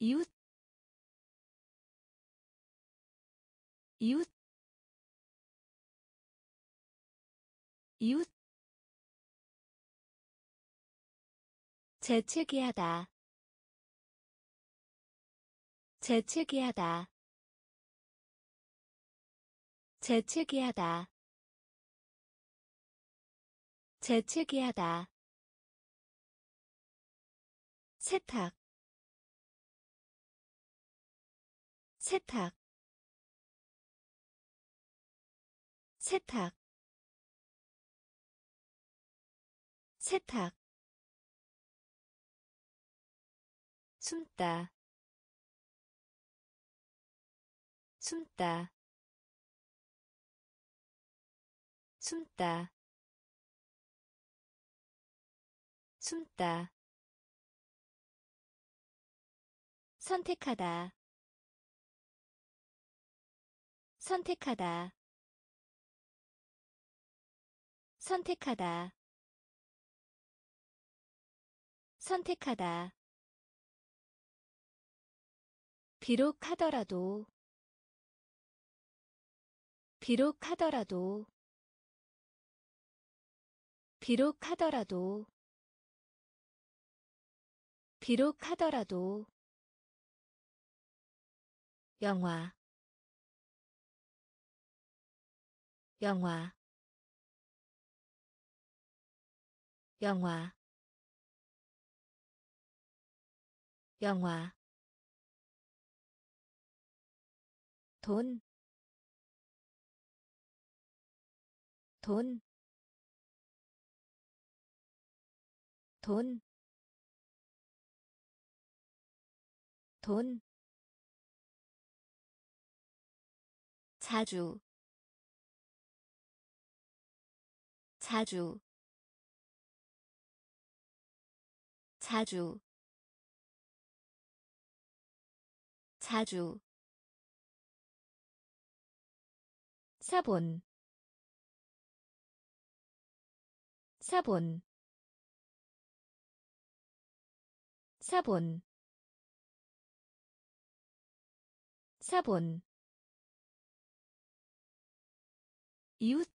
이웃 이웃 이웃 재채기하다 재채기하다 재채기하다 재채기하다 세탁 세탁 세탁 세탁 숨다 숨다 숨다 숨다 선택하다 선택하다 선택하다 선택하다 비록 하더라도 비록 하더라도 비록 하더라도 비록 하더라도 영화 영화 영화 영화 돈, 돈, 돈, 돈, 자주, 자주, 자주, 자주, 사본, 사본, 사본, 사본, 이웃,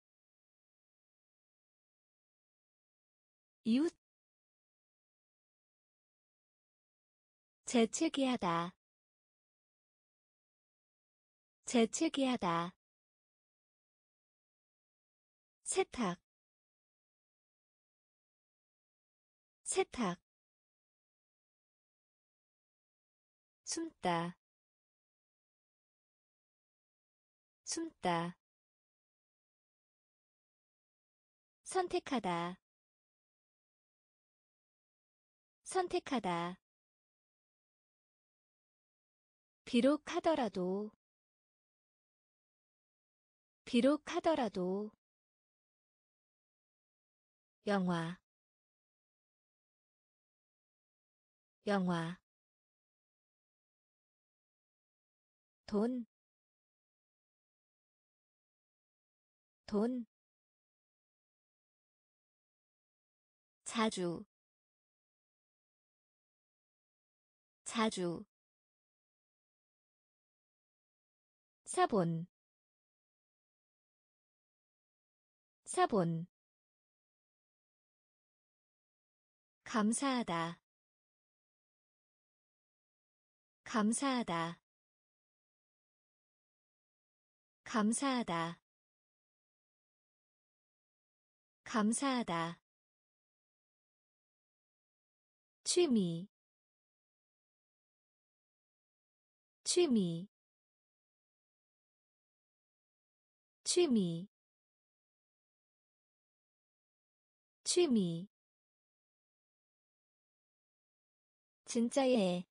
이웃, 재채기하다, 재채기하다, 세탁, 세탁, 숨다, 숨다, 선택하다, 선택하다, 비록 하더라도 비록 하더라도 영화 영화 돈, 돈, 자주, 자주, 사본, 사본, 감사하다, 감사하다, 감사하다, 감사하다, 취미, 취미, 취미, 취미, 진짜예,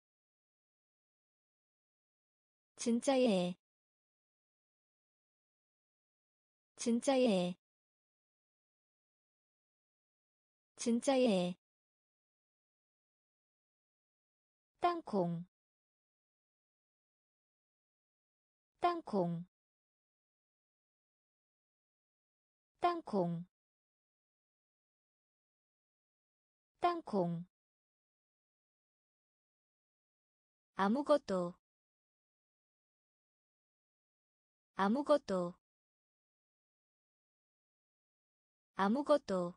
진짜예, 진짜예, 진짜예, 땅콩, 땅콩, 땅콩, 땅콩, 아무것도 아무것도 아무것도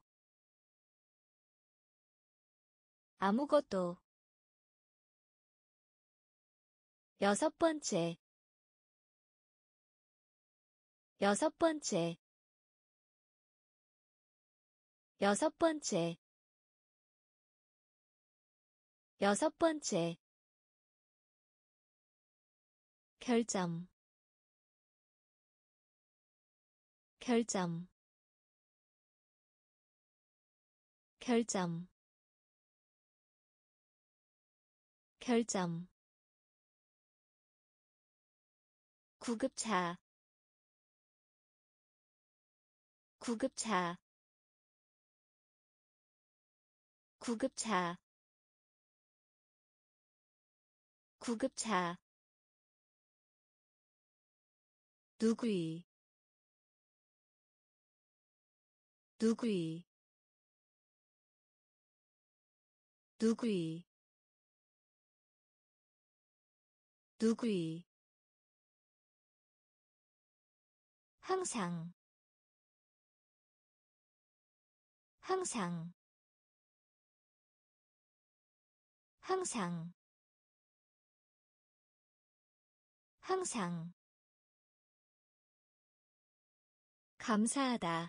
아무것도 여섯 번째 여섯 번째 여섯 번째 여섯 번째 결점 결점 결점 결점 구급차 구급차 구급차 구급차 누구이 누구이 누구이 누구이 항상 항상 항상 항상 감사하다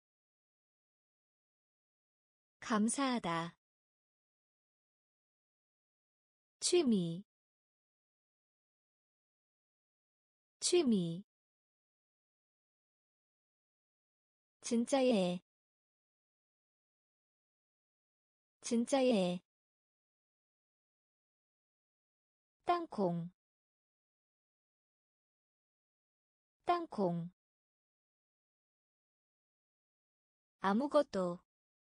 감사하다 취미 취미 진짜예 진짜예 땅콩 땅콩 아무것도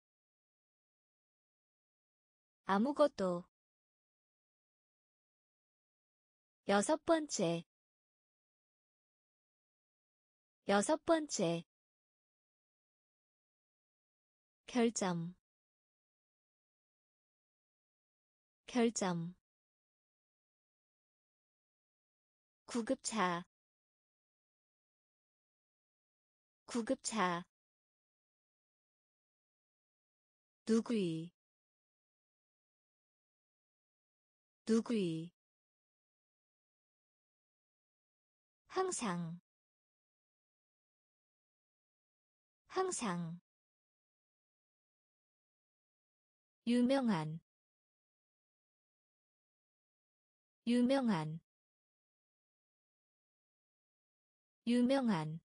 아무것도 여섯 번째 여섯 번째 결점 결점 구급차 구급차 누구이 누구이 항상 항상 유명한 유명한 유명한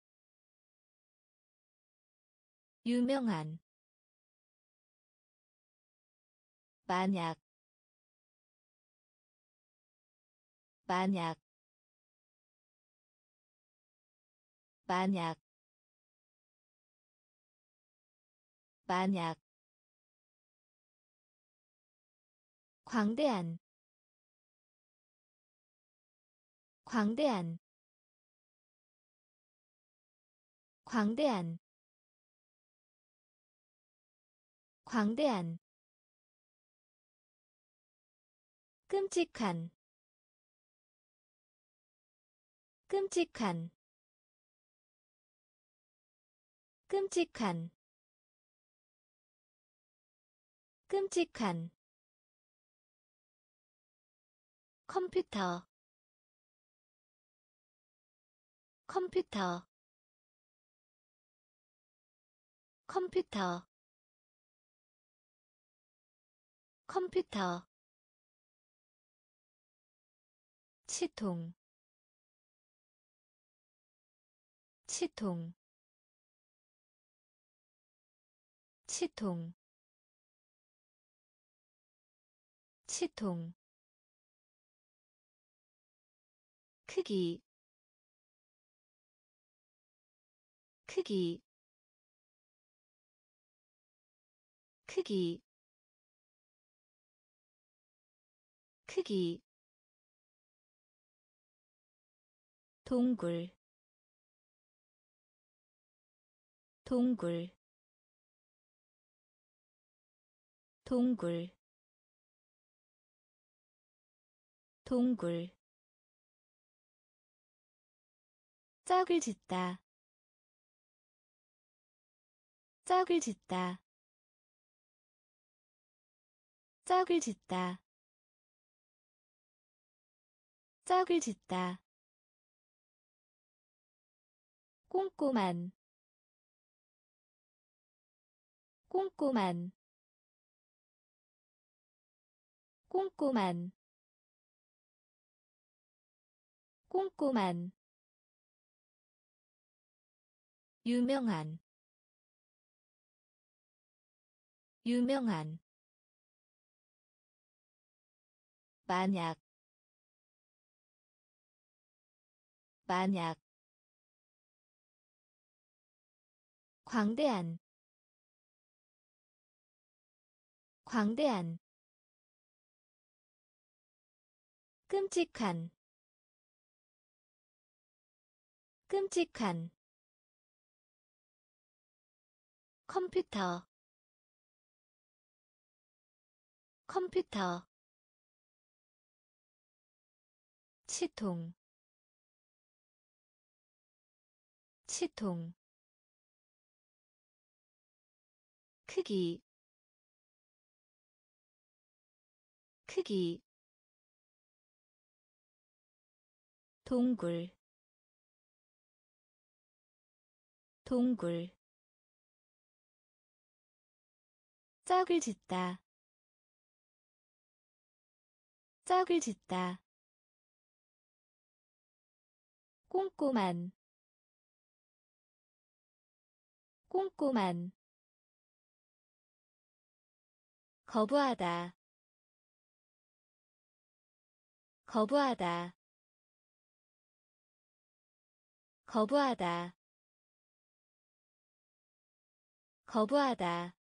유명한 만약 만약 만약 만약 광대한 광대한 광대한 광대한 끔찍한 끔찍한 끔찍한 끔찍한 컴퓨터 컴퓨터 컴퓨터 컴퓨터 치통 치통 치통 치통 크기 크기 크기 크기 동굴 동굴 동굴 동굴 짝을 짓다 짝을 짓다 짝을 짓다 짝을 짓다 꼼꼼한 꼼꼼한 꼼꼼한 꼼꼼한 유명한 유명한 만약 만약 광대한 광대한 끔찍한 끔찍한 컴퓨터 컴퓨터 치통 치통 크기 크기 동굴 동굴 짝을 짓다 짝을 짓다 꼼꼼한 꼼꼼한 거부하다 거부하다 거부하다 거부하다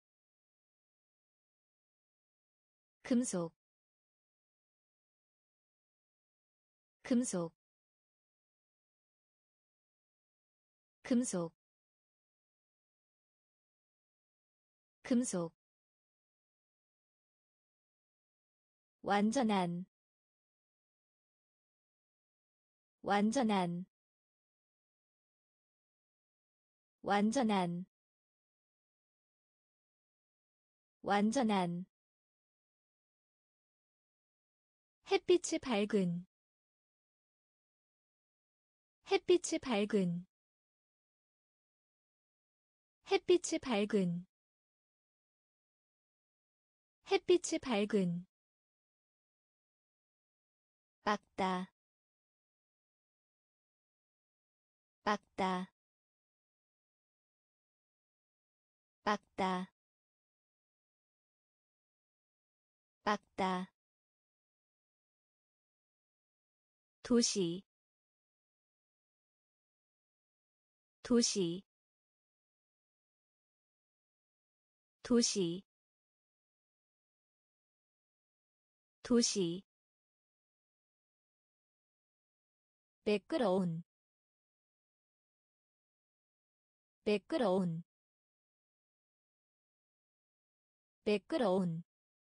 금속 금속 금속 금속 완전한 완전한 완전한 완전한 햇빛이 밝은 햇빛이 밝은 햇빛이 밝은 햇빛이 밝은 막다 막다 막다 막다 도시 도시 도시 도시 매끄러운 매끄러운 매끄러운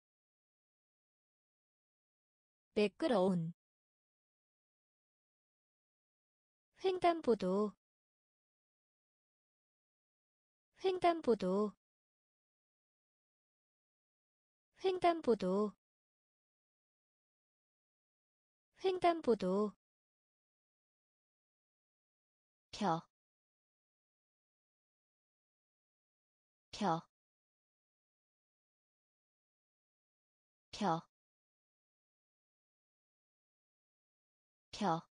매끄러운 횡단보도 횡단보도 횡단보도 횡단보도 펴 펴 펴 펴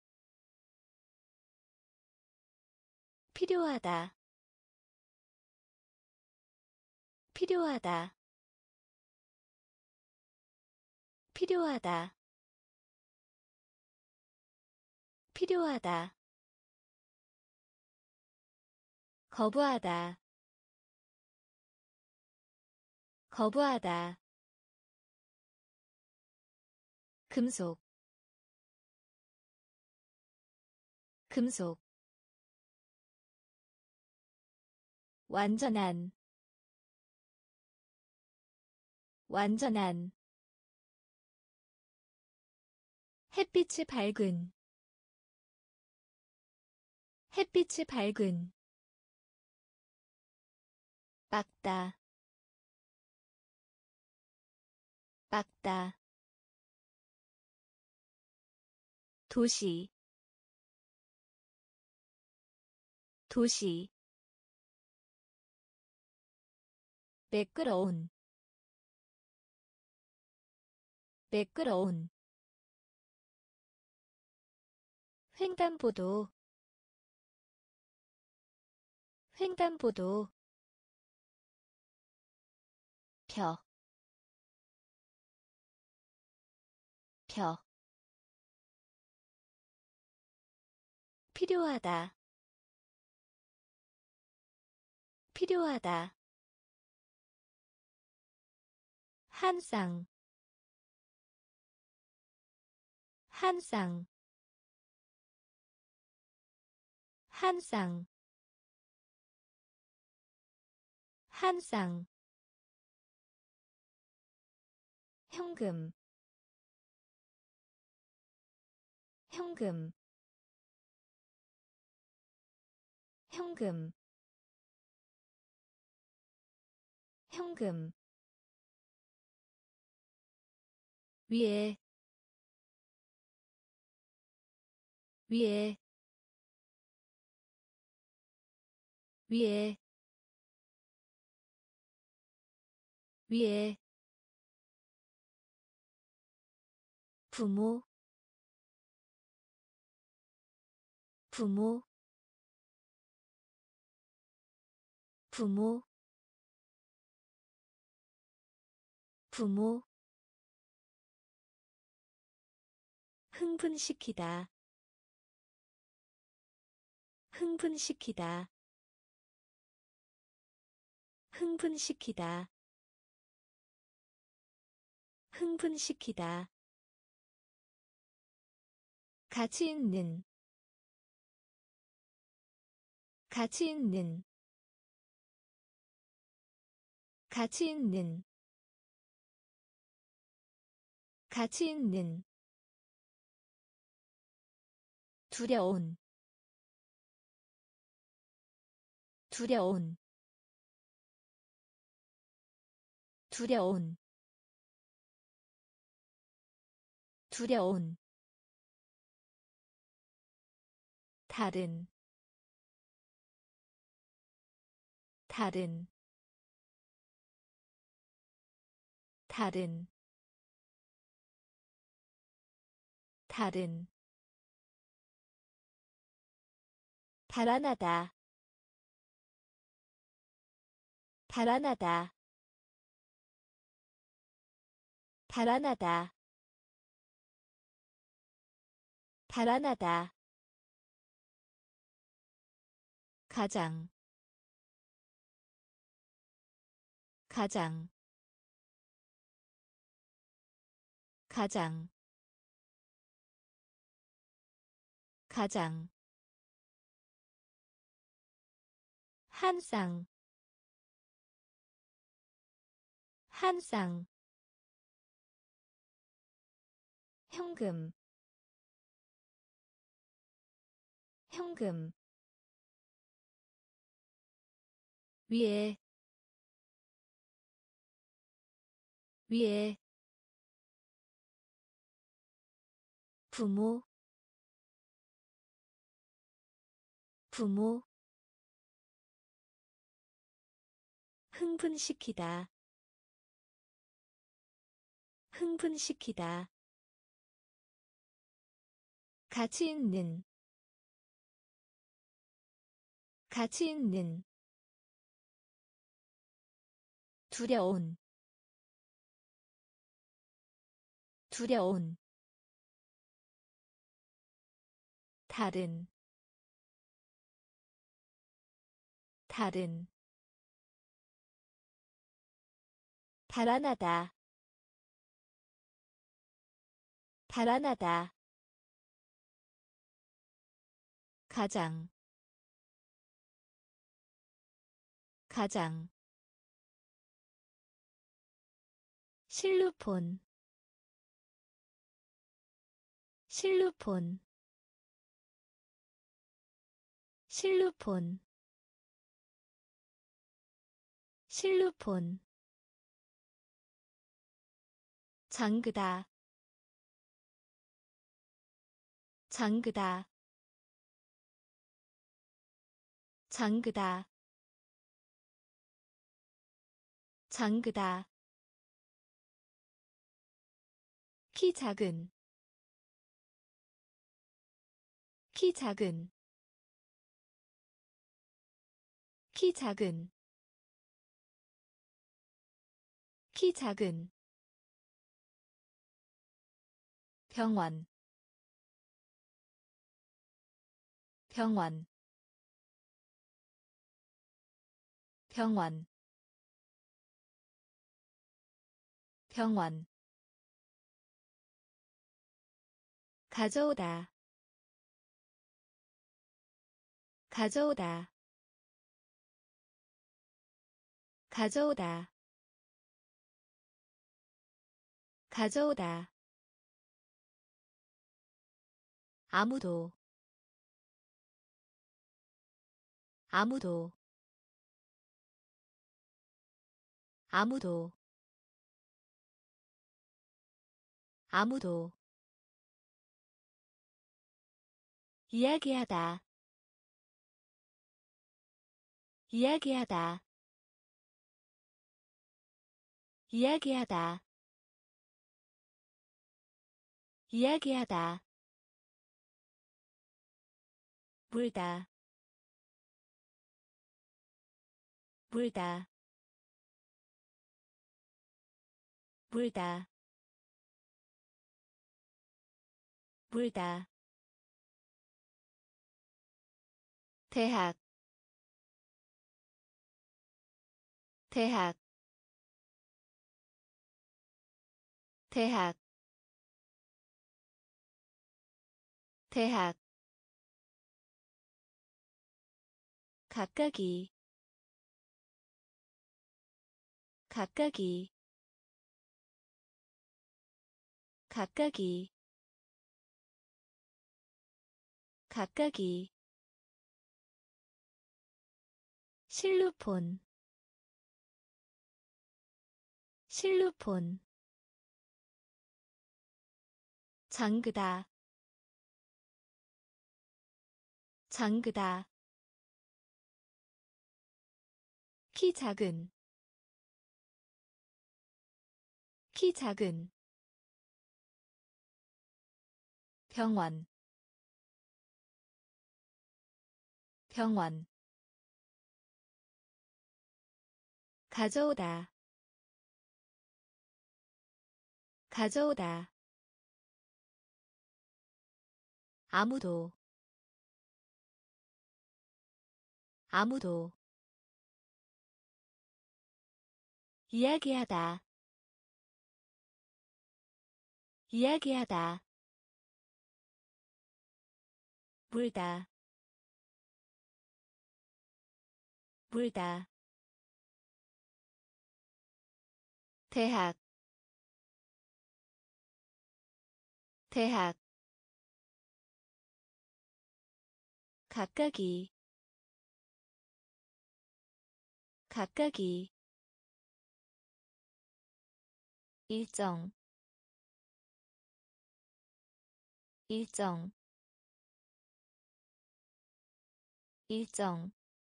필요하다 필요하다 필요하다 필요하다 거부하다 거부하다 금속 금속 완전한 완전한 햇빛이 밝은 햇빛이 밝은 막다 막다 도시 도시 매끄러운 매끄러운 횡단보도 횡단보도 펴 펴 필요하다 필요하다 한 쌍 한 쌍 한 쌍 한 쌍 현금 현금 현금 현금 위에 위에 위에 위에 부모 부모 부모 부모 흥분시키다 흥분시키다 흥분시키다 흥분시키다 가치 있는 가치 있는 가치 있는 가치 있는 두려운 두려운 두려운 두려운 다른 다른 다른 다른 달아나다 달아나다 달아나다 달아나다 가장 가장 가장 가장 한 쌍 한 쌍 현금 현금 위에 위에 부모 부모 흥분시키다 흥분시키다 가치 있는 가치 있는 두려운 두려운 다른 다른 달아나다 달아나다 가장 가장 실루폰 실루폰 실루폰 실루폰 잠그다 잠그다 잠그다 잠그다 키 작은 키 작은 키 작은 키 작은 병원 병원 병원 병원 가져오다 가져오다 가져오다 가져오다 아무도 아무도 아무도 아무도 이야기하다 이야기하다 이야기하다 이야기하다 물다 물다 물다 물다 대학 대학 대학 대학 각각이 각각이 각각이 각각이 실루폰 실루폰 잠그다 잠그다 키 작은 키 작은 병원 병원 가져오다 가져오다 아무도 아무도 이야기하다 이야기하다 물다 물다 대학 대학 각각이 각각이 일정 일정 일정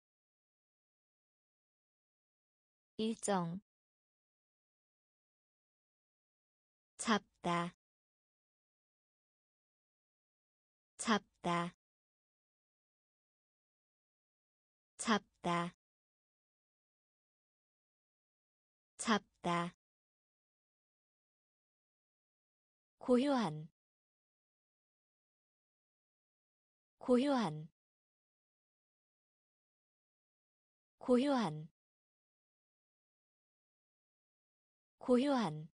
일정 잡다 잡다 잡다 잡다 고요한 고요한 고요한 고요한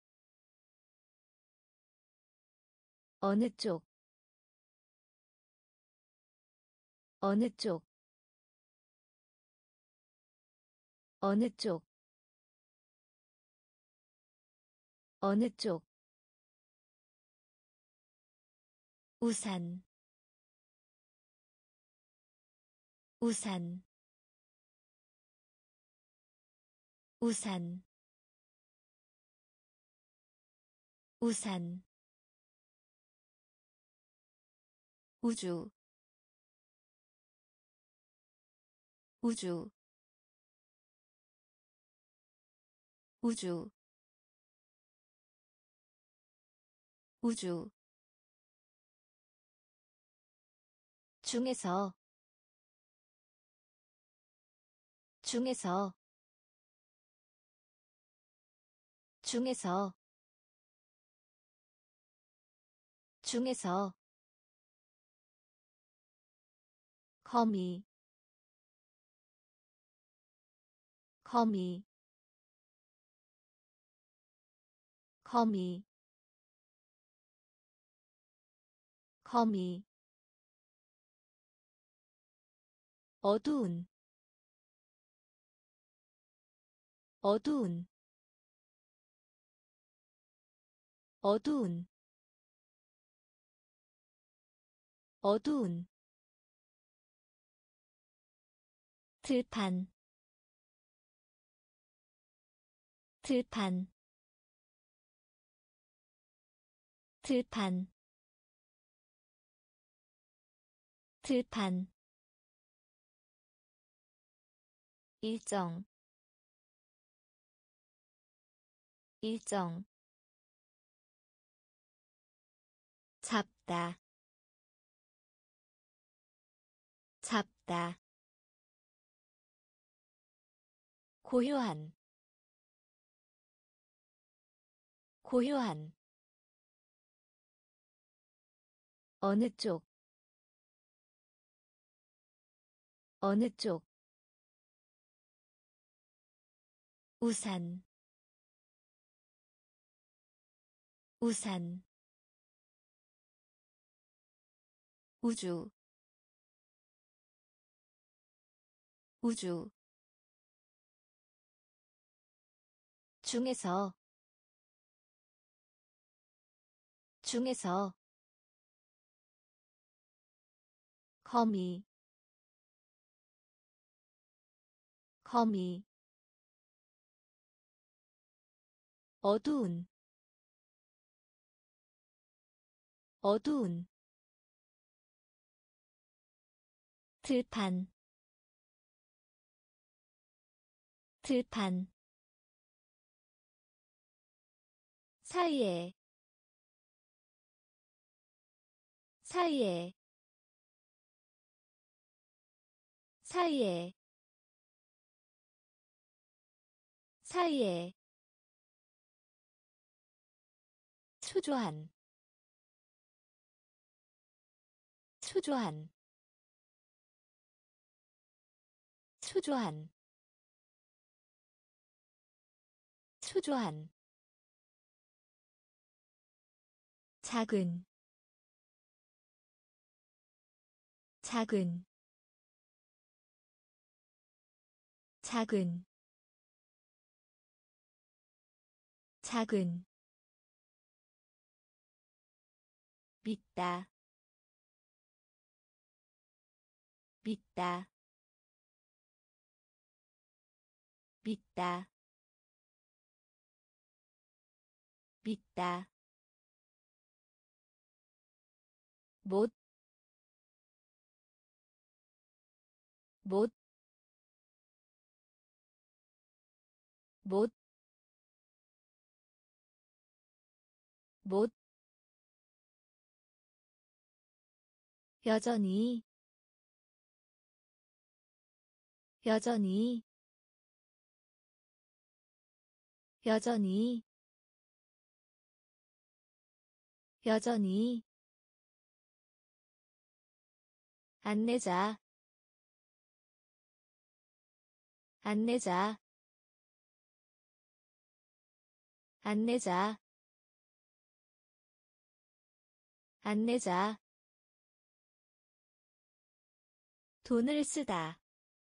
어느 쪽 어느 쪽 어느 쪽 어느 쪽 우산 우산 우산 우산 우주 우주 우주 우주 중에서 중에서 중에서 중에서 거미 거미 거미 거미 어두운 어두운 어두운 어두운 들판 들판 들판 들판 일정 일정 잡다 잡다 고요한 고요한 어느 쪽 어느 쪽 우산 우산 우주 우주 중에서 중에서 거미 거미 어두운 어두운 들판 들판 사이에 사이에 사이에 사이에 초조한 초조한 초조한 초조한 작은 작은 작은 작은 믿다 믿다 믿다 믿다 못 못 못 못 여전히 여전히 여전히 여전히 안내자 안내자 안내자 안내자 돈을 쓰다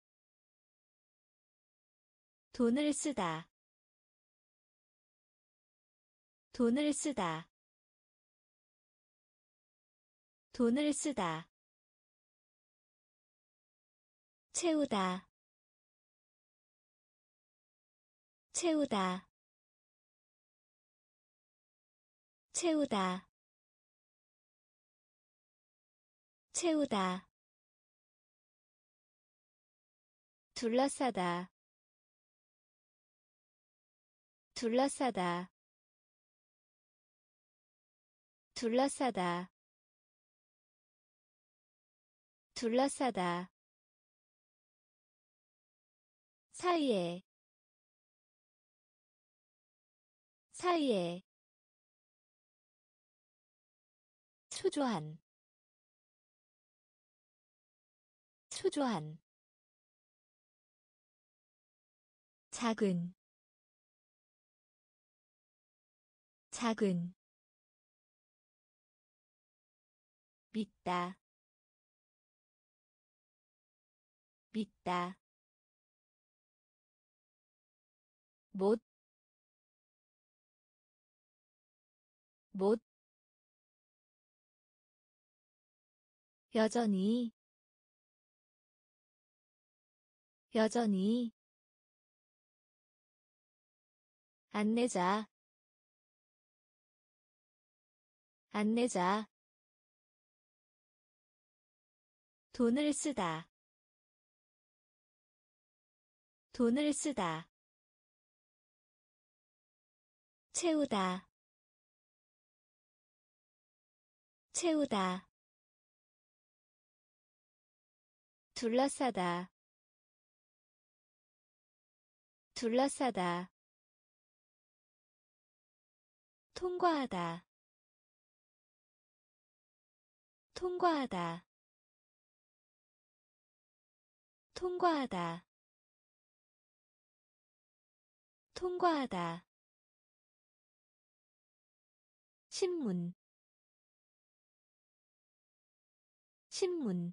돈을 쓰다 돈을 쓰다 돈을 쓰다. 채우다. 채우다. 채우다. 채우다. 둘러싸다. 둘러싸다. 둘러싸다. 둘러싸다. 사이에. 사이에. 초조한. 초조한. 작은. 작은. 믿다. 믿다. 못. 못. 여전히. 여전히. 안내자. 안내자. 돈을 쓰다. 돈을 쓰다. 채우다. 채우다. 둘러싸다. 둘러싸다. 통과하다. 통과하다. 통과하다. 통과하다. 신문. 신문.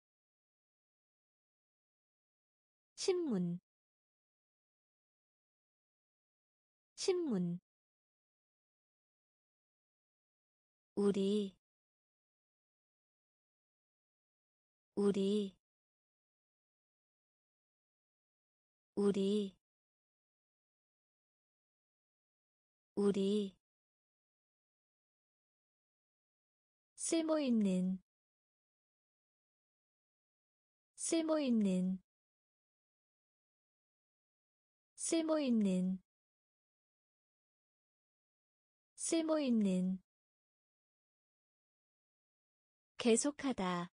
신문. 신문. 우리. 우리. 우리. 우리. 쓸모있는. 쓸모있는. 쓸모있는. 쓸모있는. 계속하다.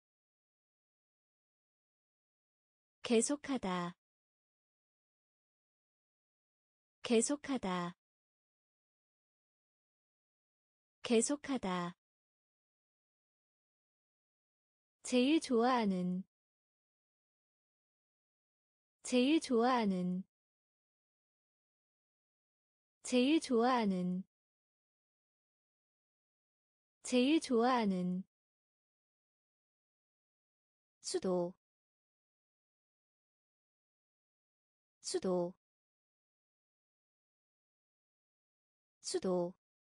계속하다. 계속하다. 계속하다. 제일 좋아하는. 제일 좋아하는. 제일 좋아하는. 제일 좋아하는. 수도. 수도. 수도.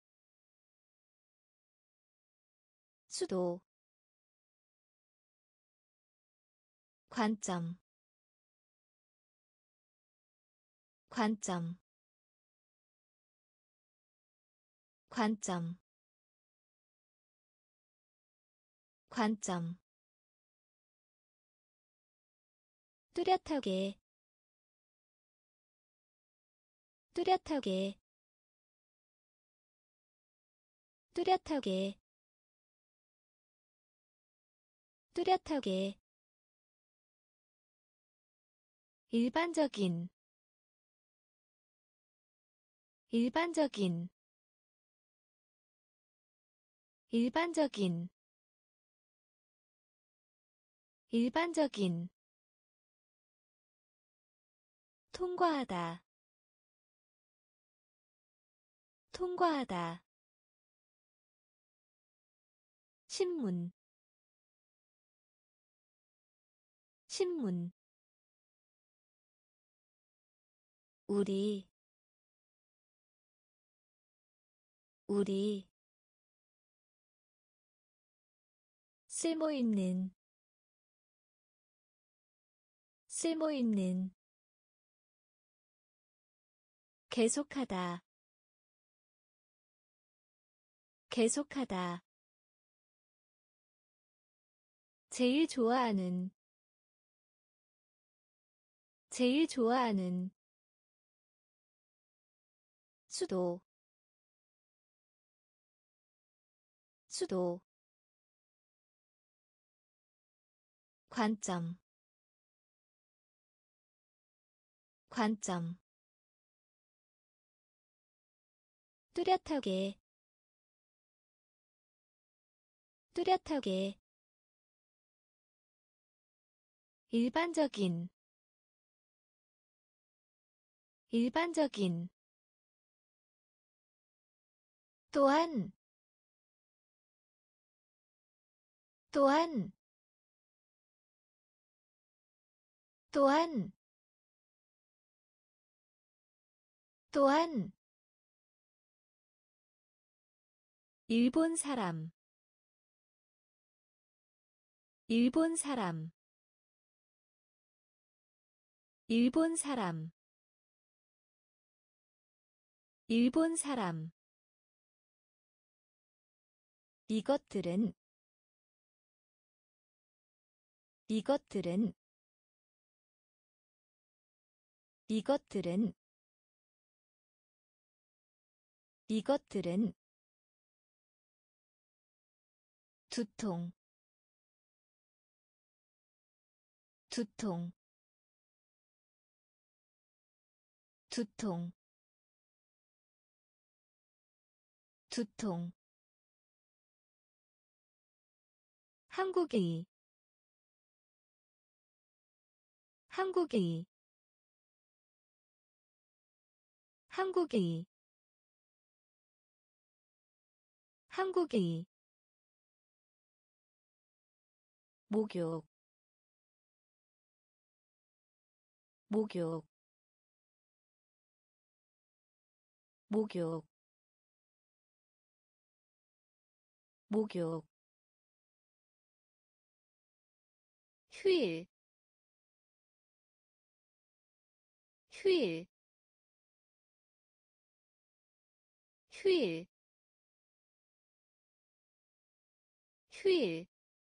수도. 관점. 관점. 관점. 관점. 뚜렷하게. 뚜렷하게. 뚜렷하게. 뚜렷하게. 일반적인. 일반적인. 일반적인. 일반적인. 통과하다. 통과하다. 신문. 신문. 우리. 우리. 쓸모있는 쓸모있는 계속하다 계속하다 제일 좋아하는 제일 좋아하는 수도 수도 관점 관점 뚜렷하게 뚜렷하게 일반적인 일반적인 또한 또한 또한 또한 일본 사람 일본 사람 일본 사람 일본 사람 이것들은 이것들은 이것들은 이것들은 두통 두통 두통 두통 한국의 한국의 한국의 한국의 목욕 목욕 목욕 목욕 휴일 휴일 휴일 휴일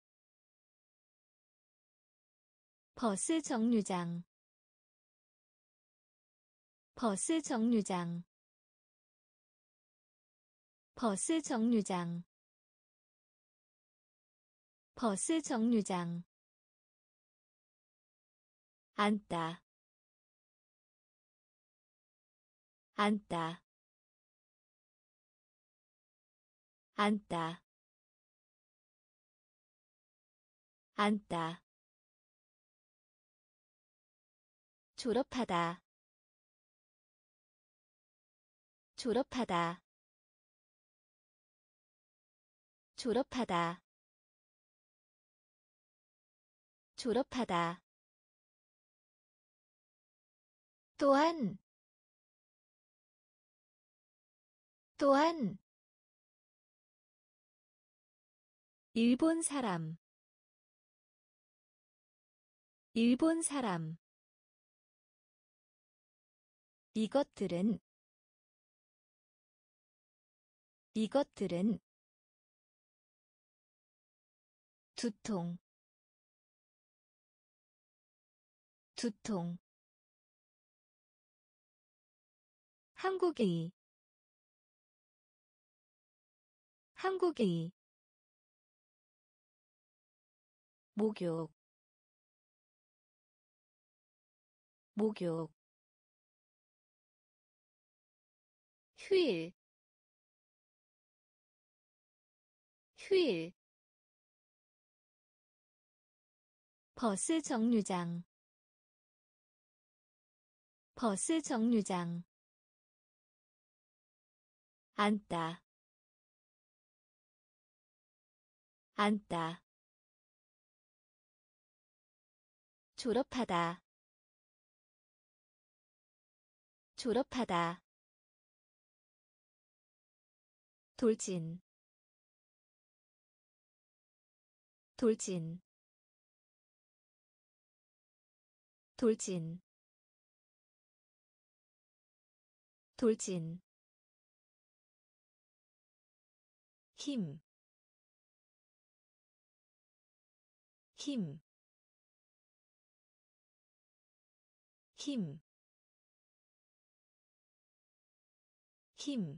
버스 정류장 버스 정류장 버스 정류장 버스 정류장 앉다 앉다 앉다 앉다 졸업하다 졸업하다 졸업하다 졸업하다 또한 또한 일본 사람 일본 사람 이것들은 이것들은 두통 두통 한국의 한국의 목욕 목욕 휴일 휴일 버스 정류장 버스 정류장 앉다 앉다 졸업하다 졸업하다 돌진 돌진 돌진 돌진 힘, 힘, 힘, 힘.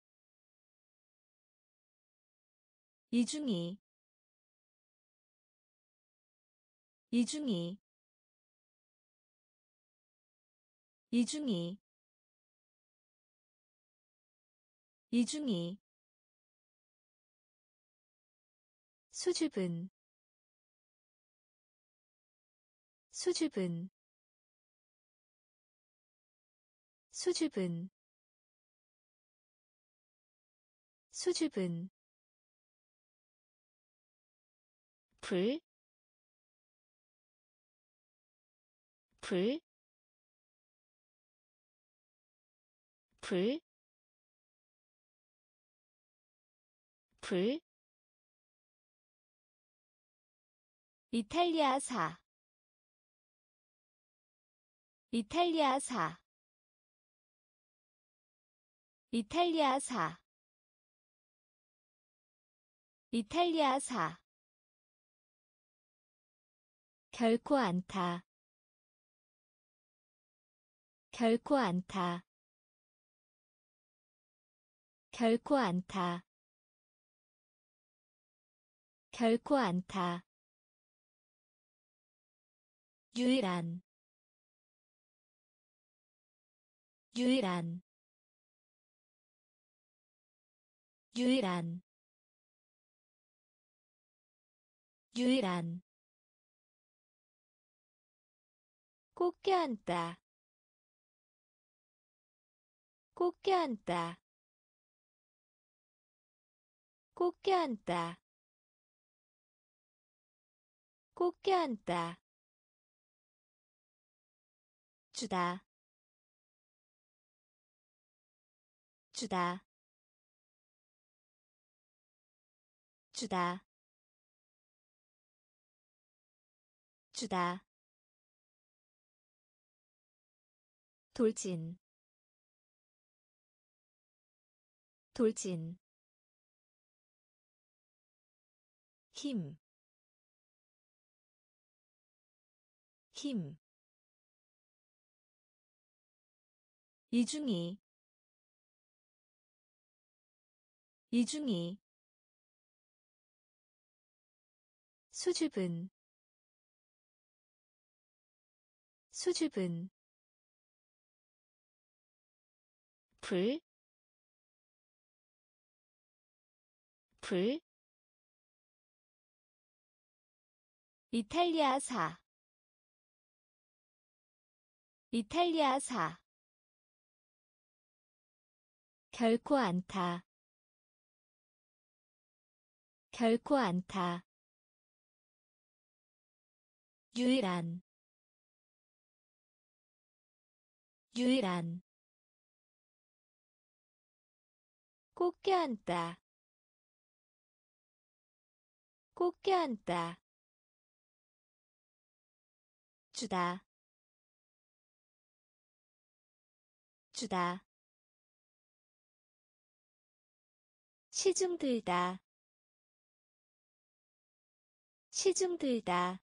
이중이, 이중이, 이중이, 이중이. 수줍은, 수줍은, 수줍은, 수줍은. 불, 불, 불, 불. 이탈리아사, 이탈리아사, 이탈리아사, 이탈리아사. 결코 않다, 결코 않다, 결코 않다, 결코 않다. 유일한, 유일한, 유일한, 유일한. 꼭 껴안다, 꼭 껴안다, 꼭 껴안다, 꼭 껴안다. 주다, 주다, 주다, 주다. 돌진, 돌진. 힘, 힘. 이중이, 이중이. 수줍은, 수줍은. 불, 불. 이탈리아사, 이탈리아사. 결코 않다, 결코 않다. 유일한, 유일한. 꼭 껴안다, 꼭 껴안다. 주다, 주다. 시중 들다, 시중 들다,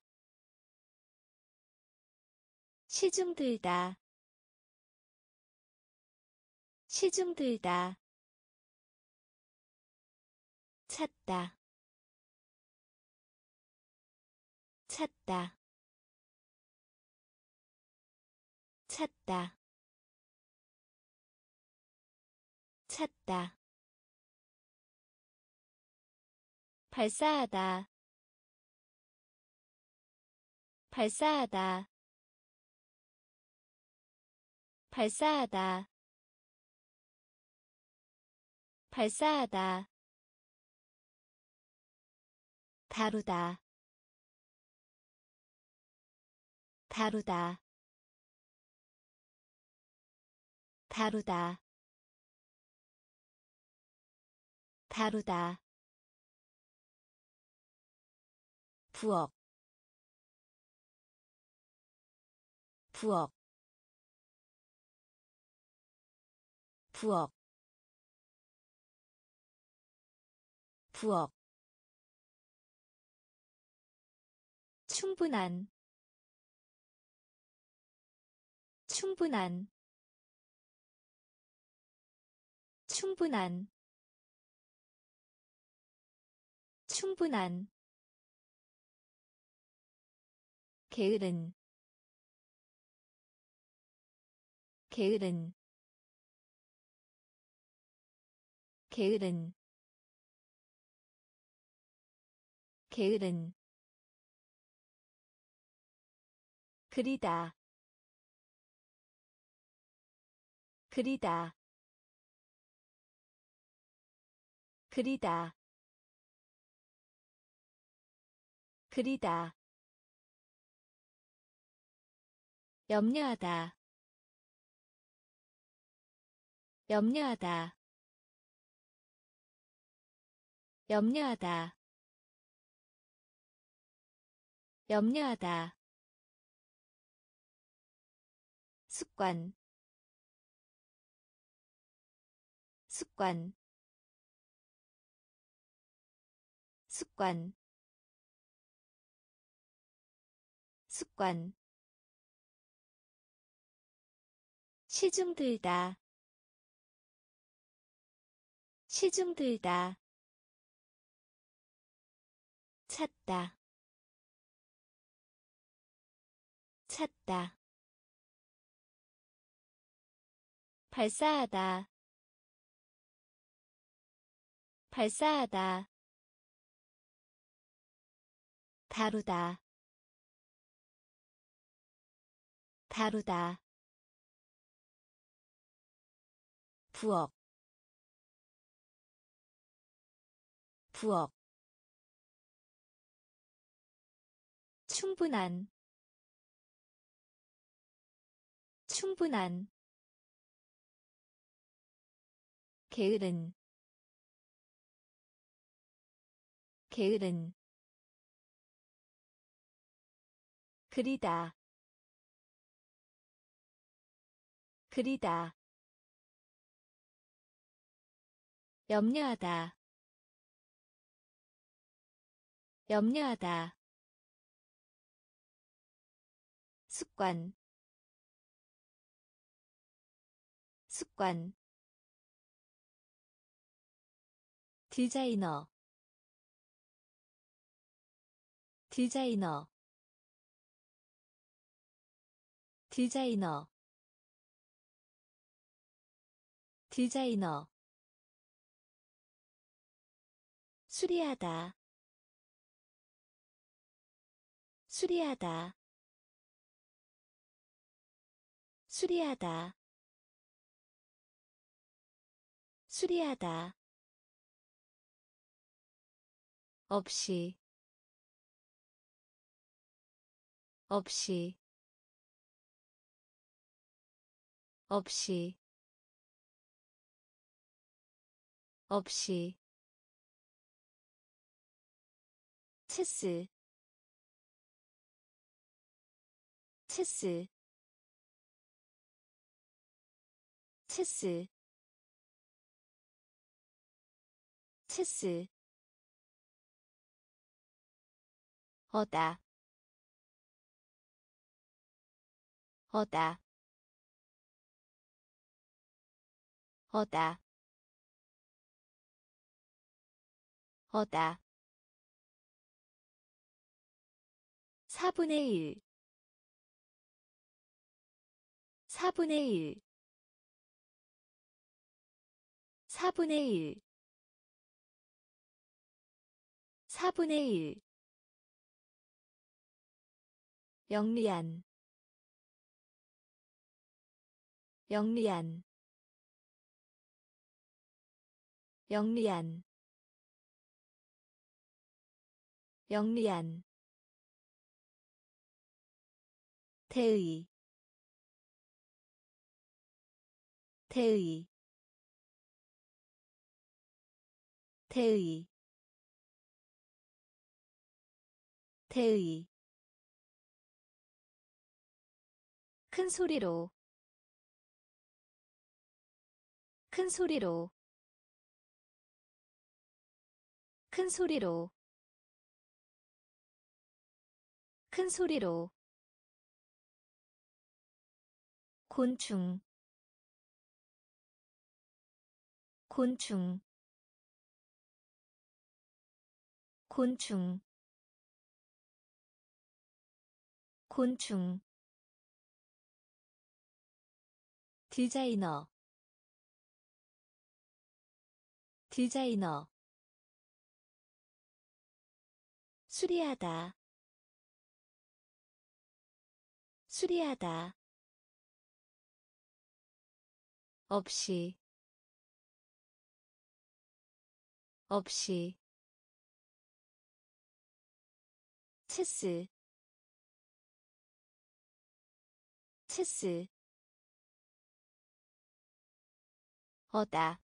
시중 들다, 시중 들다. 찾다, 찾다, 찾다, 찾다. 발사하다, 발사하다, 발사하다, 발사하다. 다루다, 다루다, 다루다, 다루다. 부엌 부엌 부엌 부엌 충분한 충분한 충분한 충분한 게으른 게으른 게으른 게으른 그리다 그리다 그리다 그리다 염려하다 염려하다 염려하다 염려하다 습관 습관 습관 습관 시중 들다 시중 들다 찾다 찾다 발사하다 발사하다 다루다 다루다 부엌 부엌 충분한 충분한 게으른 게으른 그리다 그리다 염려하다 염려하다 습관 습관 디자이너 디자이너 디자이너 디자이너 수리하다 수리하다 수리하다 수리하다 없이 없이 없이 없이 체스 체스 체스 체스 어다 어다 어다 어다 4분의 1 4분의 1 4분의 1 4분의 1 영리한 영리한 영리한 영리한 태의 태의 태의 대의 큰 소리로 큰 소리로 큰 소리로 큰 소리로 곤충 곤충 곤충 곤충 디자이너 디자이너 수리하다 수리하다 없이 없이 체스 체스 어다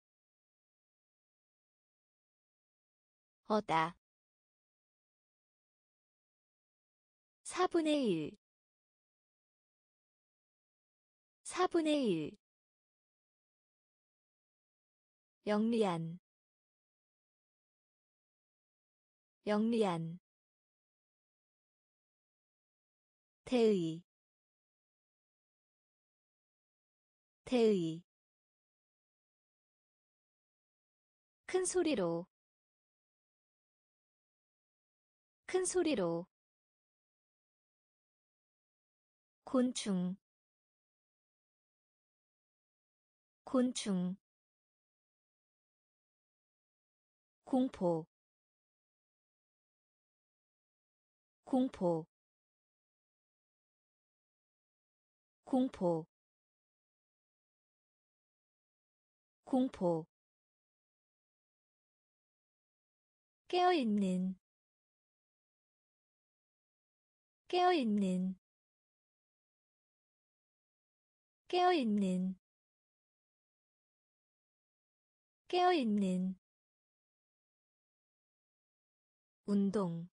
어다 4분의 1 4분의 1 영리한 영리한 대의 대의 큰 소리로 큰 소리로 곤충 곤충 공포 공포 공포 공포 깨어있는 깨어있는 깨어있는 깨어있는 운동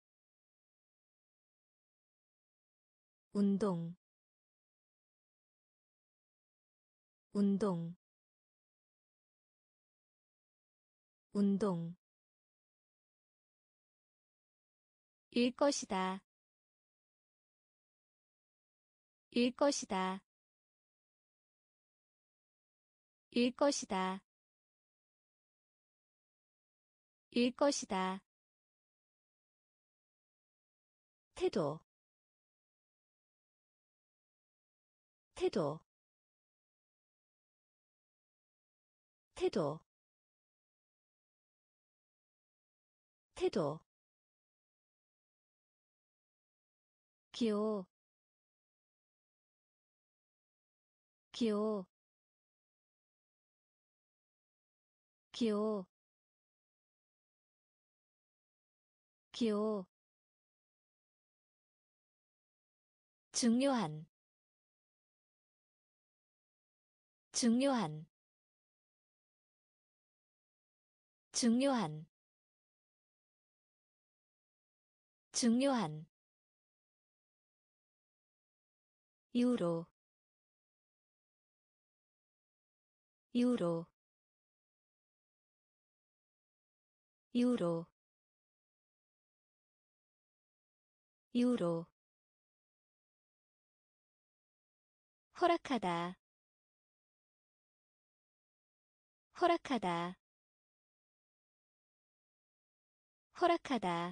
운동 운동 운동 일 것이다 일 것이다 일 것이다 일 것이다 태도 태도 태도 태도 기호 기호 기호 기호 중요한 중요한 중요한 중요한 유로 유로 유로 유로 허락하다 허락하다 허락하다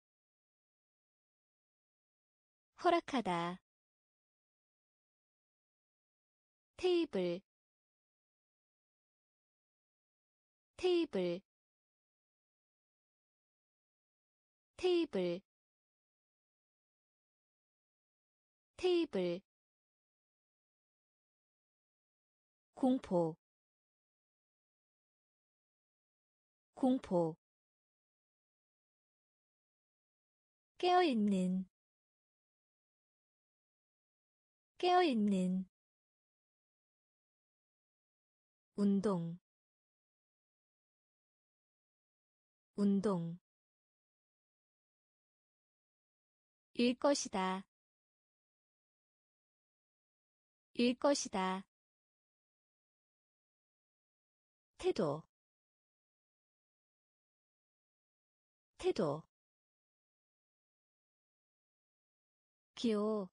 허락하다 테이블 테이블 테이블 테이블 공포 공포 깨어있는 깨어있는 운동 운동 일 것이다. 일 것이다. 태도 태도 기호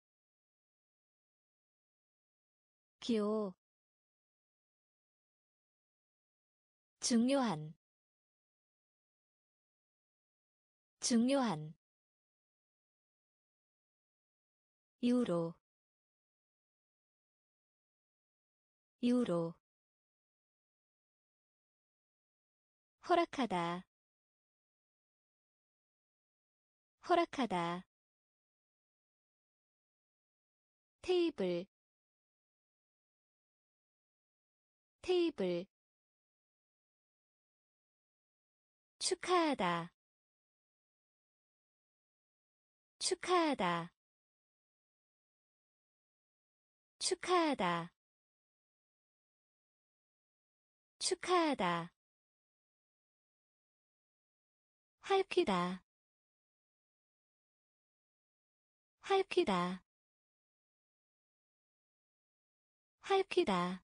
기호 중요한 중요한 유로 유로 허락하다 허락하다 테이블 테이블 축하하다 축하하다 축하하다 축하하다 할퀴다 할퀴다 할퀴다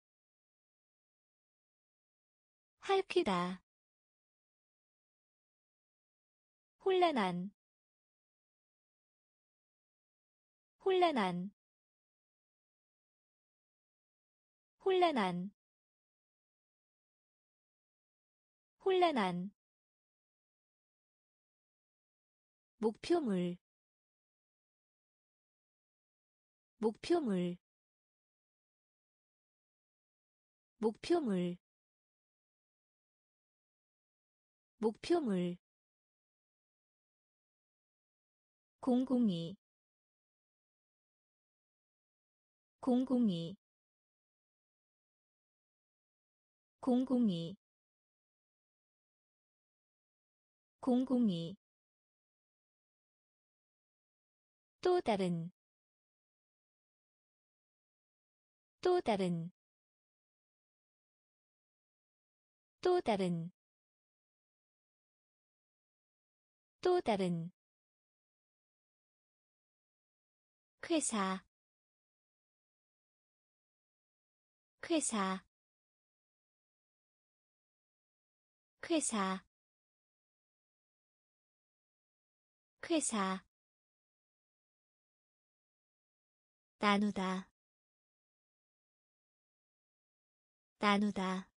할퀴다 혼란한 혼란한 혼란한 혼란한 목표물 목표물 목표물 목표물 공공이 공공이 공공이 공공이 또 다른 또 다른 또 다른 또 다른 회사 회사 회사 회사 나누다 나누다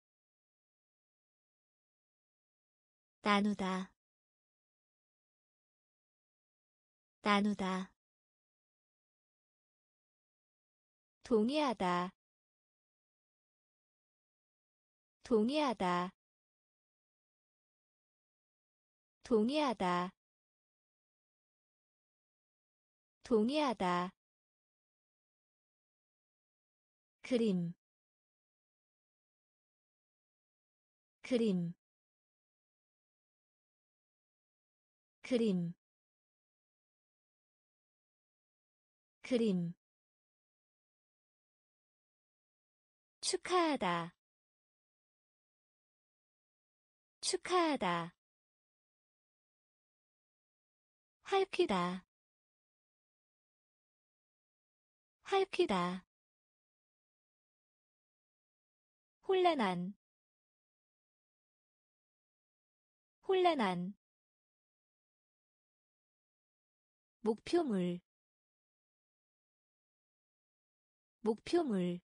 나누다 나누다 동의하다 동의하다 동의하다 동의하다 그림 그림 그림 그림 축하하다 축하하다 할퀴다 할퀴다 혼란한 혼란한 목표물 목표물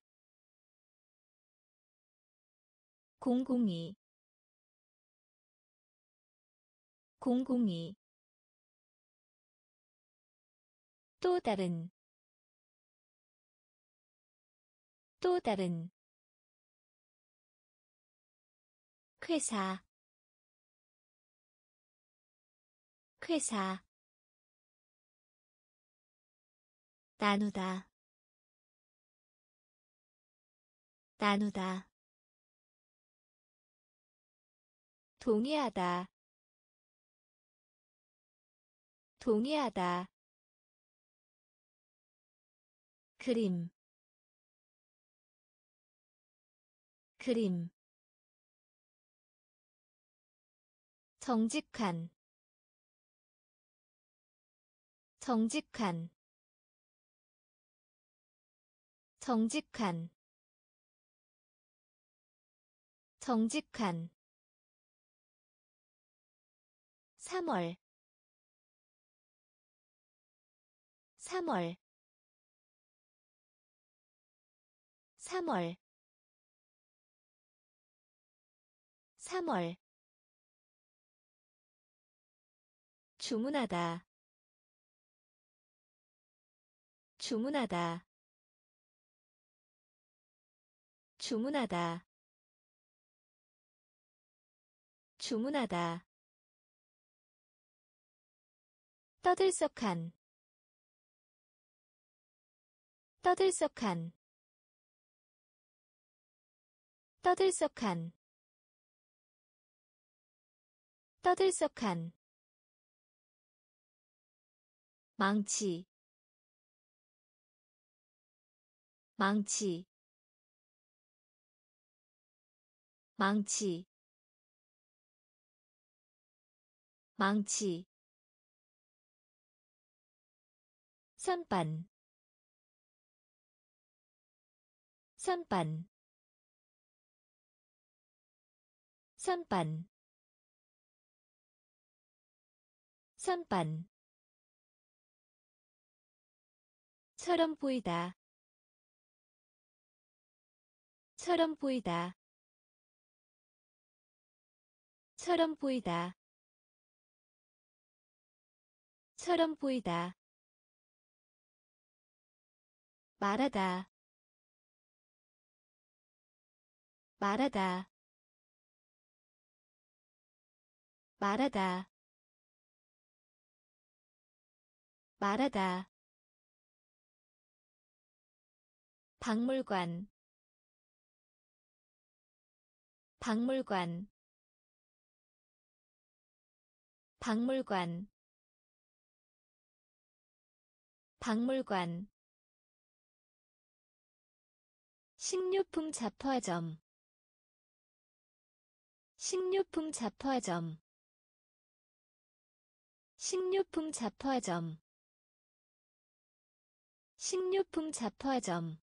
공공이 공공이 또 다른 또 다른 회사 회사 나누다 나누다 동의하다 동의하다 그림 그림 정직한 정직한 정직한 정직한 3월 3월 3월 3월 주문하다 주문하다 주문하다 주문하다 떠들썩한 떠들썩한 떠들썩한 떠들썩한 망치 망치 망치 망치 선반 선반 선반 선반 처럼 보이다 처럼 보이다 처럼 보이다 처럼 보이다 말하다 말하다 말하다 말하다 박물관 박물관 박물관 박물관 식료품 잡화점 식료품 잡화점 식료품 잡화점 식료품 잡화점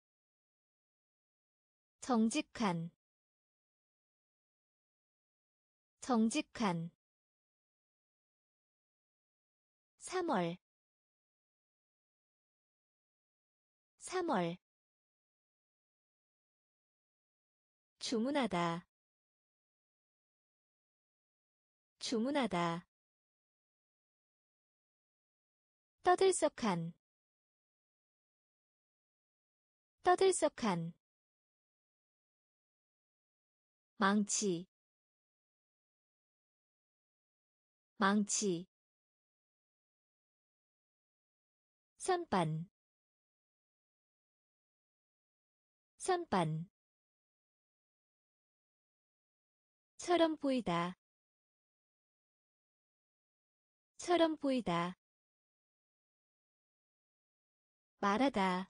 정직한 정직한 3월 3월 주문하다 주문하다 떠들썩한 떠들썩한 망치 망치 선반 선반 처럼 보이다 처럼 보이다 말하다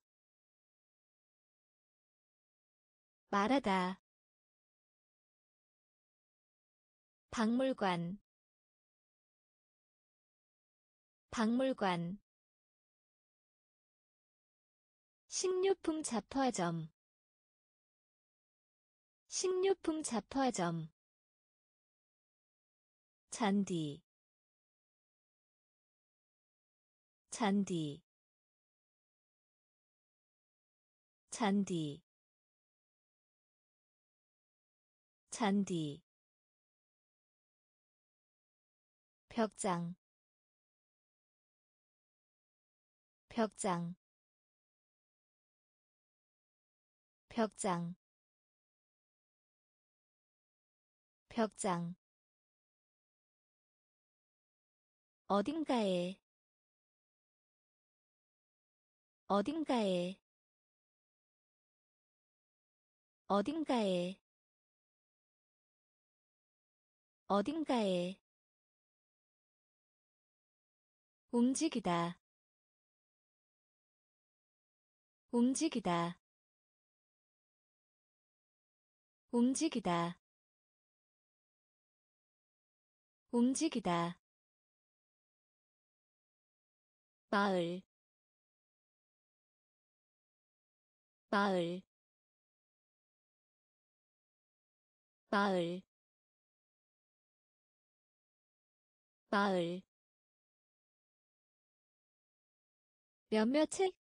말하다 박물관 박물관 식료품 잡화점 식료품 잡화점 잔디 잔디 잔디 잔디 벽장 벽장 벽장 벽장 어딘가에 어딘가에 어딘가에 어딘가에 움직이다 움직이다 움직이다 움직이다 마을 마을 마을 마을 몇몇의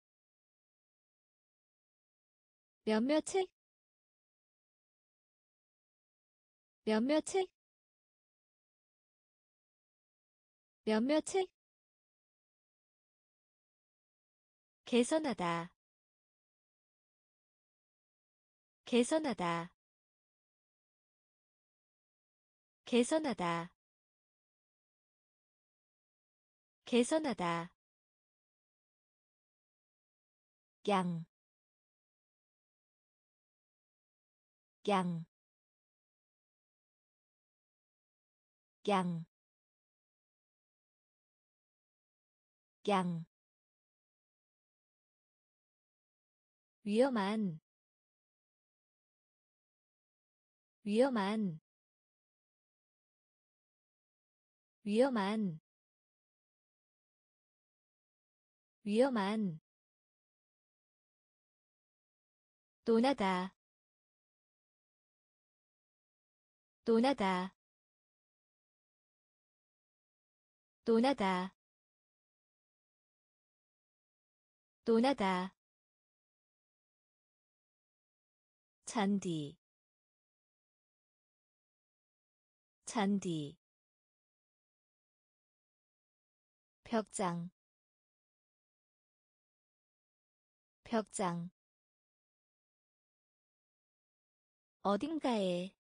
몇몇의 몇몇의 몇몇의 개선하다 개선하다 개선하다 개선하다 양, 양, 양, 양, 위험한, 위험한, 위험한, 위험한, 논하다, 논하다, 논하다, 논하다, 잔디, 잔디, 벽장, 벽장, 어딘가에,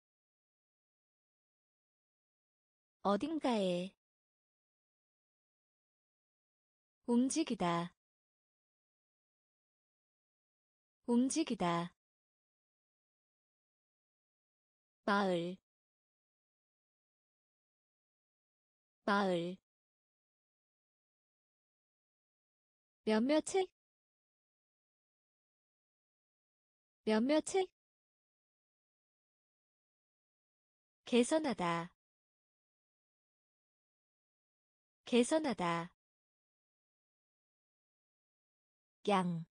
어딘가에, 움직이다, 움직이다, 마을, 마을, 몇몇의, 몇몇의, 개선하다, 개선하다, 양,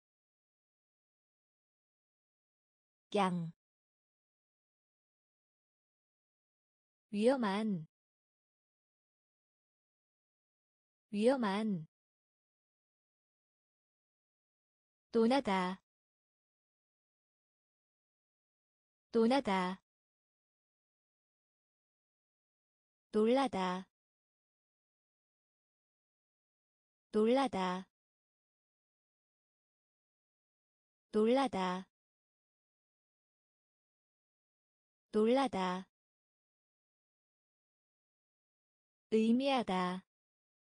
양, 위험한, 위험한, 논하다, 논하다, 놀라다, 놀라다, 놀라다, 놀라다, 의미하다,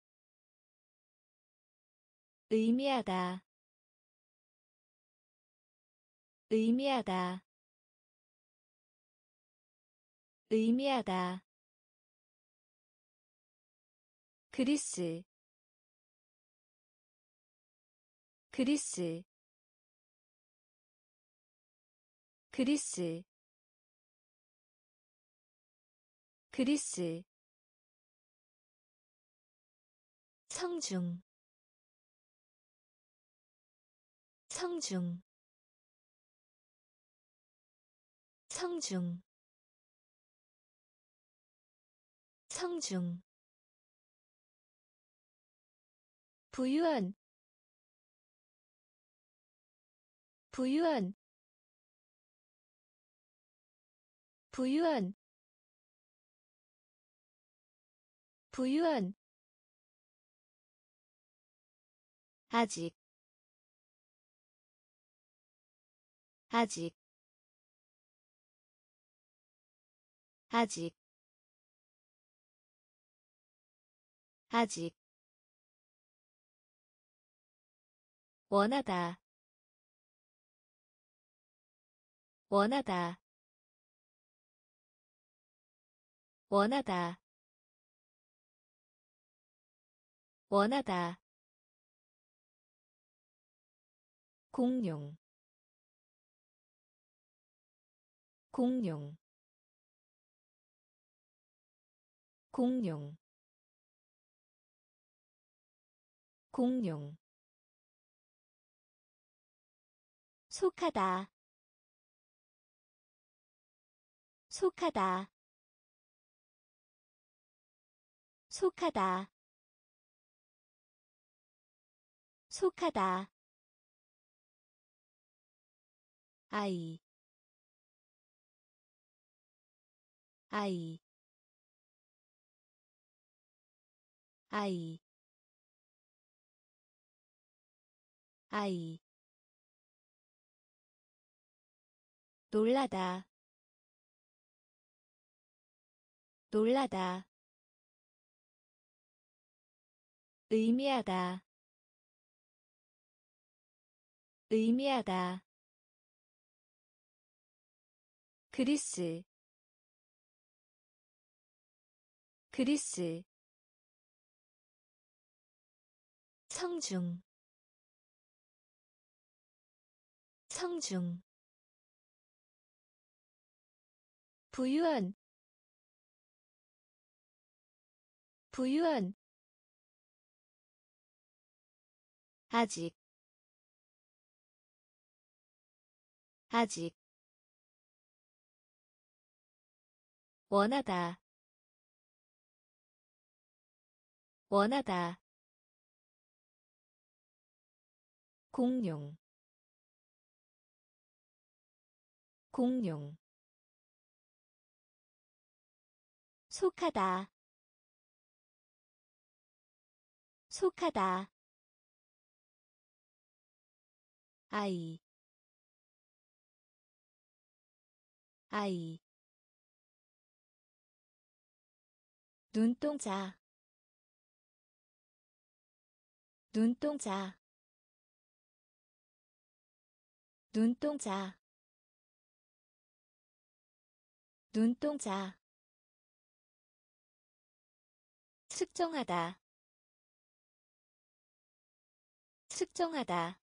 의미하다, 의미하다, 의미하다, 그리스, 그리스, 그리스, 그리스, 성중, 성중, 성중, 성중, 부유한, 부유한, 부유한, 부유한, 아직, 아직, 아직, 아직, 원하다, 원하다, 원하다, 원하다, 공룡, 공룡, 공룡, 공룡 속하다 속하다 속하다 속하다 아이 아이 아이 아이 놀라다 놀라다 의미하다 의미하다 그리스 그리스 성중 성중 부유한 부유한 아직 아직 원하다 원하다 공룡 공룡 속하다 속하다 아이 아이 눈동자 눈동자 눈동자 눈동자 측정하다 측정하다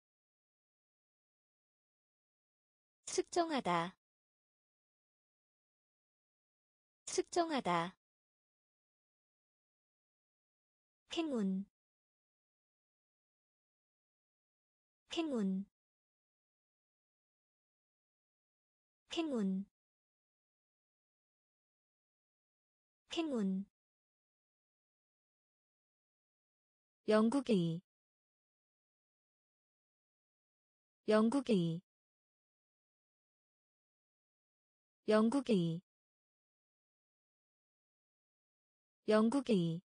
측정하다 측정하다 행운 행운 행운 행운 영국의 영국의 영국의 영국의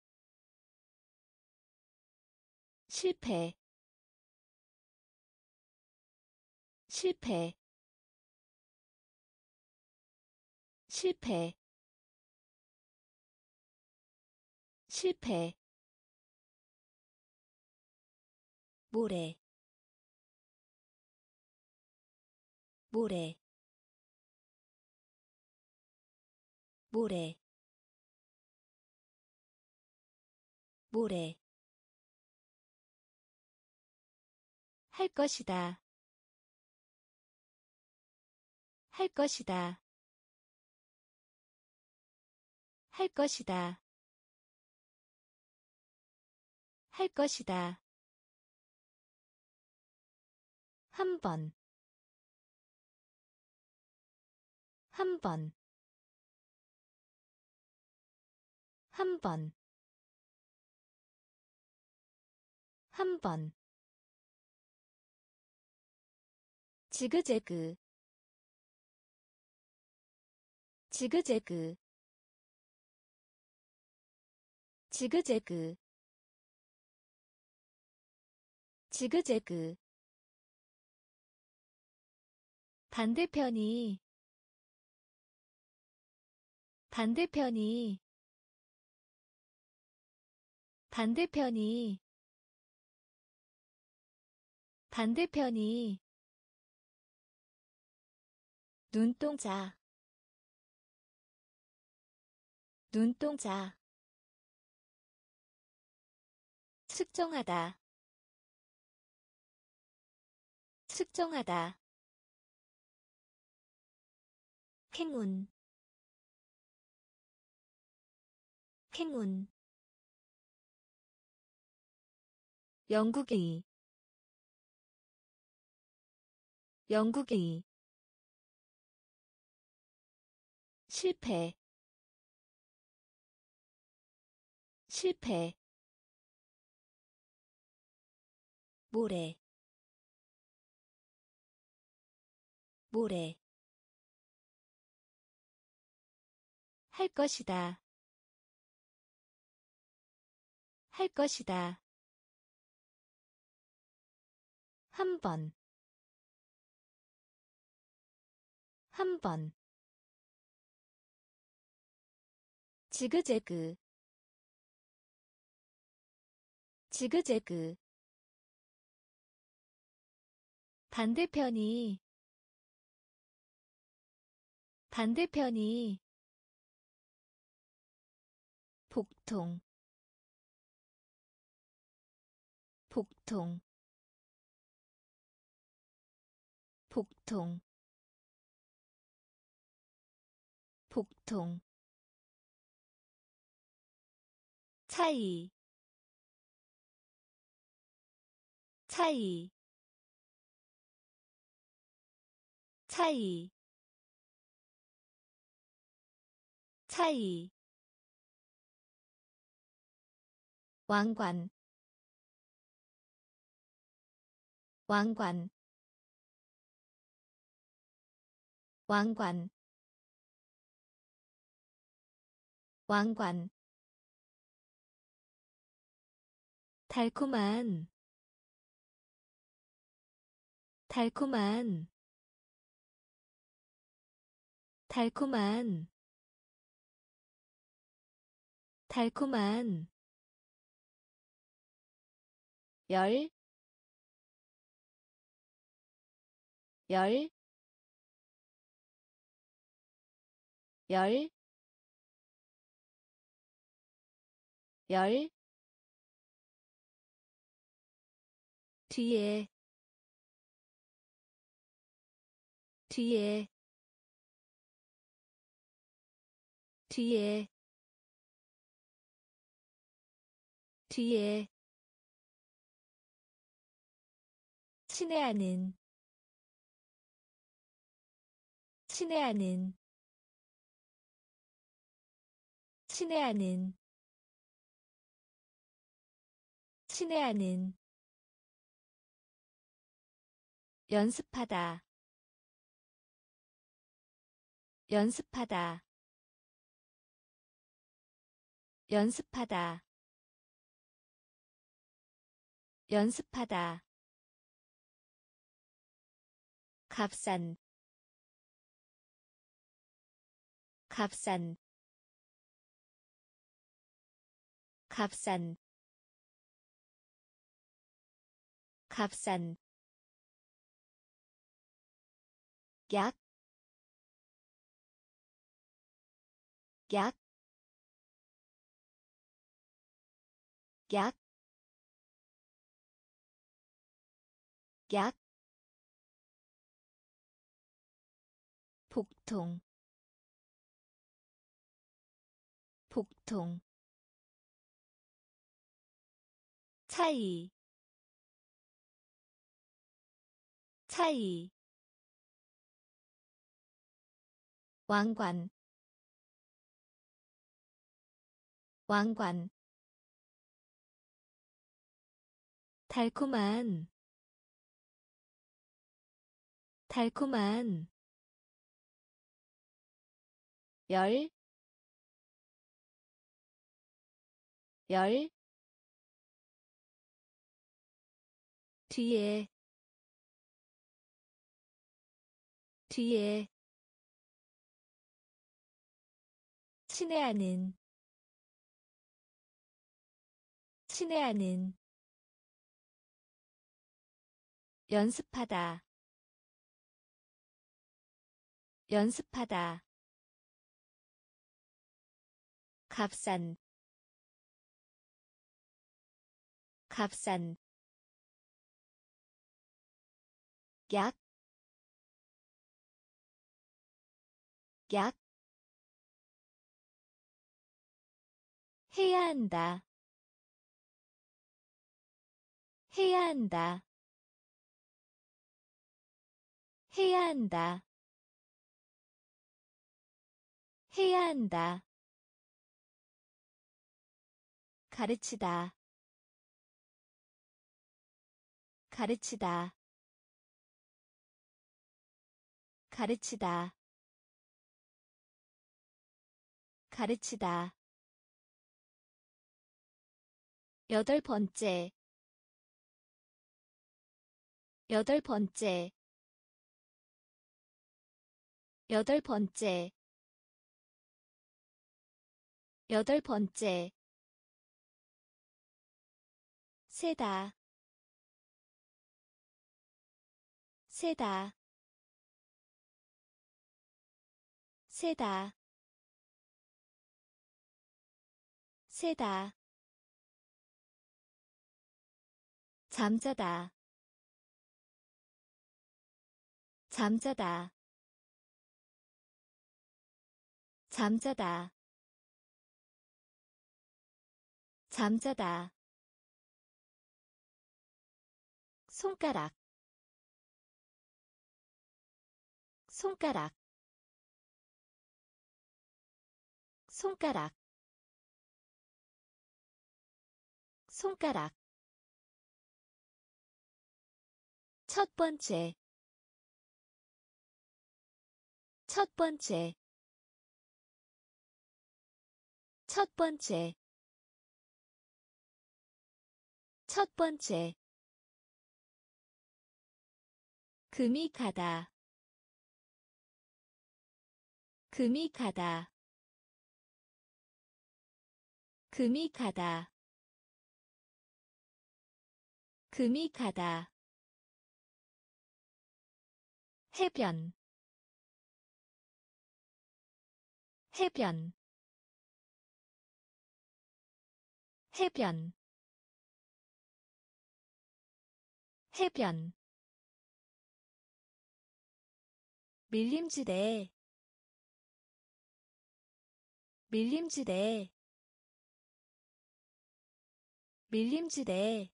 실패 실패 실패 실패 모래 모래 모래 모래 할 것이다 할 것이다 할 것이다 할 것이다 한 번, 한 번, 한 번, 한 번. 지그재그, 지그재그, 지그재그, 지그재그. 반대편이, 반대편이, 반대편이, 반대편이. 눈동자, 눈동자. 측정하다, 측정하다. 행운, 행운. 영국의 영국의 실패 실패 모래 모래 할 것이다 할 것이다 한 번 한 번 지그재그 지그재그 반대편이 반대편이 복통 복통 복통 복통 차이 차이 차이 차이 왕관 왕관 왕관 왕관 달콤한 달콤한 달콤한 달콤한 열, 열, 열, 열, 뒤에, 뒤에, 뒤에, 뒤에, 친애하는, 친애하는, 친애하는, 친애하는, 연습하다, 연습하다, 연습하다, 연습하다, 값싼, 값싼, 값싼, 값싼, 약, 약, 약, 약, 복통, 복통, 차이, 차이, 왕관, 왕관, 달콤한, 달콤한, 열, 열, 뒤에, 뒤에, 친애하는, 친애하는, 연습하다, 연습하다, 값싼, 값싼, 약, 약, 해야 한다, 해야 한다. 해야 한다. 해야 한다. 가르치다. 가르치다. 가르치다. 가르치다. 여덟 번째. 여덟 번째. 여덟 번째. 여덟 번째. 세다. 세다. 세다. 세다. 잠자다. 잠자다. 잠자다. 잠자다. 손가락. 손가락. 손가락. 손가락. 첫 번째. 첫 번째. 첫 번째. 첫 번째. 금이 가다. 금이 가다. 금이 가다. 금이 가다. 해변. 해변. 해변. 해변. 밀림지대. 밀림지대. 밀림지대.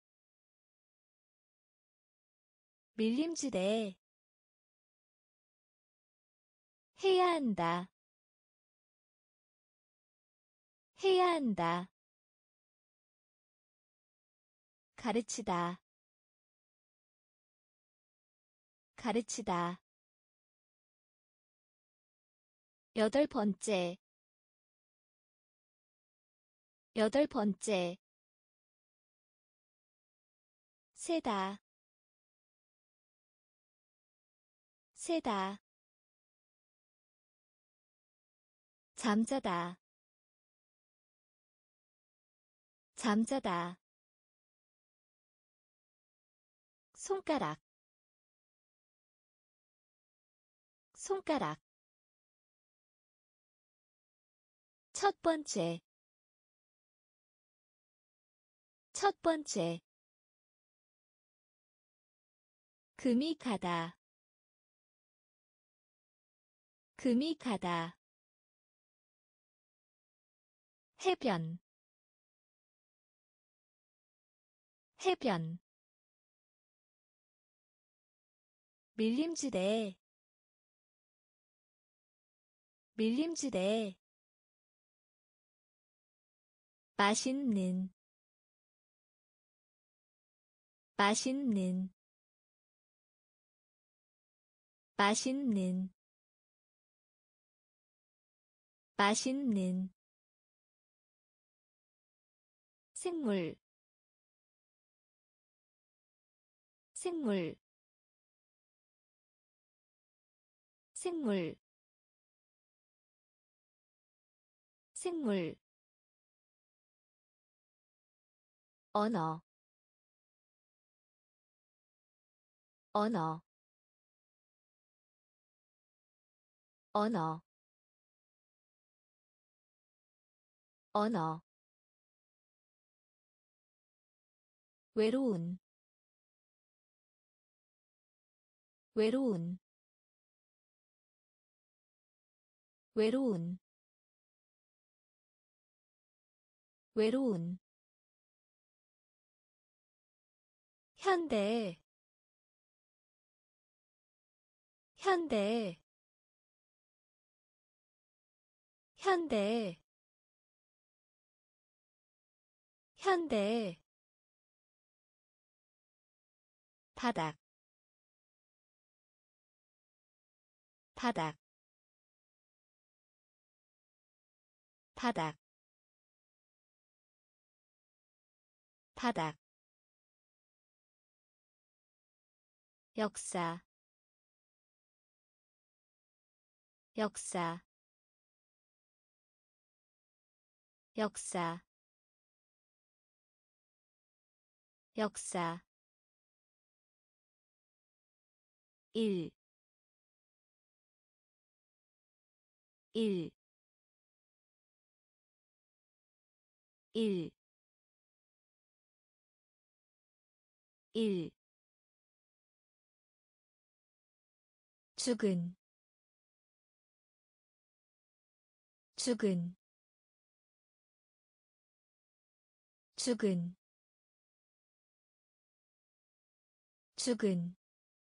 밀림지대. 해야 한다. 해야 한다. 가르치다. 가르치다. 여덟 번째. 여덟 번째. 세다. 세다. 잠자다. 잠자다. 손가락. 손가락. 첫 번째. 첫 번째. 금이 가다. 금이 가다. 해변. 해변. 밀림지대. 밀림지대. 맛있는. 맛있는. 맛있는. 맛있는. 생물. 생물. 생물. 생물. 언어. 언어. 언어. 언어. 외로운. 외로운. 외로운. 외로운. 현대 현대 현대 현대 바닥 바닥 바닥 바닥 역사 역사 역사 역사 일 일 일 일 죽은 죽은 죽은 죽은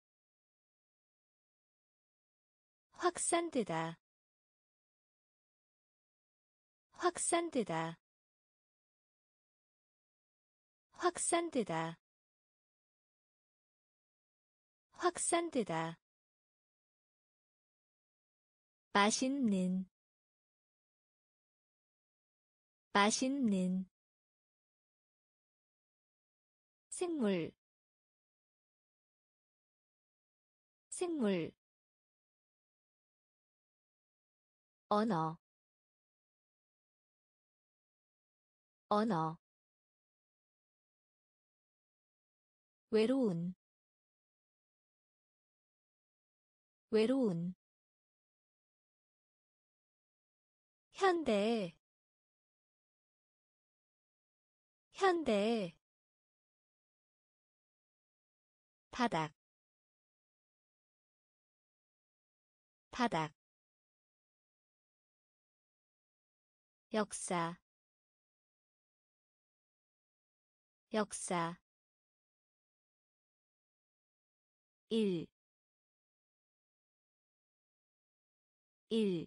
확산되다 확산되다 확산되다 확산되다 맛있는 맛있는 생물 생물 언어 언어 외로운 외로운 현대 현대 바닥 바닥 역사 역사 일 일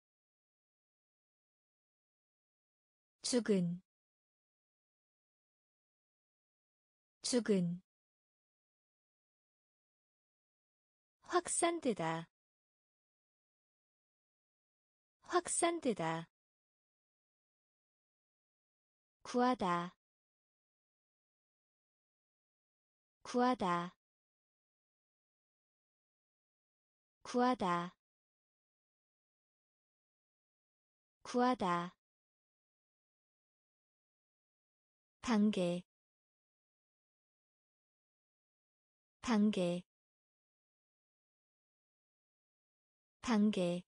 죽은 죽은 확산되다 확산되다 구하다 구하다 구하다 구하다 단계 단계 단계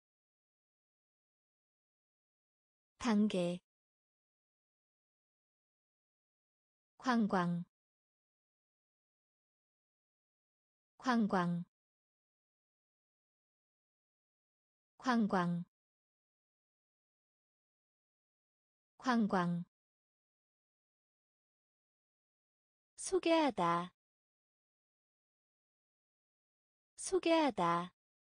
단계 관광 관광 관광 관광 소개하다 소개하다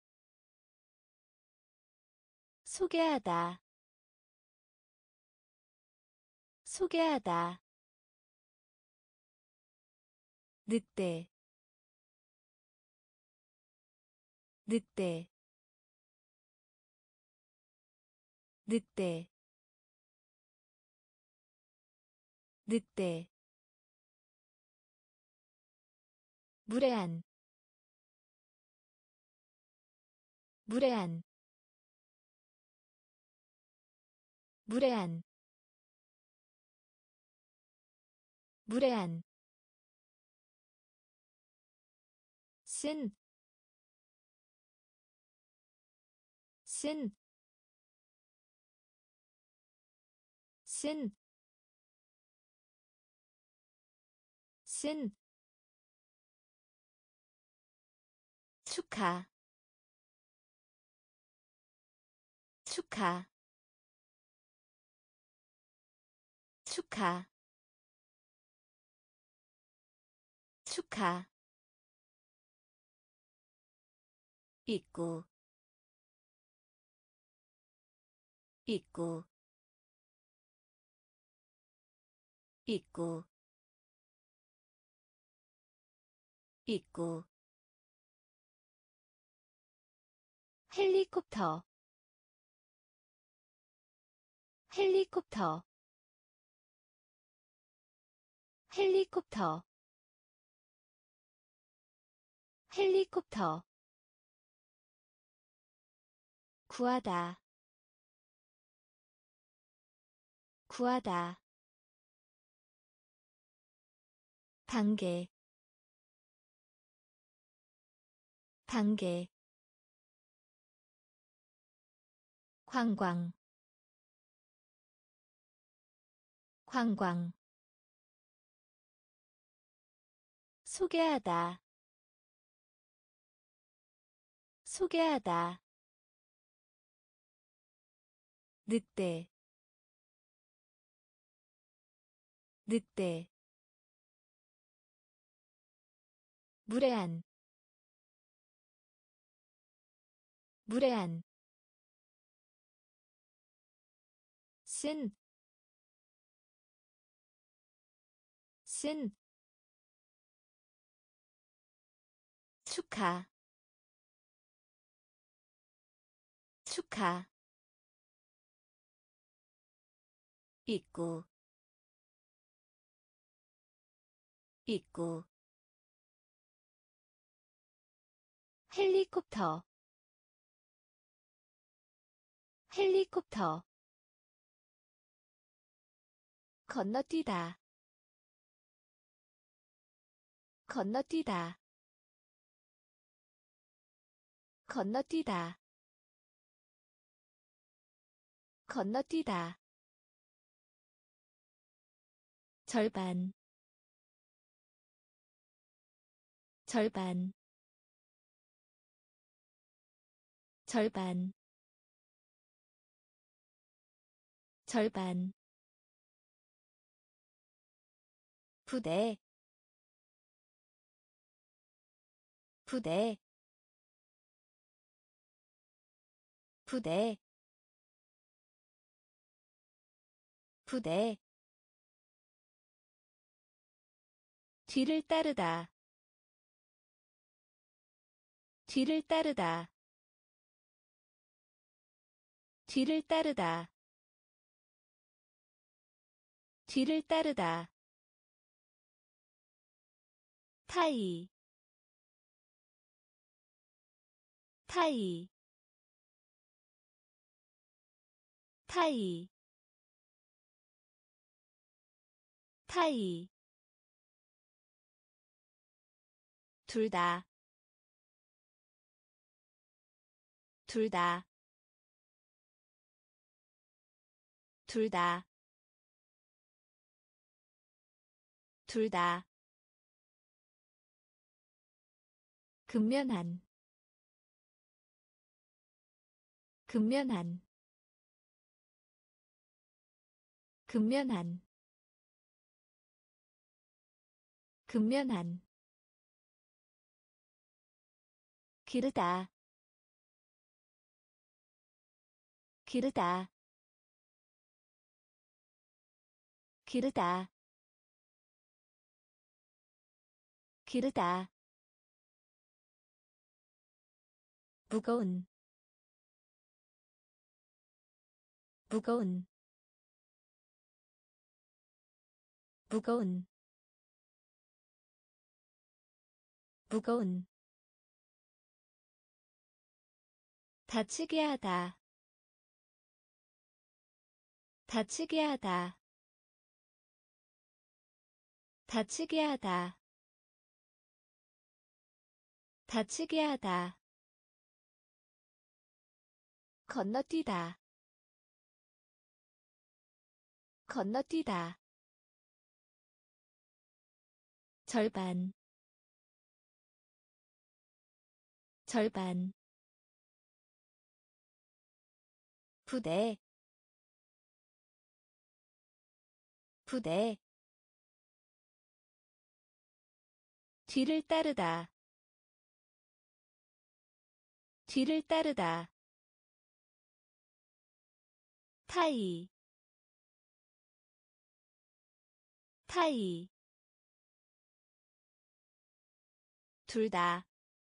소개하다 소개하다 늑대 늑대 늑대 늑대 무례한 무례한 무례한 무례한 쓴 쓴, 쓴, 쓴, 축하, 축하, 축하, 축하 입구 입구 입구 입구 헬리콥터 헬리콥터 헬리콥터 헬리콥터 구하다 구하다 단계 단계 관광 관광 소개하다 소개하다 늑대 늑대 무례한 무례한 쓴 축하 축하 입구 입구 헬리콥터 헬리콥터 건너뛰다 건너뛰다 건너뛰다 건너뛰다 절반 절반 절반 절반 부대 부대 부대 부대 뒤를 따르다 뒤를 따르다 뒤를 따르다 뒤를 따르다 타이 타이 타이 타이 둘 다 둘 다 둘 다 둘 다 근면한 근면한 근면한 근면한 기르다 기르다 기르다 기르다 무거운 무거운 무거운 무거운 다치게 하다 다치게 하다 다치게 하다 다치게 하다 건너뛰다 건너뛰다 절반 절반 부대 부대 뒤를 따르다. 뒤를 따르다. 타이. 타이. 둘 다.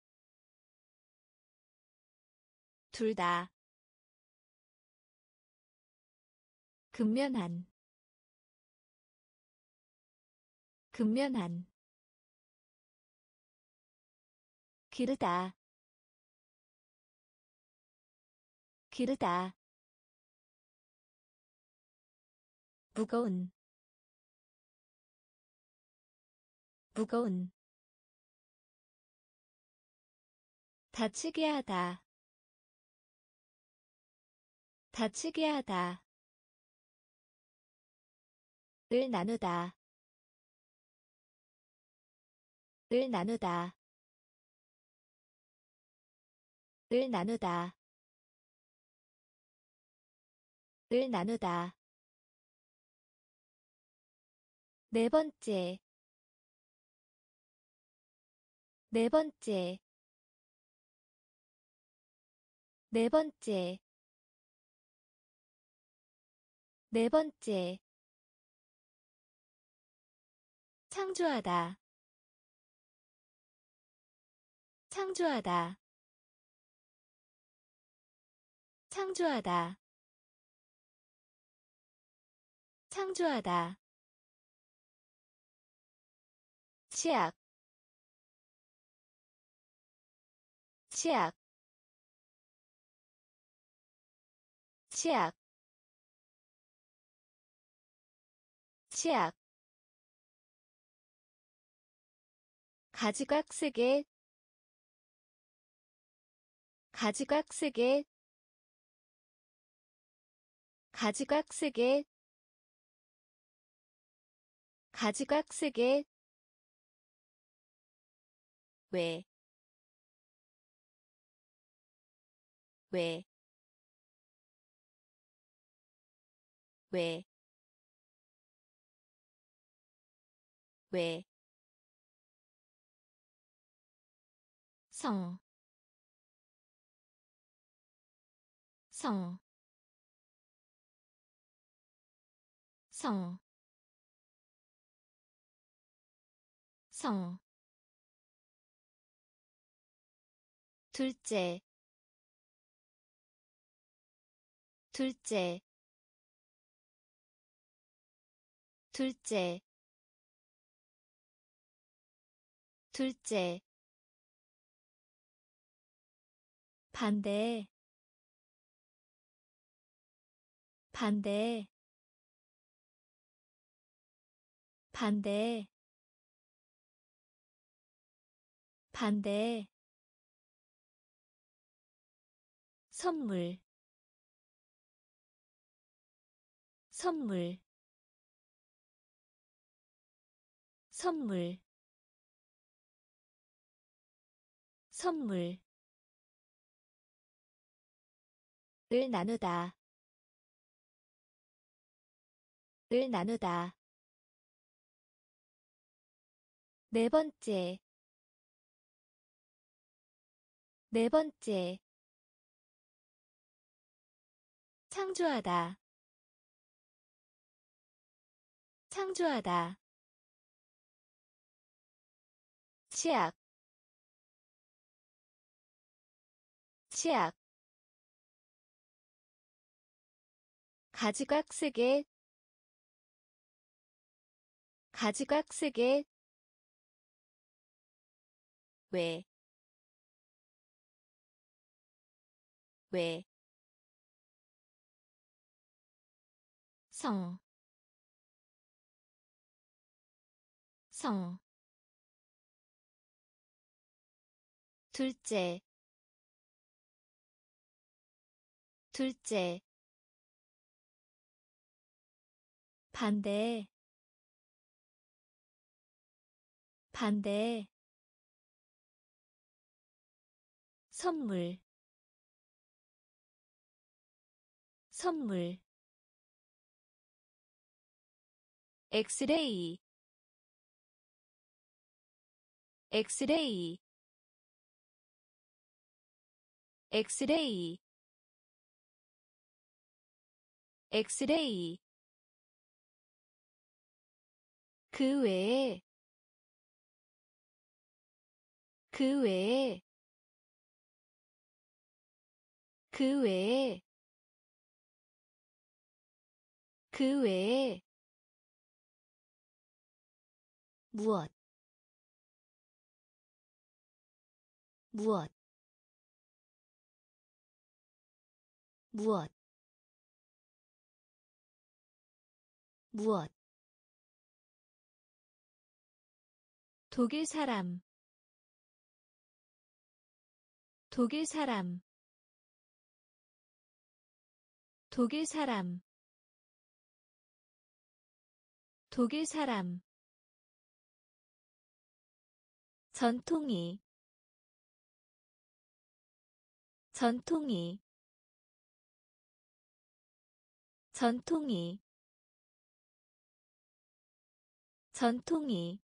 둘 다. 근면한. 근면한. 기르다. 기르다. 무거운. 무거운. 다치게 하다. 다치게 하다. 을 나누다. 을 나누다. 을 나누다. 을 나누다. 네 번째. 네 번째. 네 번째. 네 번째. 창조하다. 창조하다. 창조하다. 창조하다. 치약. 치약. 치약. 치약. 가지각색의. 가지각색의. 가지각색의. 가지각색의. 왜. 왜. 왜. 왜. 성. 성. 성. 성. 둘째. 둘째. 둘째. 둘째. 반대. 반대. 반대. 반대. 선물. 선물. 선물. 선물. 을 나누다. 을 나누다. 네 번째. 네 번째. 창조하다. 창조하다. 치약. 치약. 가지각색의. 가지각색의. 왜. 왜. 성. 성. 둘째. 둘째. 반대. 반대. 선물. 선물. 엑스레이. 엑스레이 엑스레이 엑스레이 그 외에 그 외에 그 외에 그 외에 무엇 무엇 무엇 무엇 독일 사람 독일 사람 독일 사람 독일 사람 전통이 전통이 전통이 전통이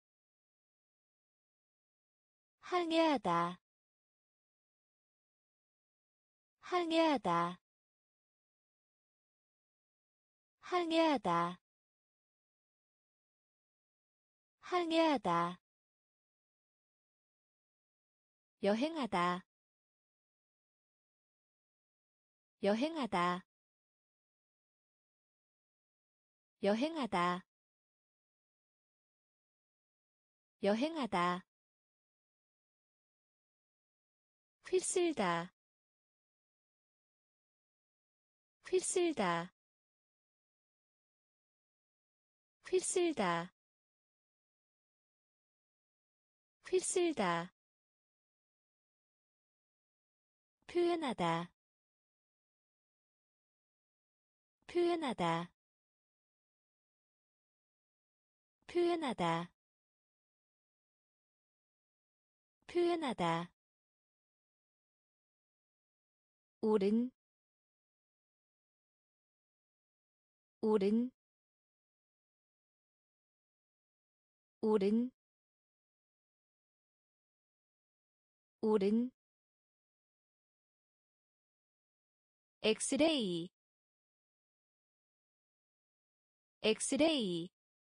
항해하다 항해하다 항해하다 항해하다 여행하다 여행하다 여행하다 여행하다 휩쓸다 휩쓸다 휩쓸다 휩쓸다 표현하다 표현하다 표현하다 표현하다 오른 오른 오른 오른 엑스레이 엑스레이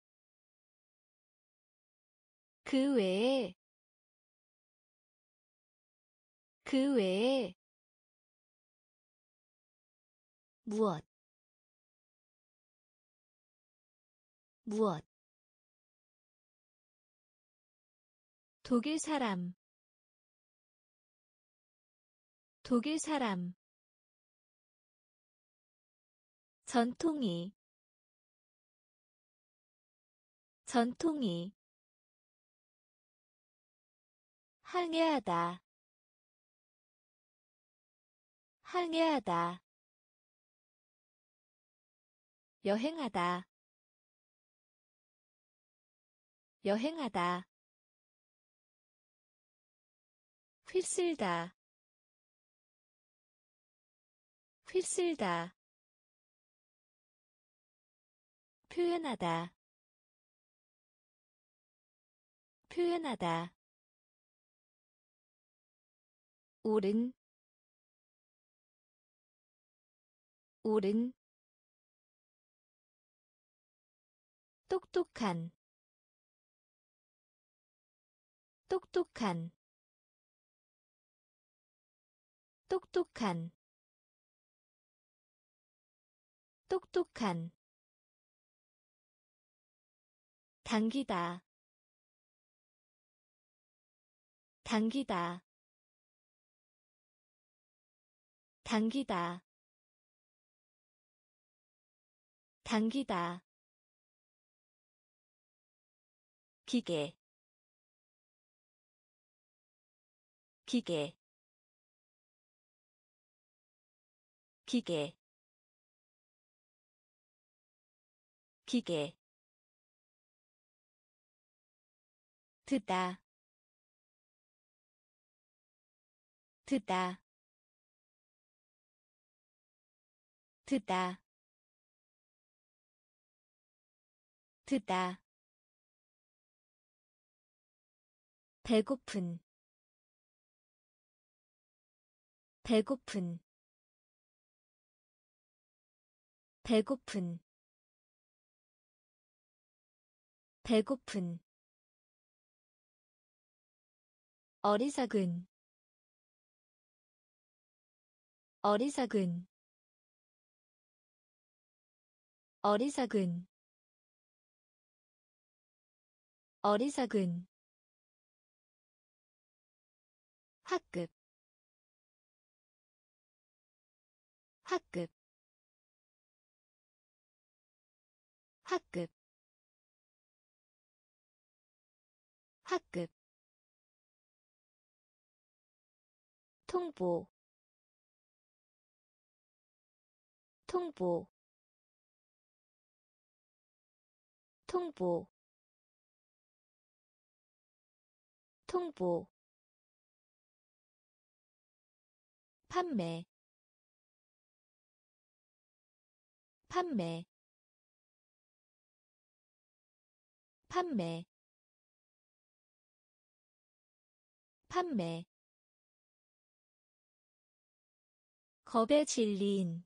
그 외에 그 외에 무엇 무엇 독일 사람 독일 사람 전통이 전통이 항해하다 항해하다 여행하다 여행하다 휩쓸다 휩쓸다 표현하다 표현하다 오른 오른 똑똑한 똑똑한 똑똑한 똑똑한 당기다 당기다 당기다 당기다 기계 기계 기계 기계 듣다 듣다 듣다 듣다 배고픈 배고픈 배고픈 배고픈 어리석은 어리석은 어리석은 어리석은 학급 학급 학급 학급 통보 통보 통보 통보 판매 판매 판매 판매 겁에 질린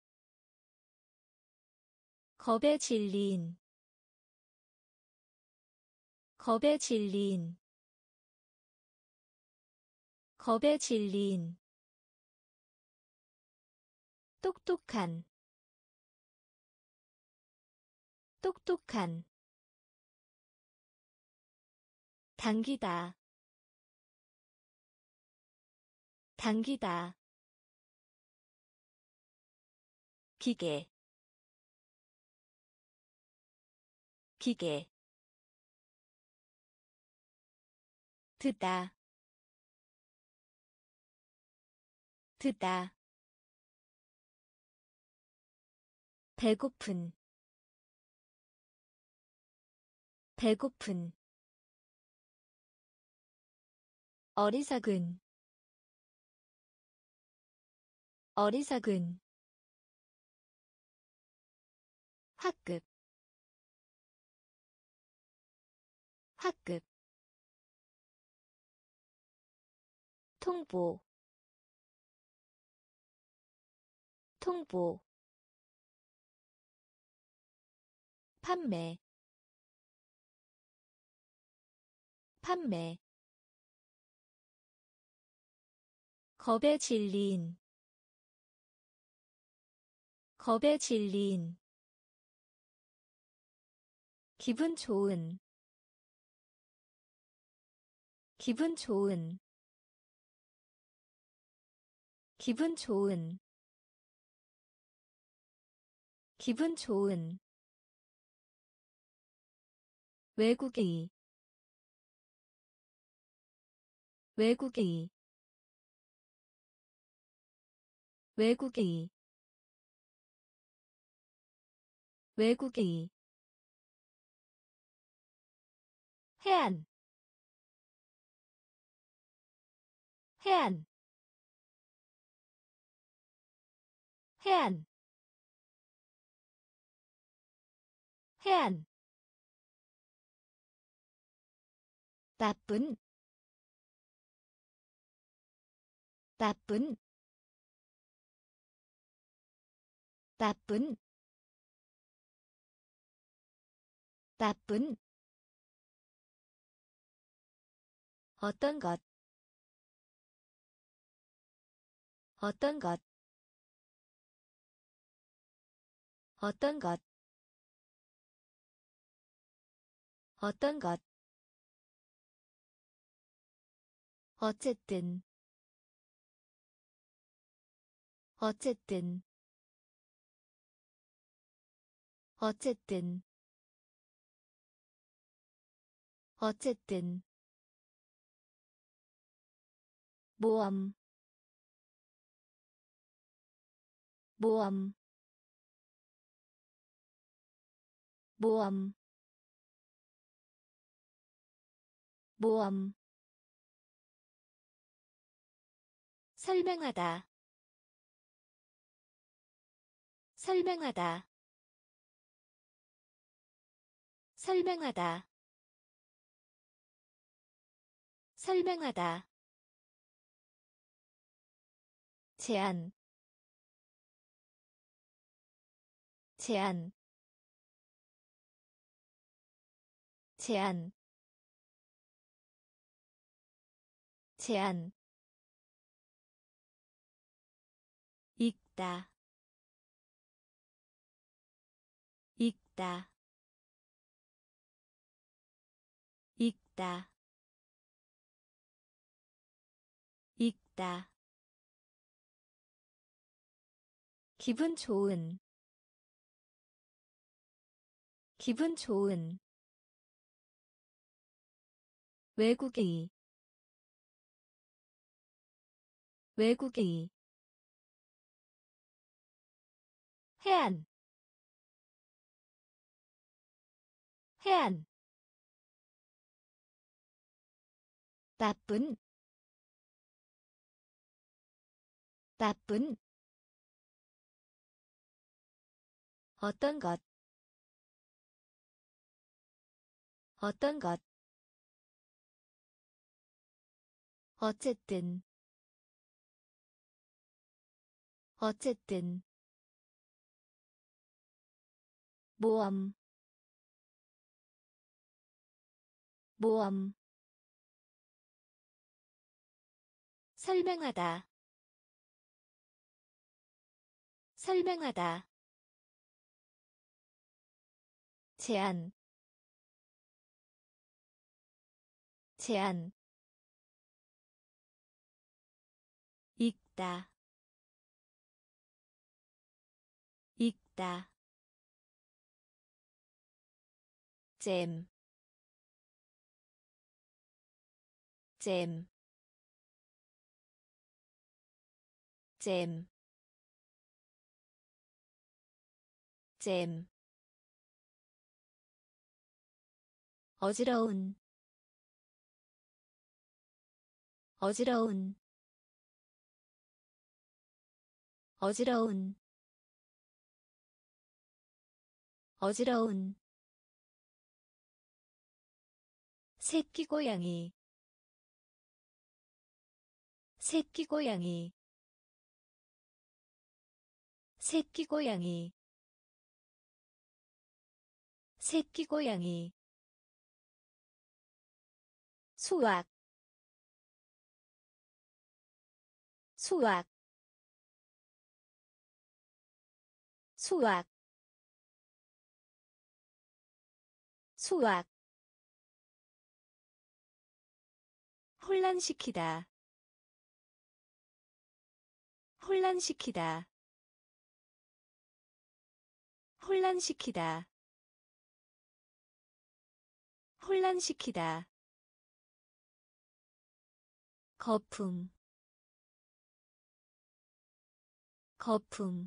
겁에 질린 겁에 질린 겁에 질린 똑똑한 똑똑한 당기다 당기다 기계 기계 듣다 듣다 배고픈 배고픈 어리석은 어리석은 학급 학급 통보 통보 판매 판매 겁에 질린 겁에 질린 기분 좋은 기분 좋은 기분 좋은 기분 좋은 외국의 외국의 외국의 외국의 해안 해안 해안 해안 나쁜 나쁜 나쁜 나쁜 어떤 것 어떤 것 어떤 것 어떤 것 어쨌든 어쨌든 어쨌든 어쨌든 모험 모험 모험 모험 설명하다 설명하다 설명하다 설명하다. 제한, 제한, 제한, 제한. 읽다, 읽다, 읽다, 읽다. 기분 좋은, 기분 좋은. 외국의, 외국의. 해안, 해안. 나쁜, 나쁜. 어떤 것, 어떤 것. 어쨌든, 어쨌든. 모험, 모험. 설명하다, 설명하다. 제한, 제한. 읽다, 읽다. 잼, 잼, 잼, 잼. 어지러운, 어지러운, 어지러운, 어지러운. 새끼 고양이, 새끼 고양이, 새끼 고양이, 새끼 고양이. 수학, 수학, 수학, 수학. 혼란시키다, 혼란시키다, 혼란시키다, 혼란시키다. 거품, 거품,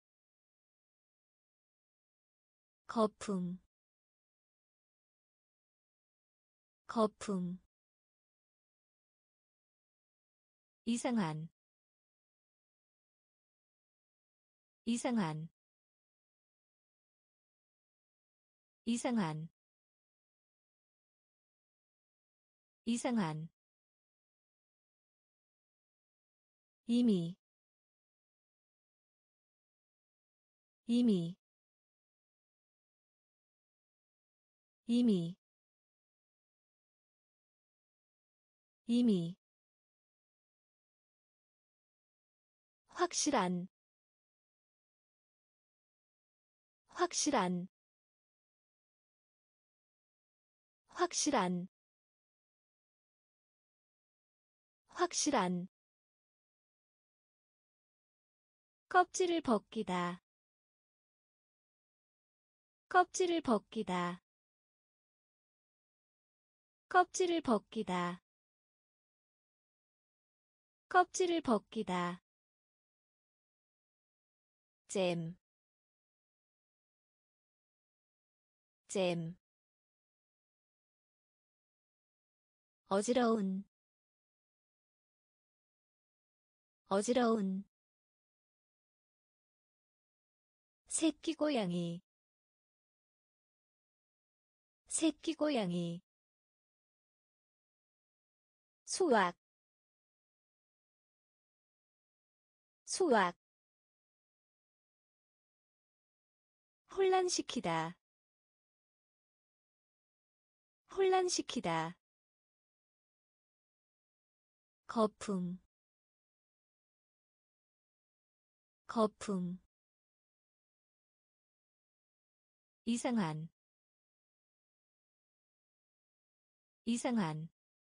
거품, 거품. 이상한, 이상한, 이상한, 이상한. 이미, 이미, 이미, 이미. 확실한, 확실한, 확실한, 확실한. 껍질을 벗기다, 껍질을 벗기다, 껍질을 벗기다, 껍질을 벗기다. 잼, 잼. 어지러운, 어지러운. 새끼 고양이, 새끼 고양이. 수학 수학 혼란시키다 혼란시키다 거품 거품 이상한 이상한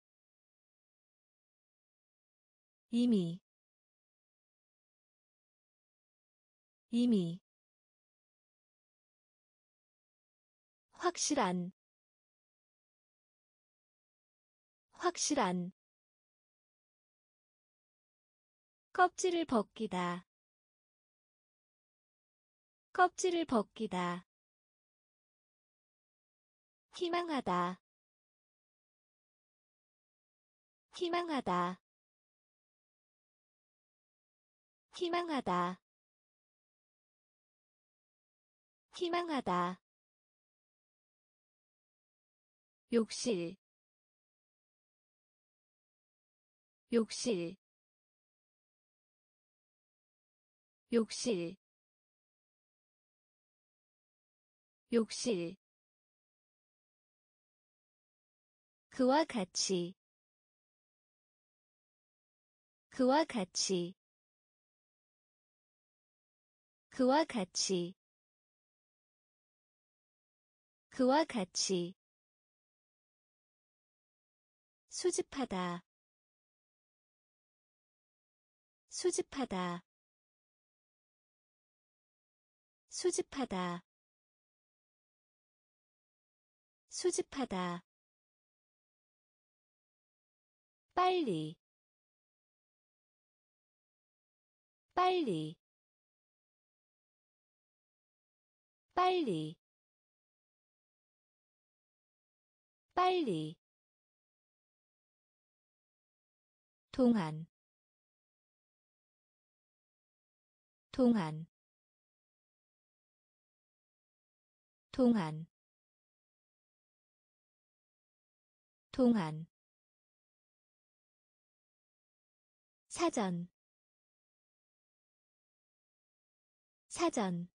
이미 이미 확실한 확실한 껍질을 벗기다 껍질을 벗기다 희망하다 희망하다 희망하다 희망하다 욕실 욕실 욕실 욕실 그와 같이 그와 같이 그와 같이 그와 같이 수집하다 수집하다 수집하다 수집하다 빨리 빨리 빨리 빨리 동안 동안 동안 동안 사전 사전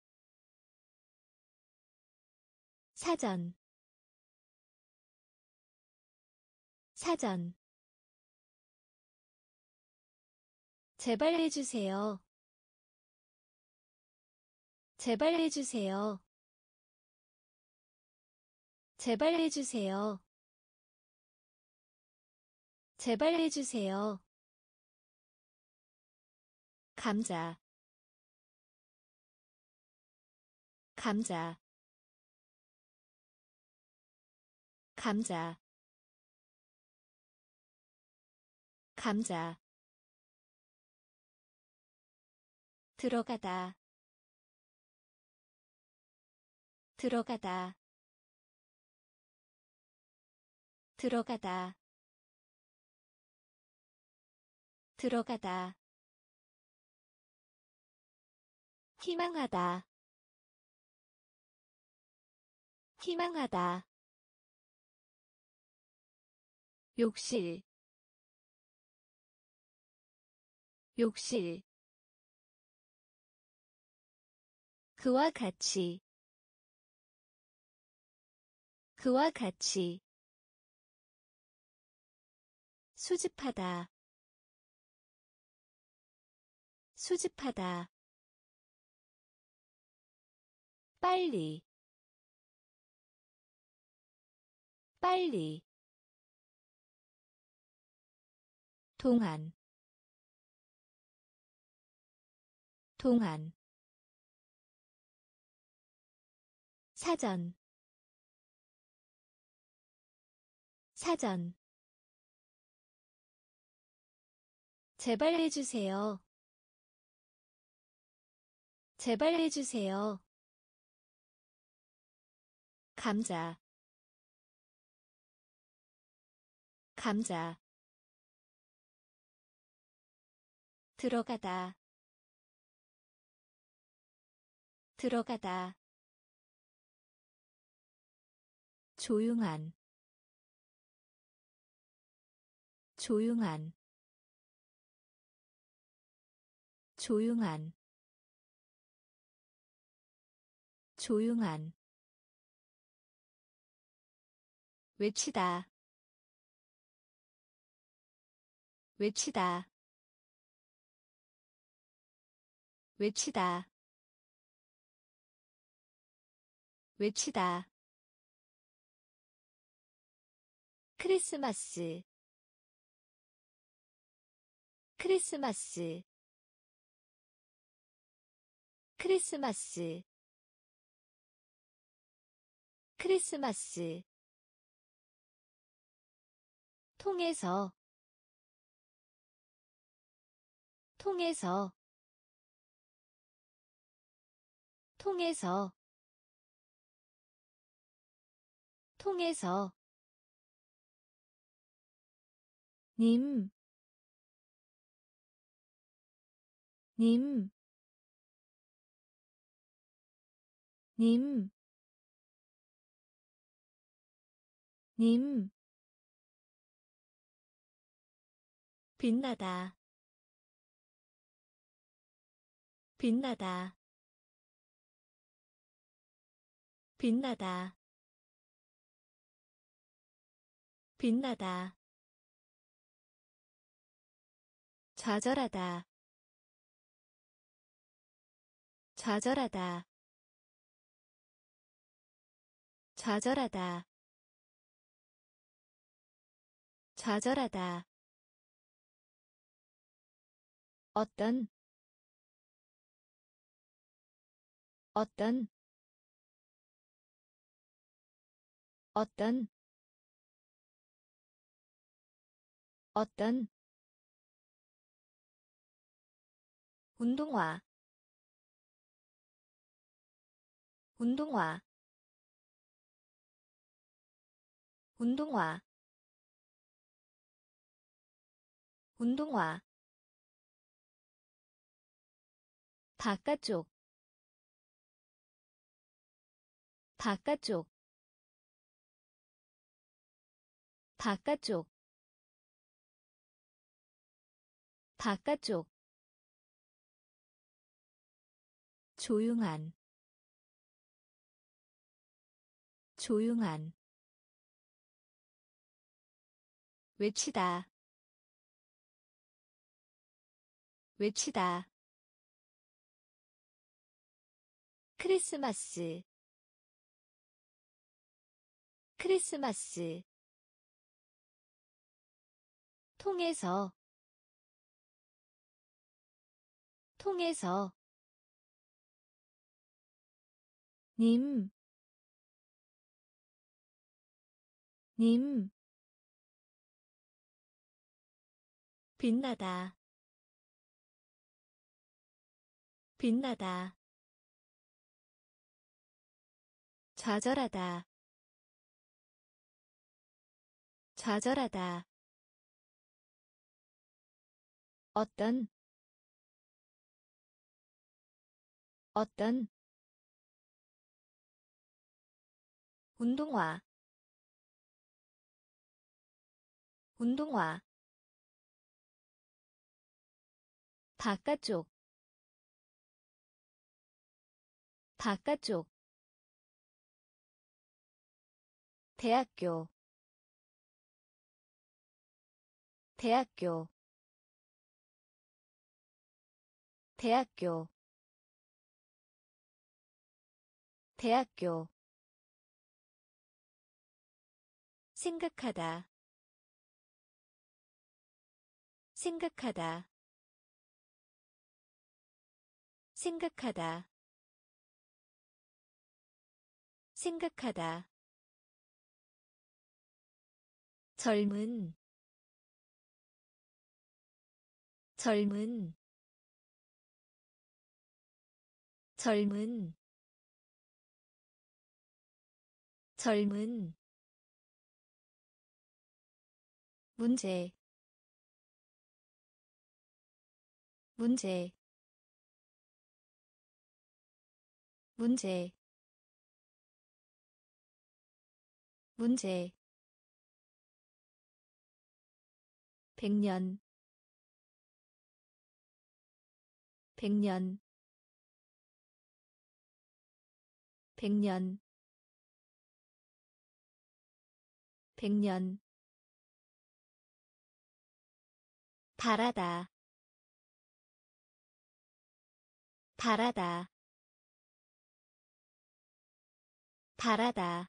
사전 사전 제발 해주세요 제발 해주세요 제발 해주세요 제발 해주세요 감자 감자 감자 감자 들어가다 들어가다 들어가다 들어가다 희망하다 희망하다 욕실 욕실 그와 같이 그와 같이 수집하다 수집하다 빨리 빨리 동안 동안 사전 사전 제발 해주세요 제발 해주세요 감자 감자 들어가다 들어가다 조용한 조용한 조용한 조용한 외치다 외치다 외치다 외치다 크리스마스 크리스마스 크리스마스 크리스마스 통해서 통해서 통해서 통해서 님, 님, 님, 님, 빛나다, 빛나다, 빛나다, 빛나다, 좌절하다, 좌절하다, 좌절하다, 좌절하다. 어떤 어떤 어떤 어떤 운동화 운동화 운동화 운동화 바깥쪽 바깥쪽 바깥쪽 바깥쪽 조용한 조용한 외치다 외치다 크리스마스 크리스마스 통해서 통해서 님, 님, 빛나다, 빛나다, 좌절하다, 좌절하다. 어떤 어떤 운동화 운동화 바깥쪽 바깥쪽 대학교 대학교 대학교 대학교 생각하다 생각하다 생각하다 생각하다 젊은 젊은 젊은 젊은 문제 문제 문제 문제 백년 백년 백년 백년 바라다 바라다 바라다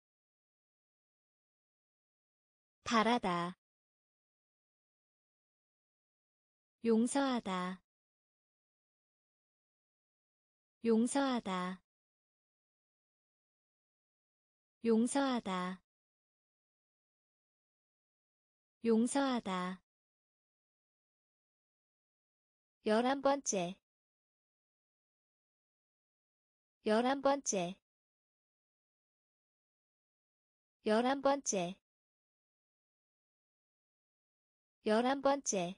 바라다 용서하다 용서하다 용서하다 용서하다 11번째 11번째 11번째 11번째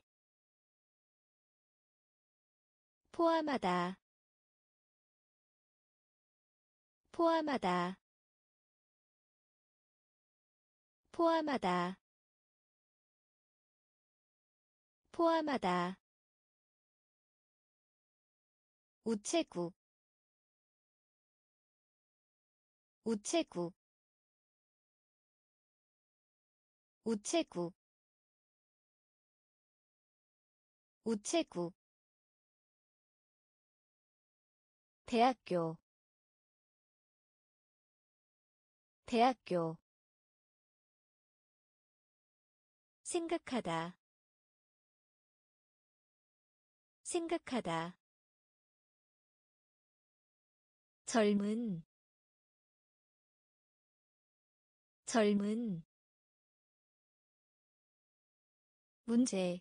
포함하다 포함하다 포함하다 포함하다 우체국 우체국 우체국 우체국 대학교 대학교 생각하다 생각하다 젊은 젊은 문제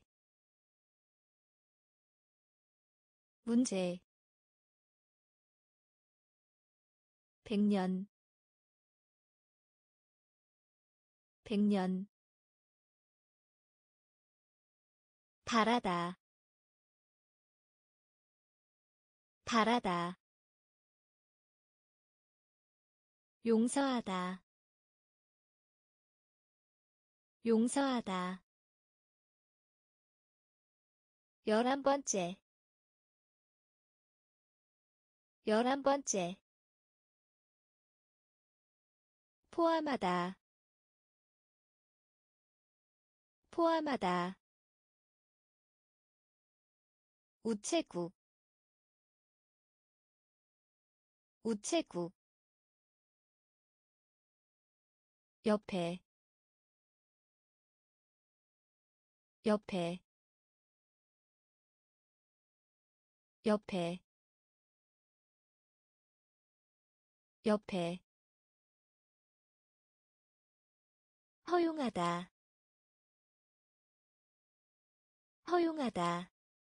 문제 백년 백년 바라다 바라다 용서하다 용서하다 11번째 11번째 포함하다 포함하다 우체국 우체국 옆에 옆에 옆에 옆에 허용하다 허용하다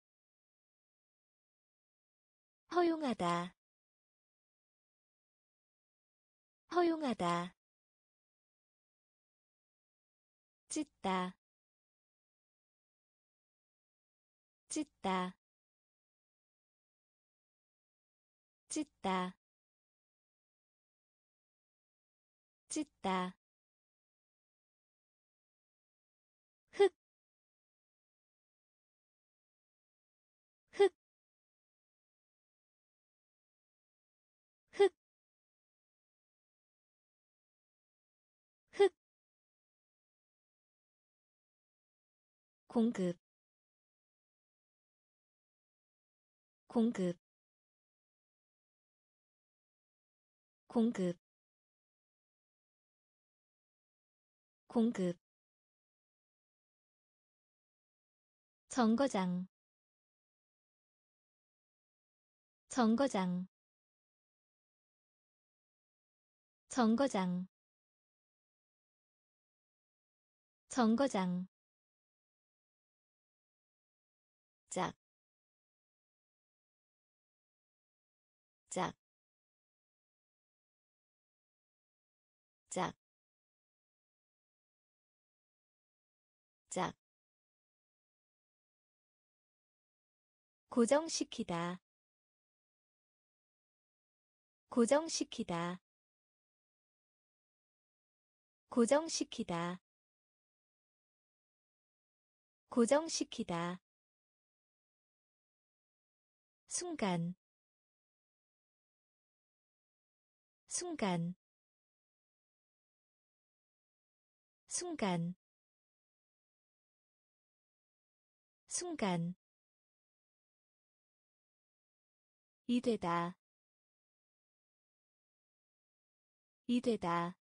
허용하다 허용하다 찢다 찢다 찢다 찢다 흑, 흑, 흑, 흑, 공급, 공급, 공급, 공급, 정거장, 정거장, 정거장, 정거장, 짝, 짝, 짝, 짝, 고정시키다, 고정시키다, 고정시키다, 고정시키다. 순간 순간 순간 순간 이되다 이되다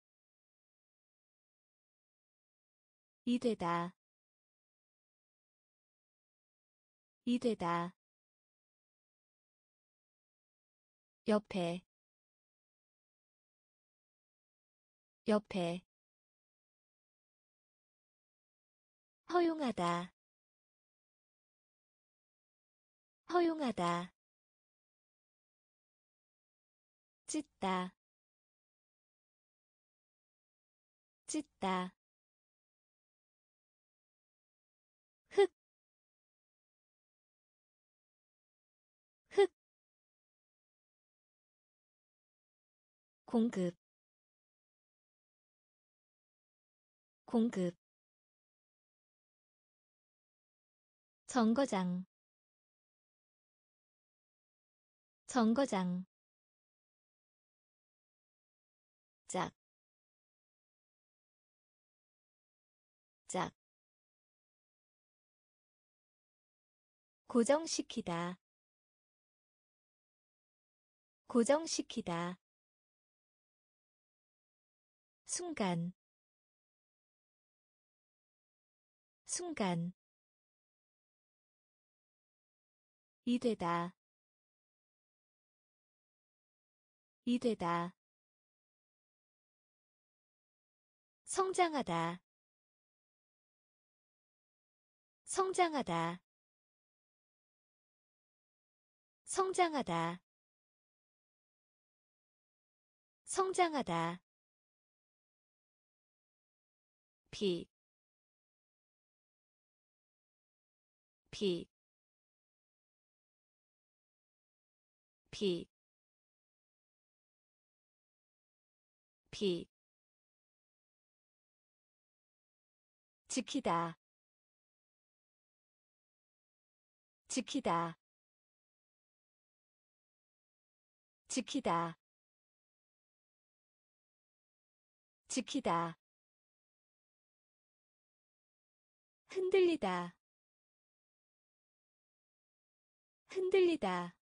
이되다 이되다 옆에 옆에 허용하다 허용하다 찢다 찢다 흑 흑 공급 공급 정거장 정거장 짝, 짝. 고정시키다. 고정시키다. 순간, 순간. 이되다. 이되다. 성장하다. 성장하다. 성장하다. 성장하다. 피, 피, 피, 피. 지키다. 지키다. 지키다. 지키다. 흔들리다. 흔들리다.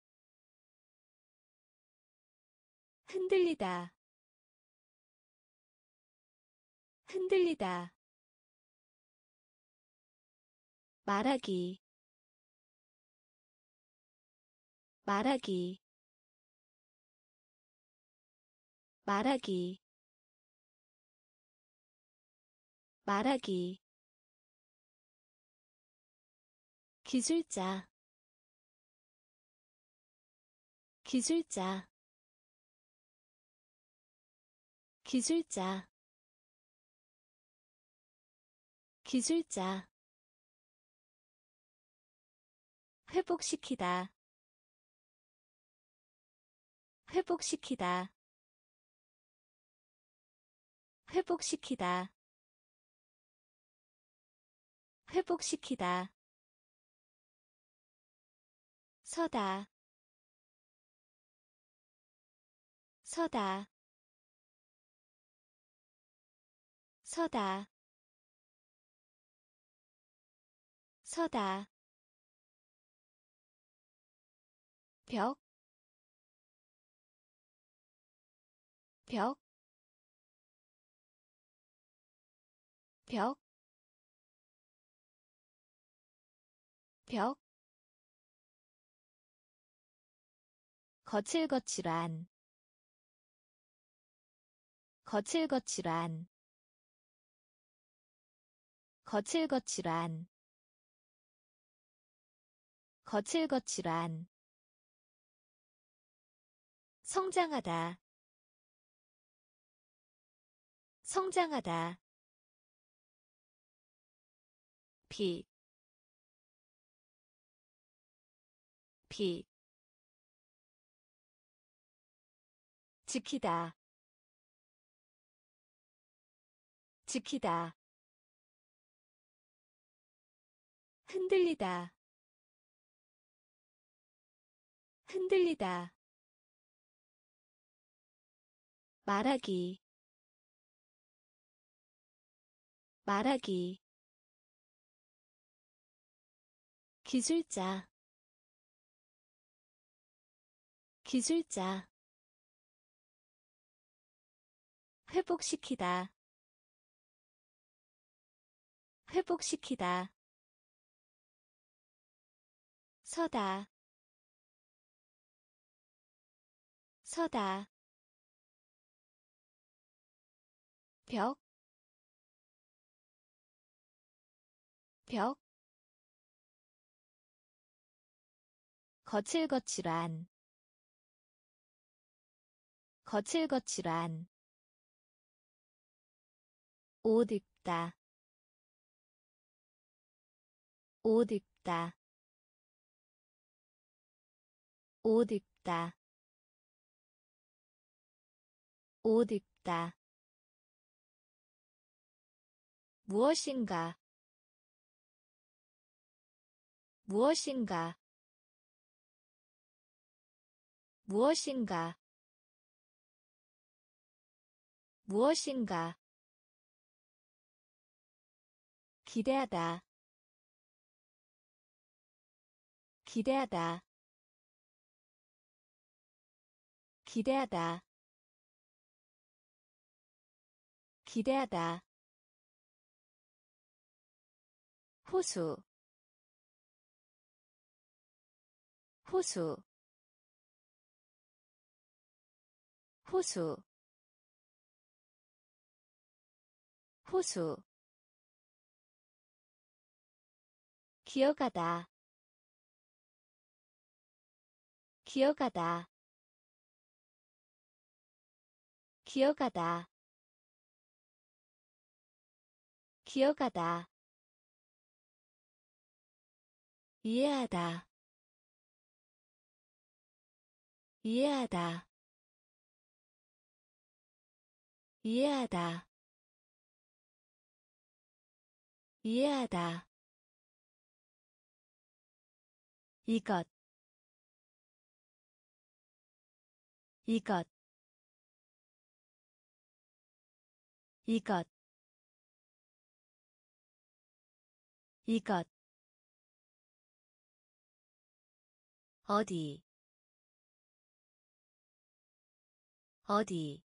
흔들리다. 흔들리다. 말하기. 말하기. 말하기. 말하기. 기술자. 기술자. 기술자. 기술자. 회복시키다. 회복시키다. 회복시키다. 회복시키다. 서다. 서다. 서다. 서다. 벽, 벽, 벽, 벽. 거칠거칠한, 거칠거칠한, 거칠거칠한, 거칠거칠한. 성장하다. 성장하다. 피, 피. 지키다. 지키다. 흔들리다 흔들리다 말하기 말하기 기술자 기술자 회복시키다 회복시키다 서다 서다 벽, 벽, 거칠거칠한, 거칠거칠한, 옷 입다, 옷 입다, 옷 입다, 옷 입다, 무엇인가, 무엇인가, 무엇인가, 무엇인가, 기대하다, 기대하다, 기대하다, 기대하다, 호수, 호수, 호수, 호수, 기어가다, 기어가다, 기어가다, 기어가다, 이해하다, 이해하다, 이해하다, 이해하다, 이것, 이것, 이것, 이것, 어디, 어디,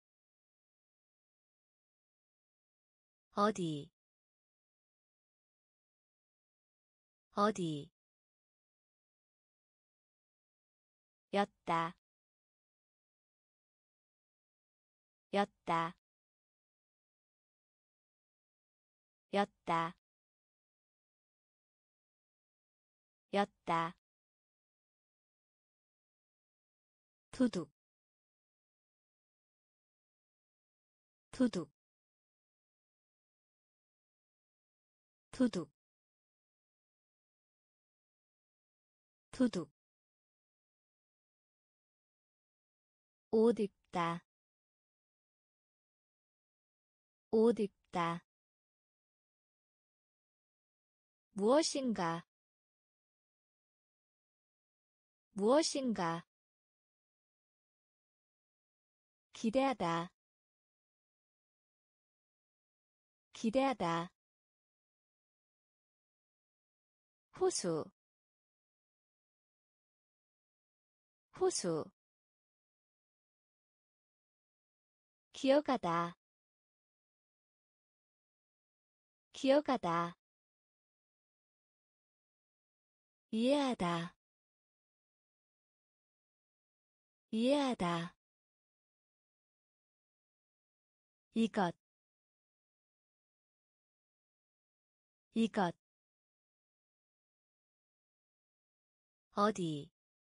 어디, 어디, 였다, 였다, 였다, 였다, 도둑, 도둑, 도둑, 도둑, 옷 입다, 옷 입다, 무엇인가, 무엇인가, 기대하다, 기대하다, 호수, 호수, 기어가다, 기어가다, 이해하다, 이해하다, 이것, 이것, 어디,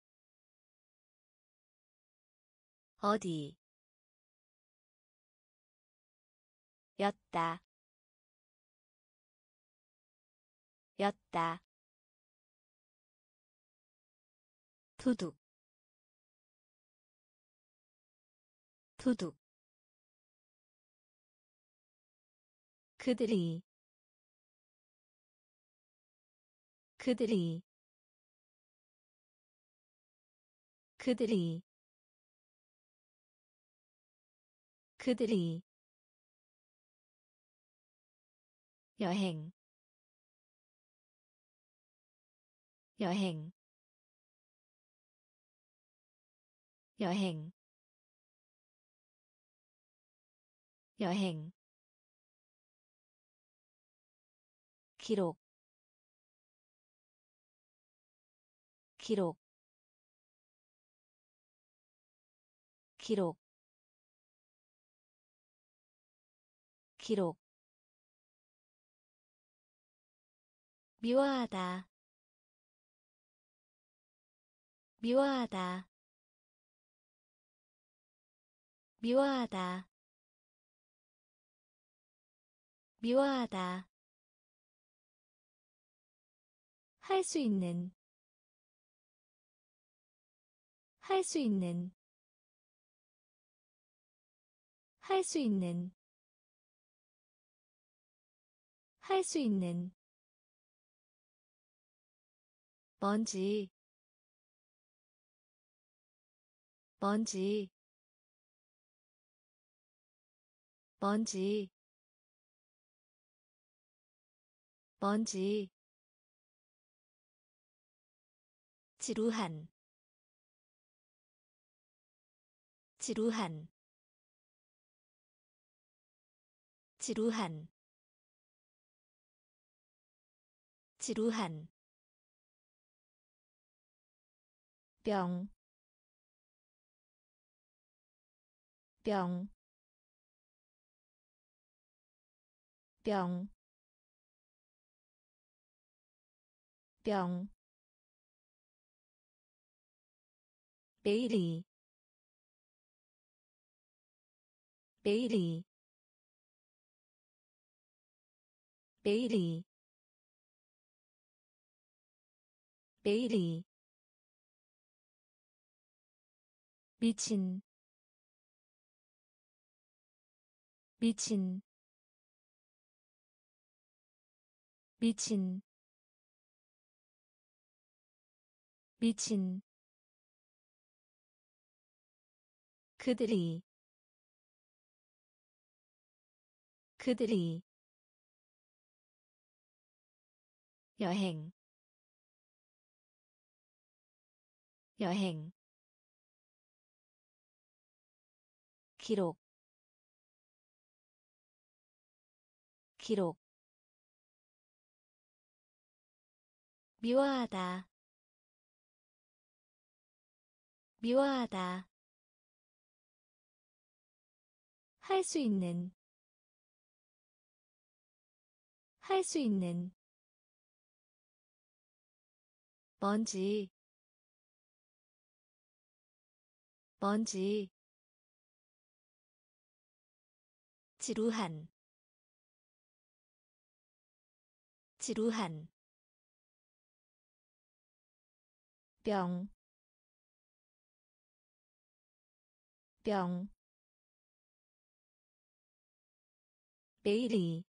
어디, 였다, 였다, 도둑, 도둑, 그들이, 그들이 그들이 그들이 여행 여행 여행 여행 기록 기록 기록 기록 미워하다 미워하다 미워하다 미워하다 할 수 있는 할 수 있는 할 수 있는 할 수 있는 먼지 먼지 먼지 먼지 지루한 지루한 지루한 지루한 병, 병, 병, 병, 매일이, 매일이, 매일이, 매일이, 미친, 미친, 미친, 미친, 그들이, 그들이, 여행, 여행, 기록, 기록, 미워하다, 미워하다, 할 수 있는, 할 수 있는, 먼지, 먼지, 지루한, 지루한, 병, 병, 매일이,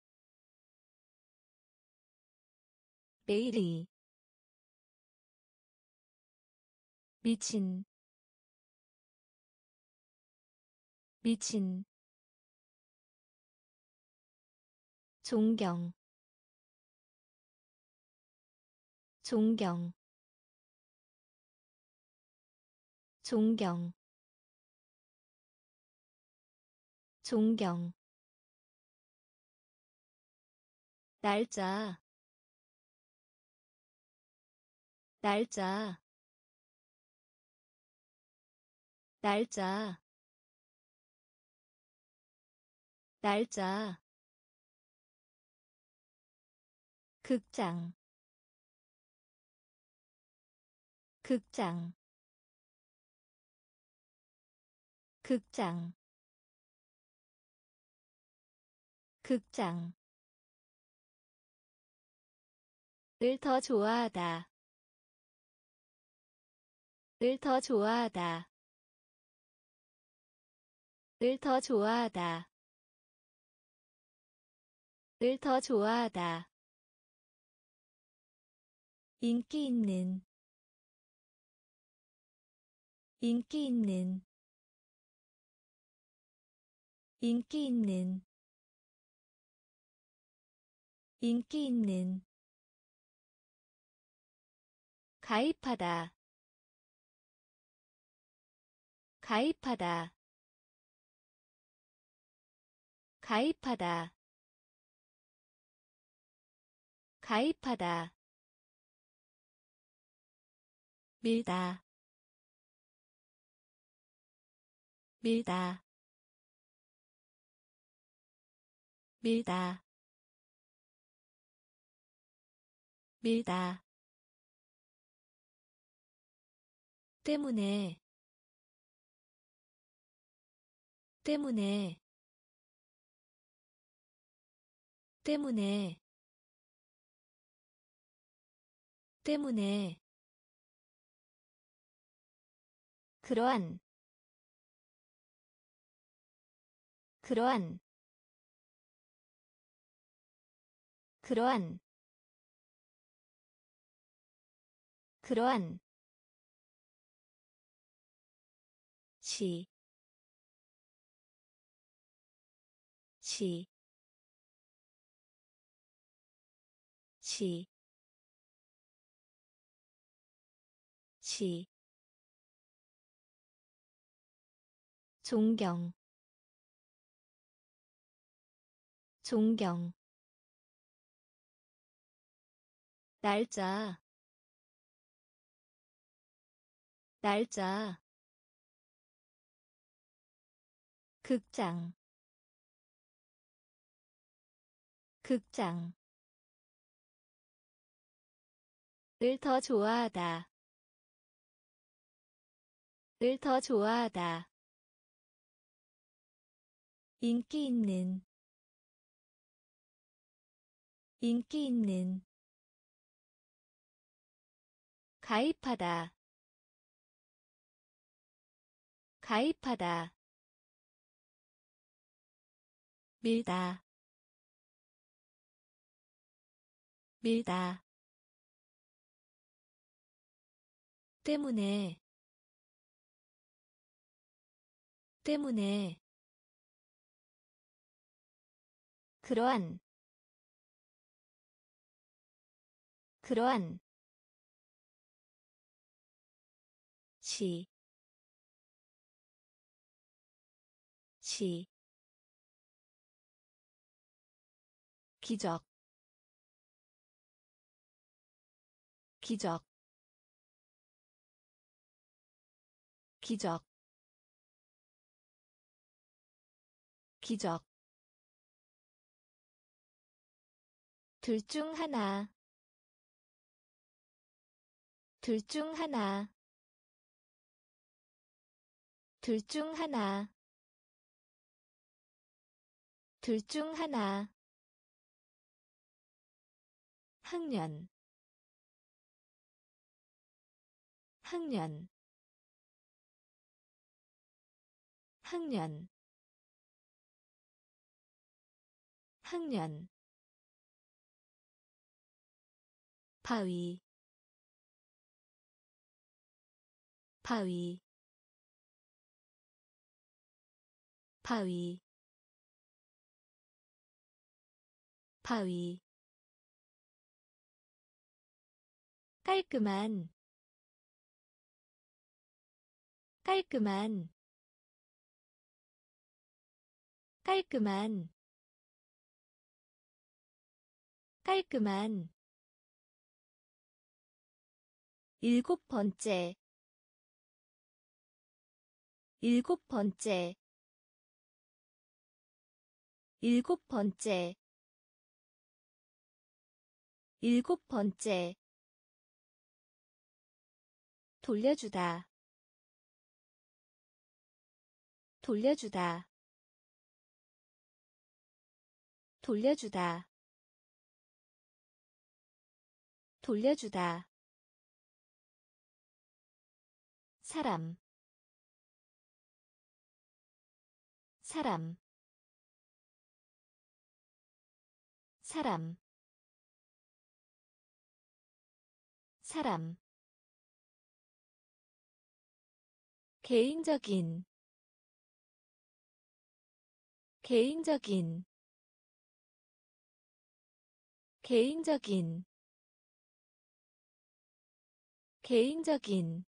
매일이, 미친, 미친, 존경, 존경, 존경, 존경, 날짜, 날짜, 날짜, 날짜, 극장, 극장, 극장, 극장, 을 더 좋아하다, 을 더 좋아하다, 을 더 좋아하다, 을 더 좋아하다, 인기 있는 인기 있는 인기 있는 인기 있는 가입하다 가입하다 가입하다 가입하다 밀다 밀다 밀다 밀다 때문에 때문에 때문에 때문에 그러한 그러한 그러한 그러한 시, 시, 시, 시, 존경, 존경, 날짜, 날짜, 극장, 극장, 을 더 좋아하다, 을 더 좋아하다, 인기 있는, 인기 있는, 가입하다, 가입하다, 밀다, 밀다, 때문에, 때문에, 그러한, 그러한, 시, 시, 기적, 기적, 기적, 기적, 둘 중 하나, 둘 중 하나, 둘 중 하나, 둘 중 하나, 학년, 학년, 학년, 학년, 바위, 바위, 바위, 바위, 깔끔한, 깔끔한, 깔끔한, 깔끔한, 일곱 번째, 일곱 번째, 일곱 번째, 일곱 번째, 돌려주다, 돌려주다, 돌려주다, 돌려주다, 사람, 사람, 사람, 사람 개인적인 개인적인 개인적인 개인적인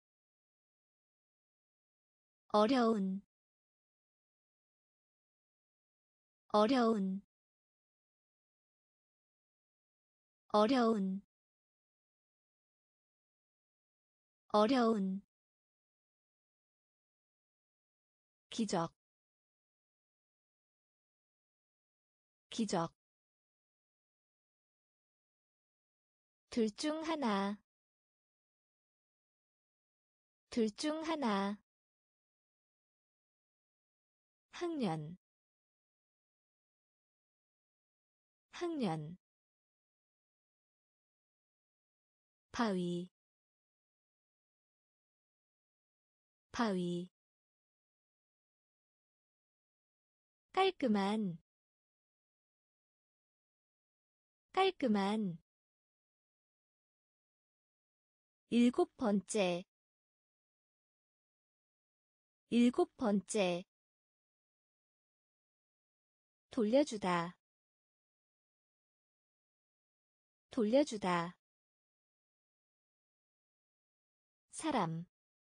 어려운 어려운 어려운 어려운 기적 기적 둘 중 하나 둘 중 하나 학년 학년 바위 바위 깔끔한 깔끔한 일곱 번째 일곱 번째 돌려주다 돌려주다 사람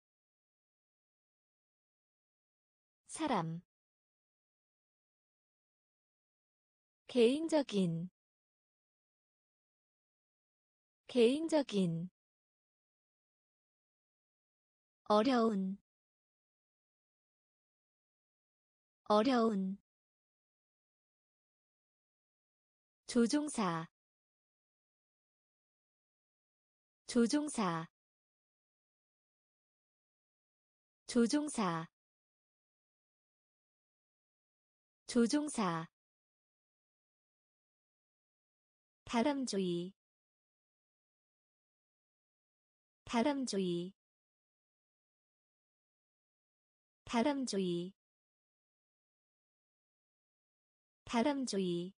사람 개인적인 개인적인 어려운 어려운 조종사 조종사 조종사 조종사 다람쥐 다람쥐 다람쥐 다람쥐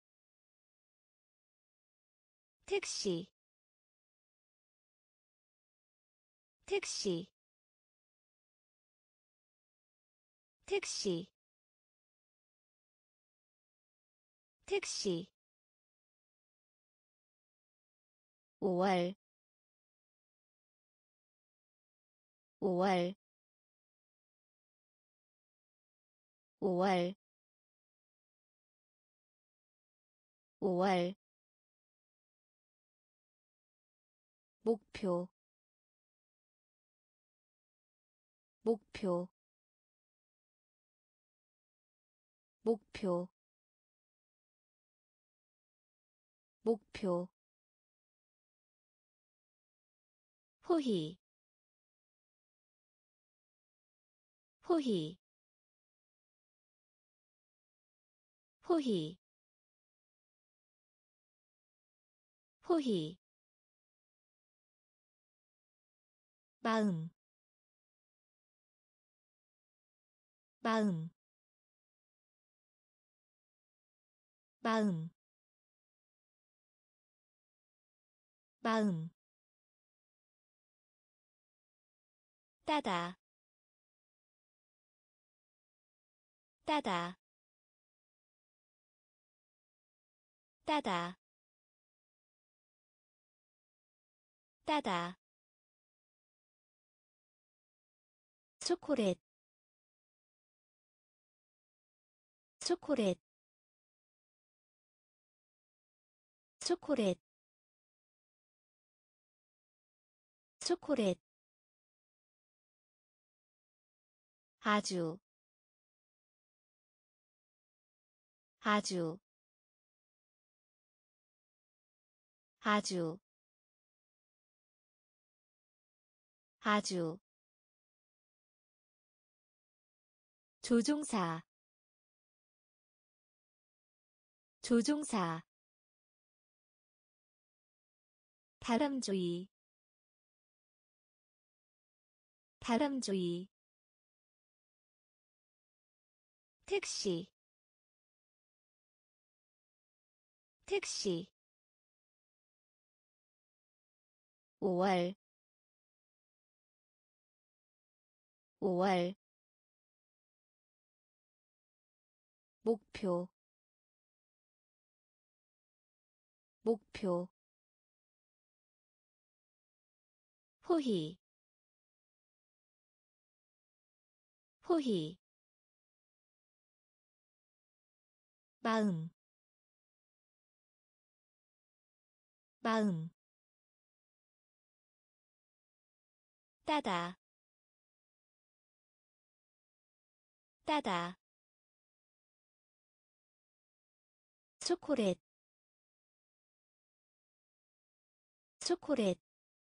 택시 택시 택시 택시 5월 5월 5월 5월 목표 목표 목표 목표 호희 호희 호희 호희 마음 마음 마음 마음 따다 따다 따다 따다 초콜릿 초콜릿 초콜릿 초콜릿 아주 아주 아주 아주 조종사 조종사 다람쥐 다람쥐 택시 택시 5월 5월 목표 목표 포희 포희 마음 마음 따다 따다 초콜릿 초콜릿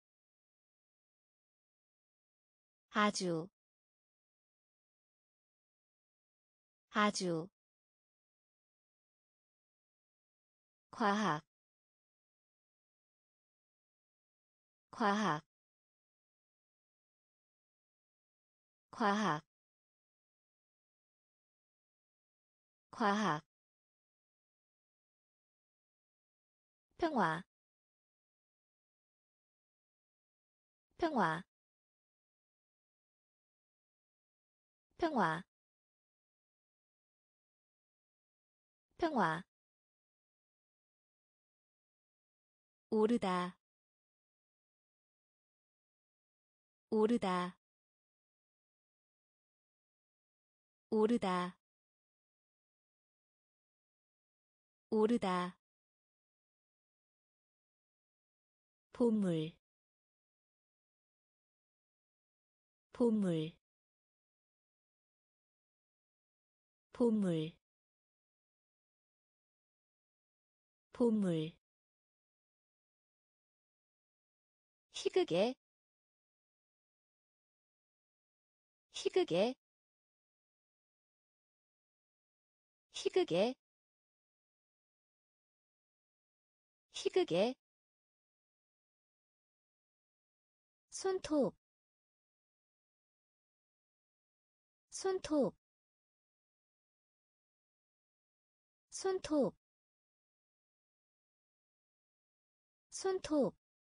아주 아주 과학 과학 과학 과학 평화 평화 평화 평화 오르다 오르다 오르다 오르다 보물 보물 보물 보물 희극의 희극의 희극의 희극의 손톱 손톱 손톱 손톱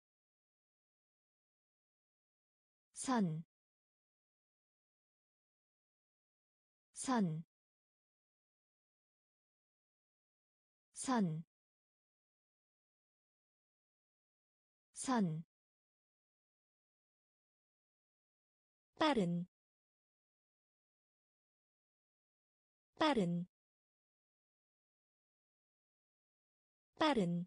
선, 선, 선, 선, 빠른, 빠른, 빠른,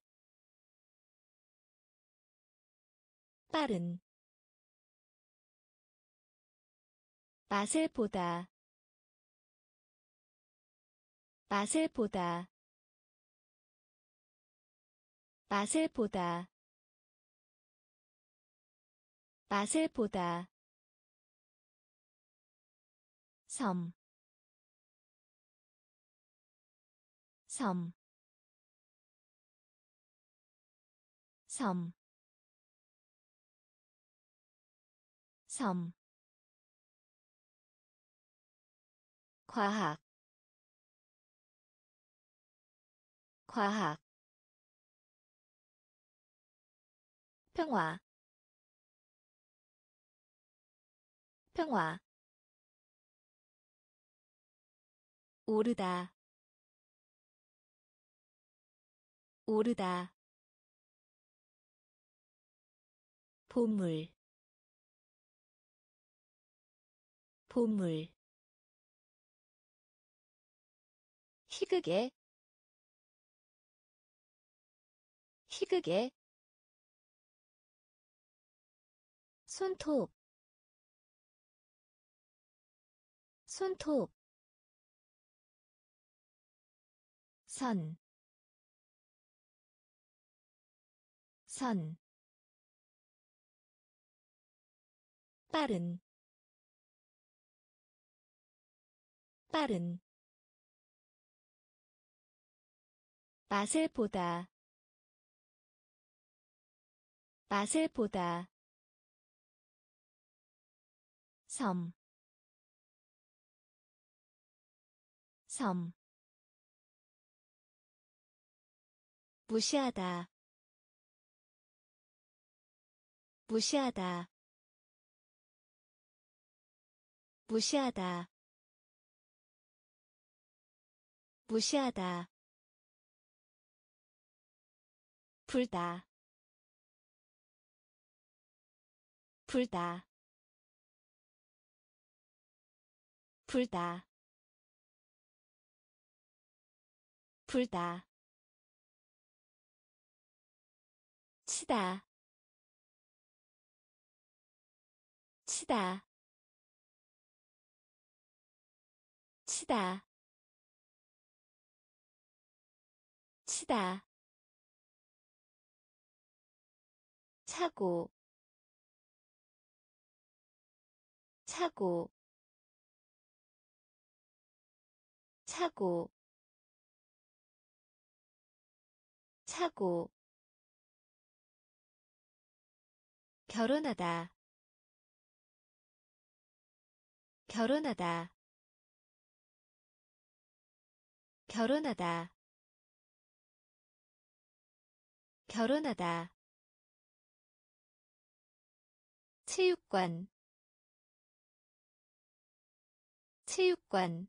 빠른, 맛을 보다, 맛을 보다, 맛을 보다, 맛을 보다, 섬, 섬, 섬, 섬, 과학, 과학, 평화, 평화, 오르다, 오르다, 보물, 보물, 희극의 희극의 손톱 손톱 선, 선, 빠른, 빠른, 맛을 보다, 맛을 보다, 섬, 섬, 무시하다, 무시하다 무시하다 무시하다 불다 불다 불다 불다 치다 치다 치다 치다 차고 차고 차고 차고 결혼하다 결혼하다 결혼하다 결혼하다 체육관 체육관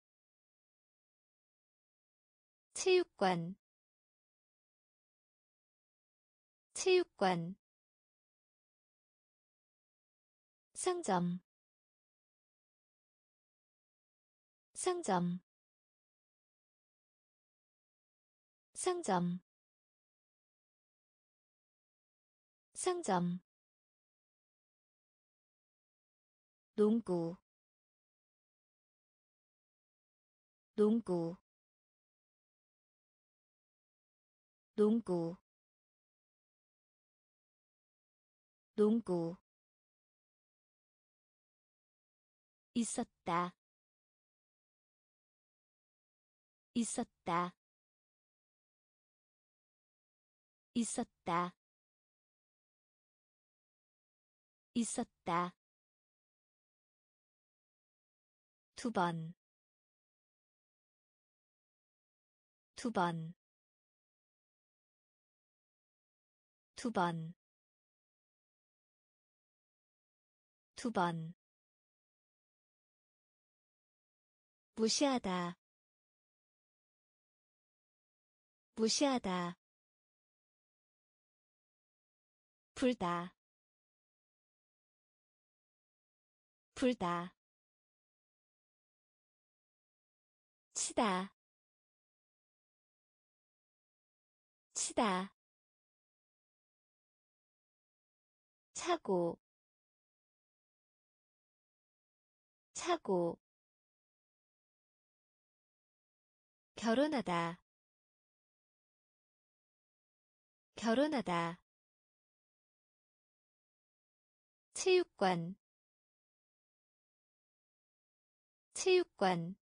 체육관 체육관 상점 상점 상점 상점 농구 농구 농구 농구 있었다 있었다 있었다 있었다 두 번, 두 번, 두 번, 두 번. 무시하다, 무시하다. 불다, 불다. 치다, 치다. 차고, 차고. 결혼하다, 결혼하다. 체육관, 체육관.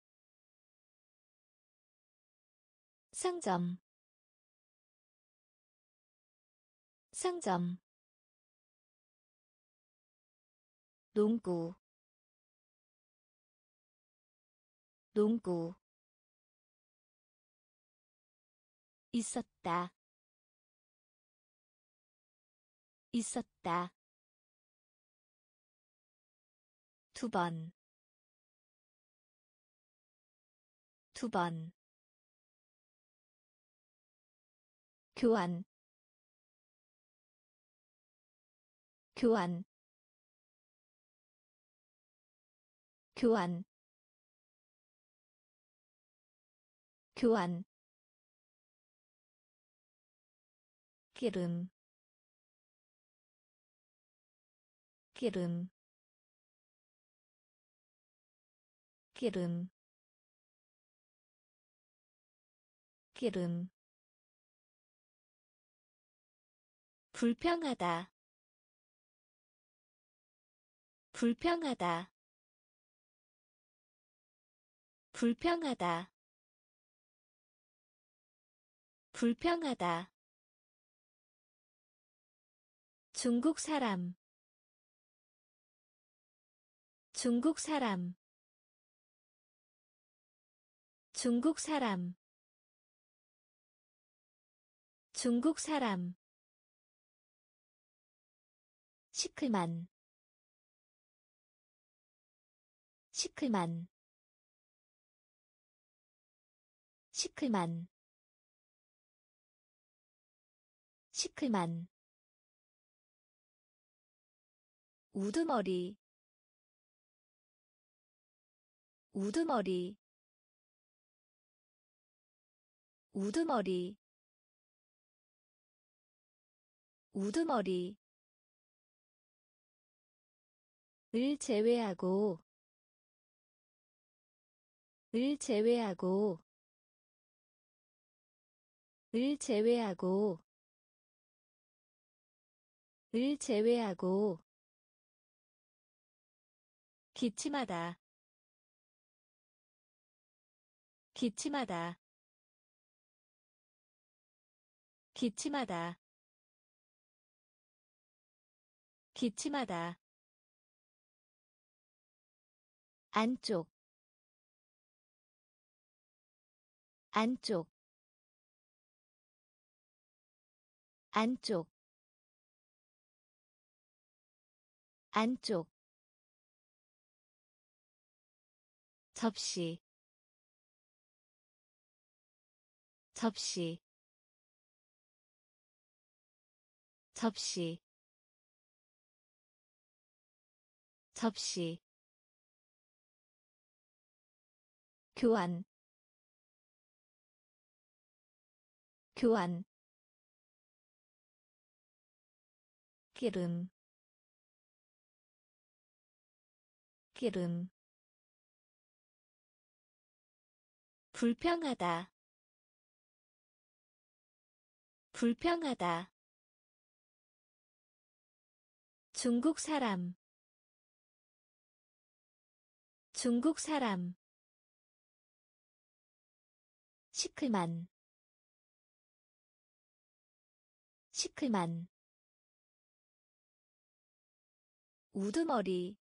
상점, 상점. 농구, 농구. 있었다, 있었다. 두 번, 두 번. 교환, 교환, 교환, 교환. 기름, 기름, 기름, 기름. 불평하다, 불평하다, 불평하다, 불평하다. 중국 사람, 중국 사람, 중국 사람, 중국 사람. 시클만 시클만 시클만 시클만 우두머리 우두머리 우두머리 우두머리 을 제외하고 을 제외하고 을 제외하고 을 제외하고 기침하다 기침하다 기침하다 기침하다 안쪽 안쪽 안쪽 안쪽 접시 접시 접시 접시 교환 교환 기름 기름 불평하다 불평하다 중국 사람 중국 사람 시클만 시클만 우두머리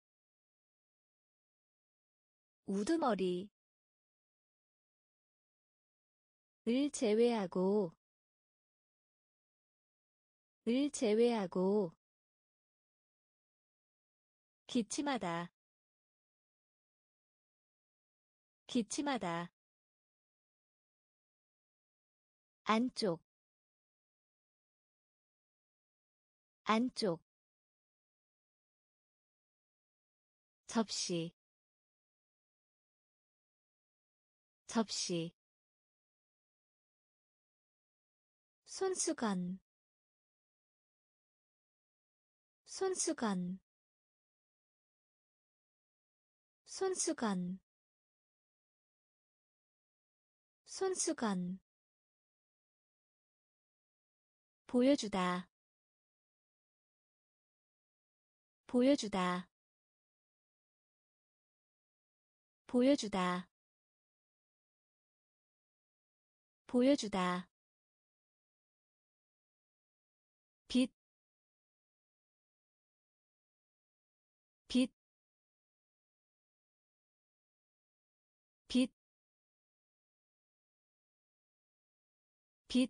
우두머리 을 제외하고 을 제외하고 기침하다 기침하다 안쪽 안쪽 접시 접시 손수건 손수건 손수건 손수건 보여주다 보여주다 보여주다 보여주다 빛, 빛, 빛, 빛,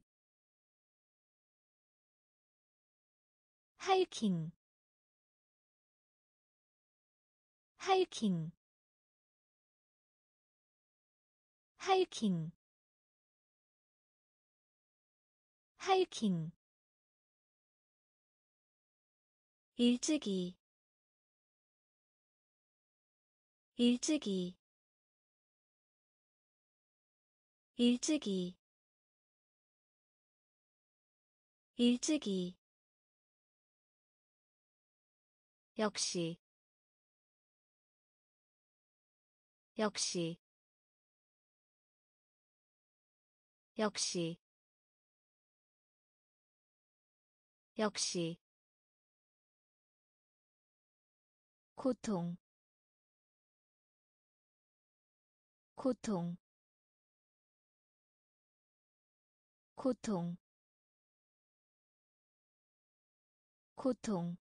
하이킹, 하이킹, 하이킹, 하이킹, 일찍이, 일찍이, 일찍이, 일찍이, 역시, 역시, 역시, 역시, 고통, 고통, 고통, 고통,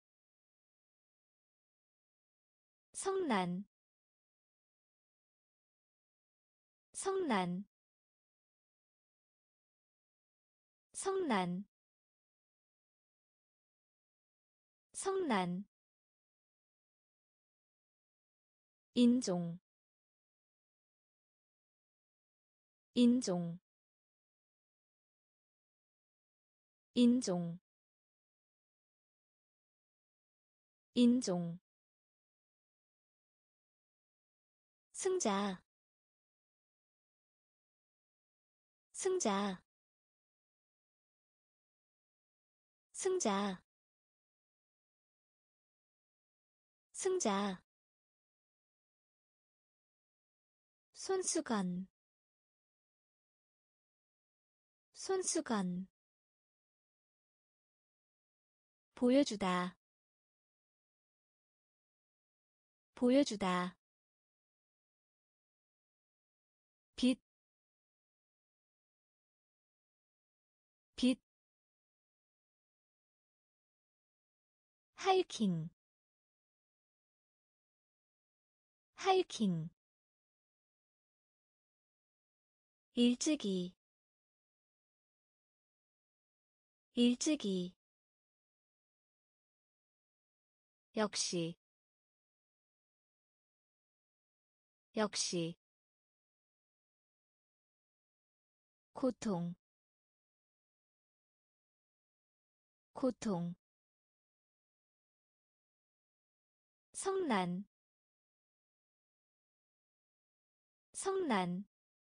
성난, 성난, 성난, 성난 인종 인종 인종 인종 승자 승자 승자 승자 손수건 손수건 보여주다 보여주다 빛, 빛, 하이킹, 하이킹, 일찍이, 일찍이, 역시, 역시, 고통, 고통, 성난, 성난,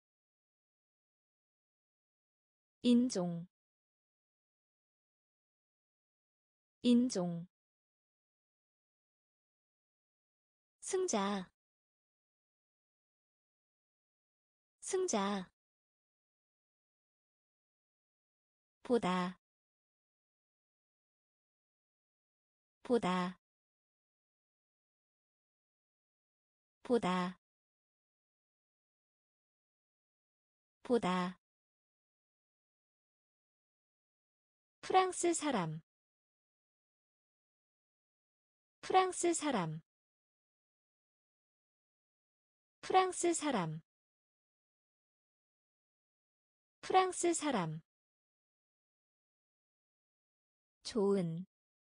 인종, 인종, 승자, 승자, 보다, 보다, 보다, 보다, 프랑스 사람, 프랑스 사람, 프랑스 사람, 프랑스 사람, 좋은,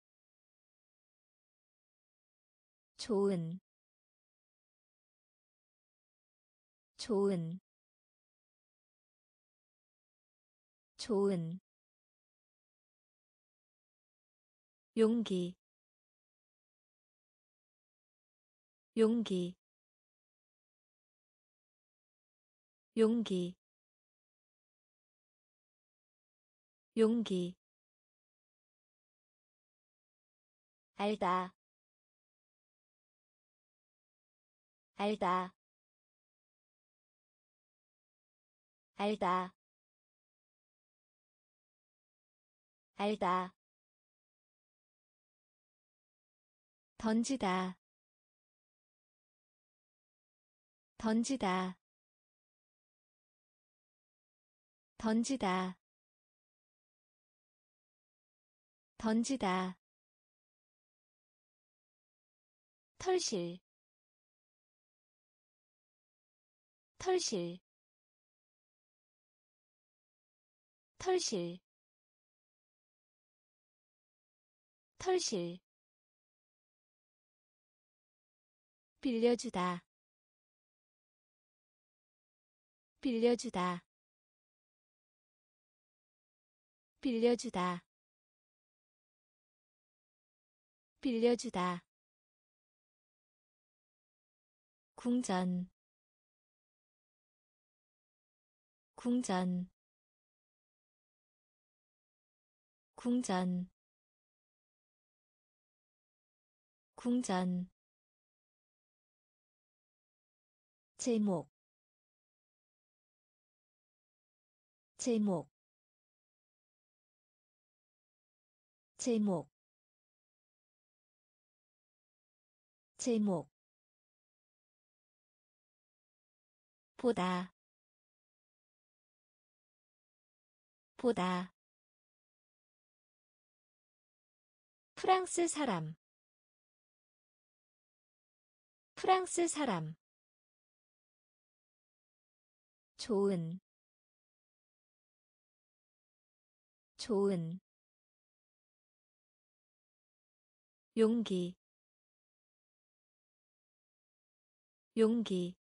좋은, 좋은, 좋은, 용기, 용기, 용기, 용기, 알다, 알다, 알다, 알다, 던지다, 던지다, 던지다, 던지다, 털실, 털실, 털실, 털실, 빌려주다, 빌려주다, 빌려주다, 빌려주다, 궁전, 궁전, 궁전, 궁전, 제목, 제목, 제목, 제목, 보다, 보다, 프랑스 사람, 프랑스 사람, 좋은, 좋은, 용기 용기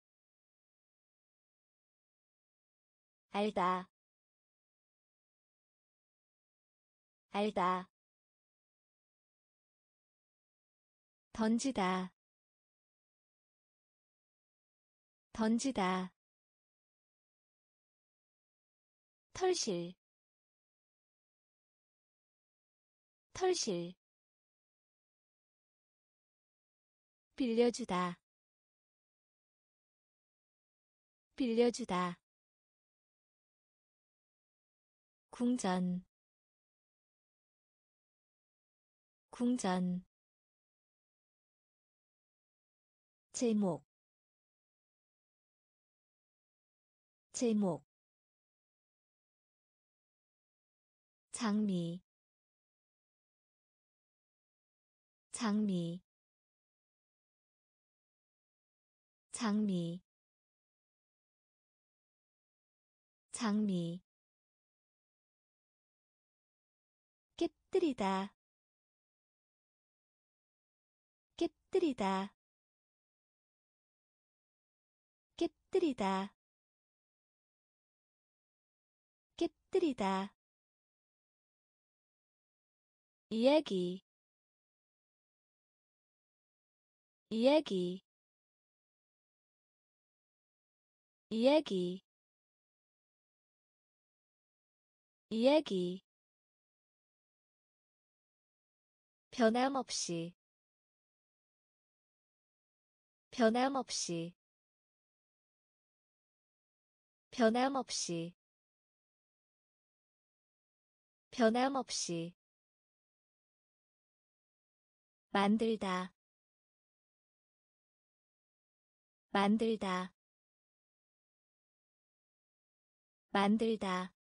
알다 알다 던지다 던지다 털실 털실 빌려주다 빌려주다 궁전 궁전 제목 제목 장미 장미 장미 장미 깨뜨리다 깨뜨리다 깨뜨리다 깨뜨리다 이야기 이야기 이야기 이야기 변함없이 변함없이 변함없이 변함없이 만들다 만들다 만들다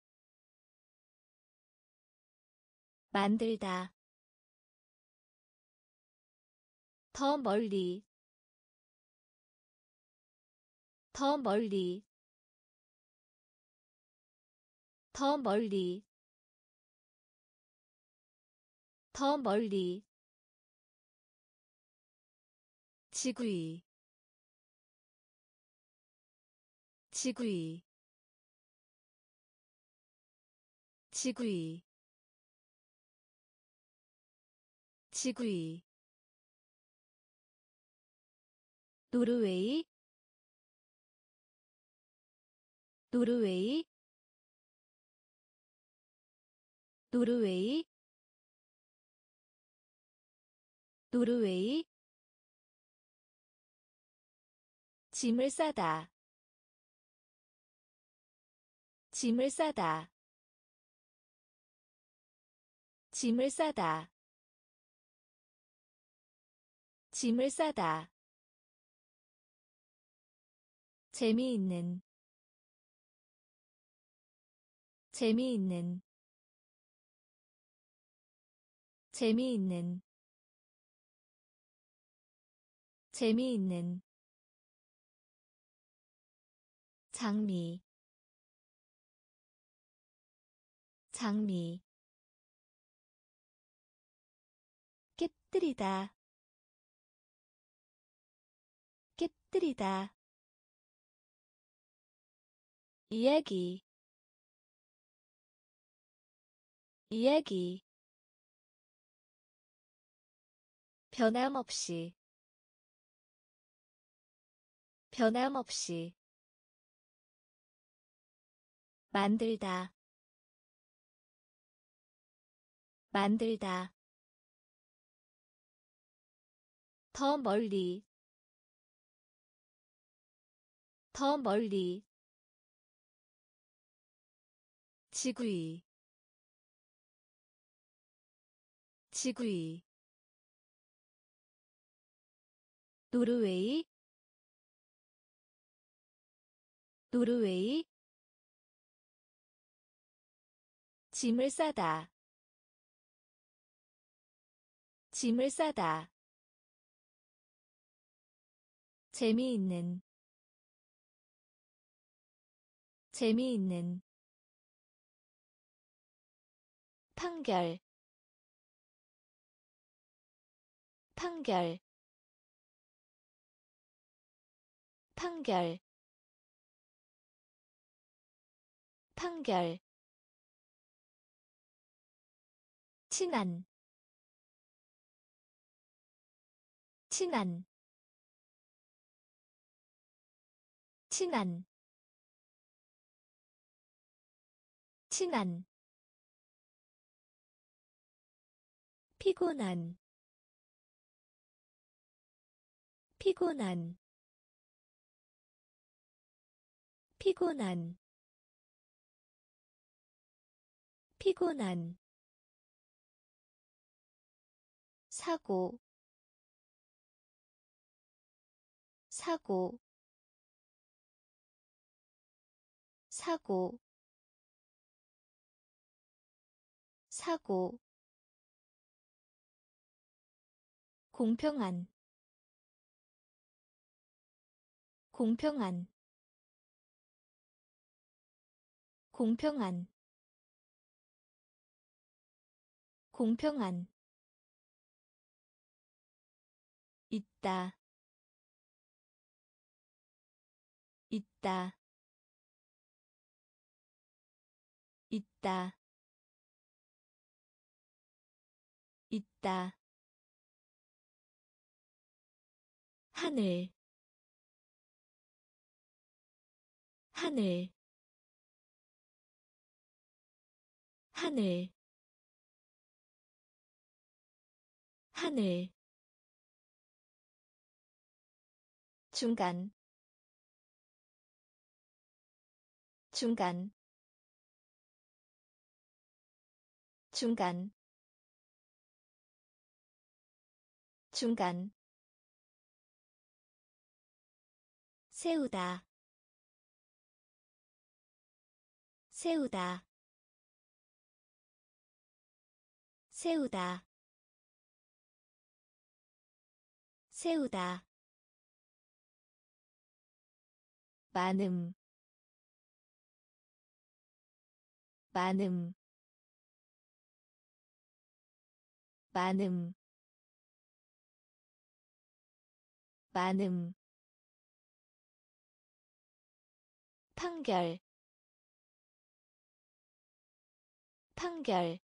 만들다 더 멀리 더 멀리 더 멀리 더 멀리 지구이 지구이 지구이 지구이 노르웨이 노르웨이 노르웨이 노르웨이 짐을 싸다 짐을 싸다 짐을 싸다 짐을 싸다 재미있는 재미있는 재미있는 재미있는 장미 장미 깨뜨리다 깨뜨리다 이야기 이야기 변함없이 변함없이 만들다 만들다 더 멀리 더 멀리 지구이 지구이 노르웨이 노르웨이 짐을 싸다 짐을 싸다 재미있는 재미있는 판결 판결 판결 판결 친한 친한 친한 친한 피곤한 피곤한 피곤한 피곤한 사고 사고 사고 사고 공평한 공평한 공평한 공평한 있다 있다 있다 있다 하늘 하늘 하늘 하늘 중간 중간 중간 중간 세우다 세우다 세우다 세우다 많음 많음 많음 많음 판결 판결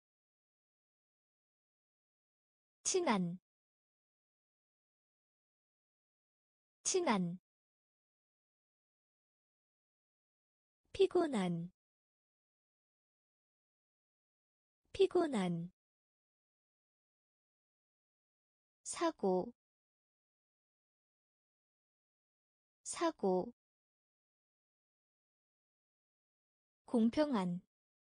친한 친한 피곤한 피곤한 사고 사고 공평한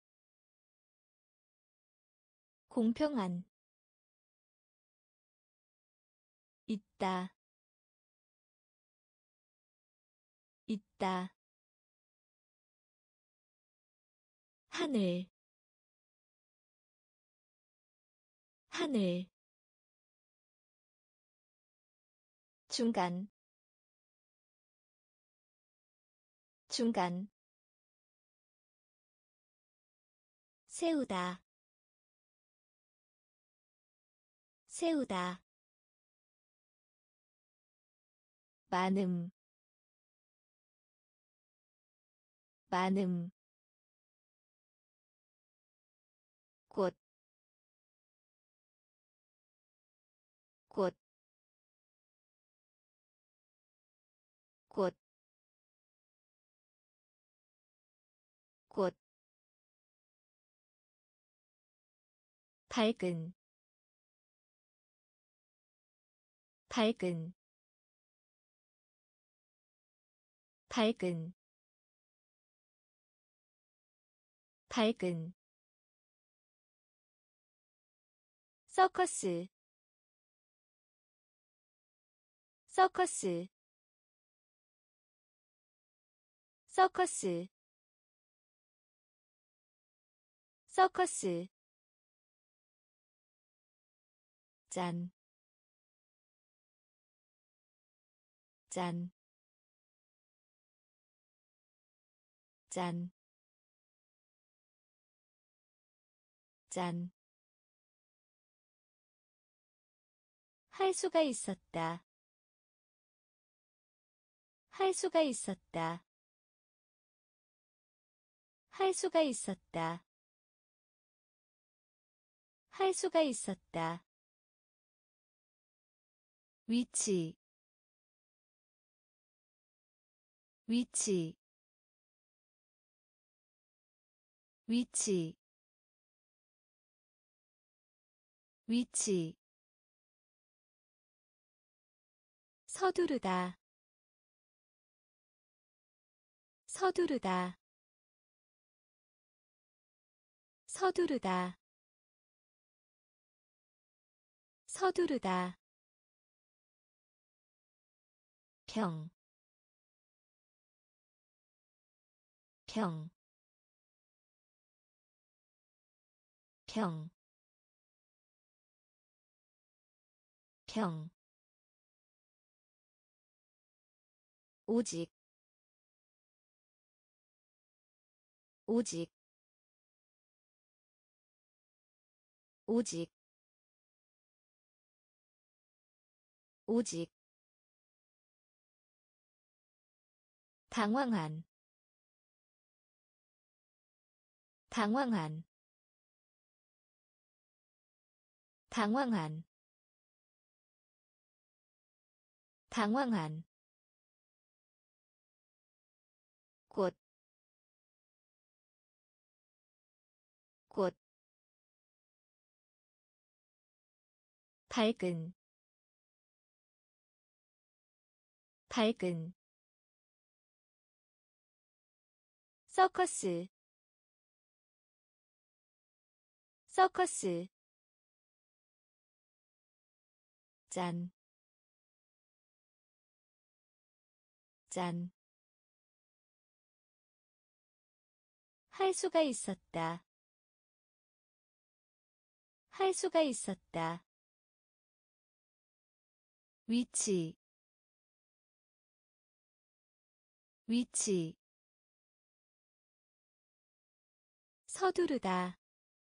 공평한 있다 있다 하늘 하늘 중간 중간 세우다 세우다 많음 많음 꽃 꽃 꽃 꽃 밝은 밝은 밝은 밝은 서커스 서커스 서커스 서커스 짠, 짠, 짠, 짠. 할 수가 있었다. 할 수가 있었다. 할 수가 있었다. 할 수가 있었다. 위치 위치 위치 위치 서두르다 서두르다 서두르다 서두르다 평, 평, 평, 평, 오직, 오직, 오직, 오직, 당황한, 당황한, 당황한, 당황한, 꽃, 꽃, 밝은, 밝은, 서커스, 서커스, 짠, 짠, 할 수가 있었다. 할 수가 있었다. 위치 위치 서두르다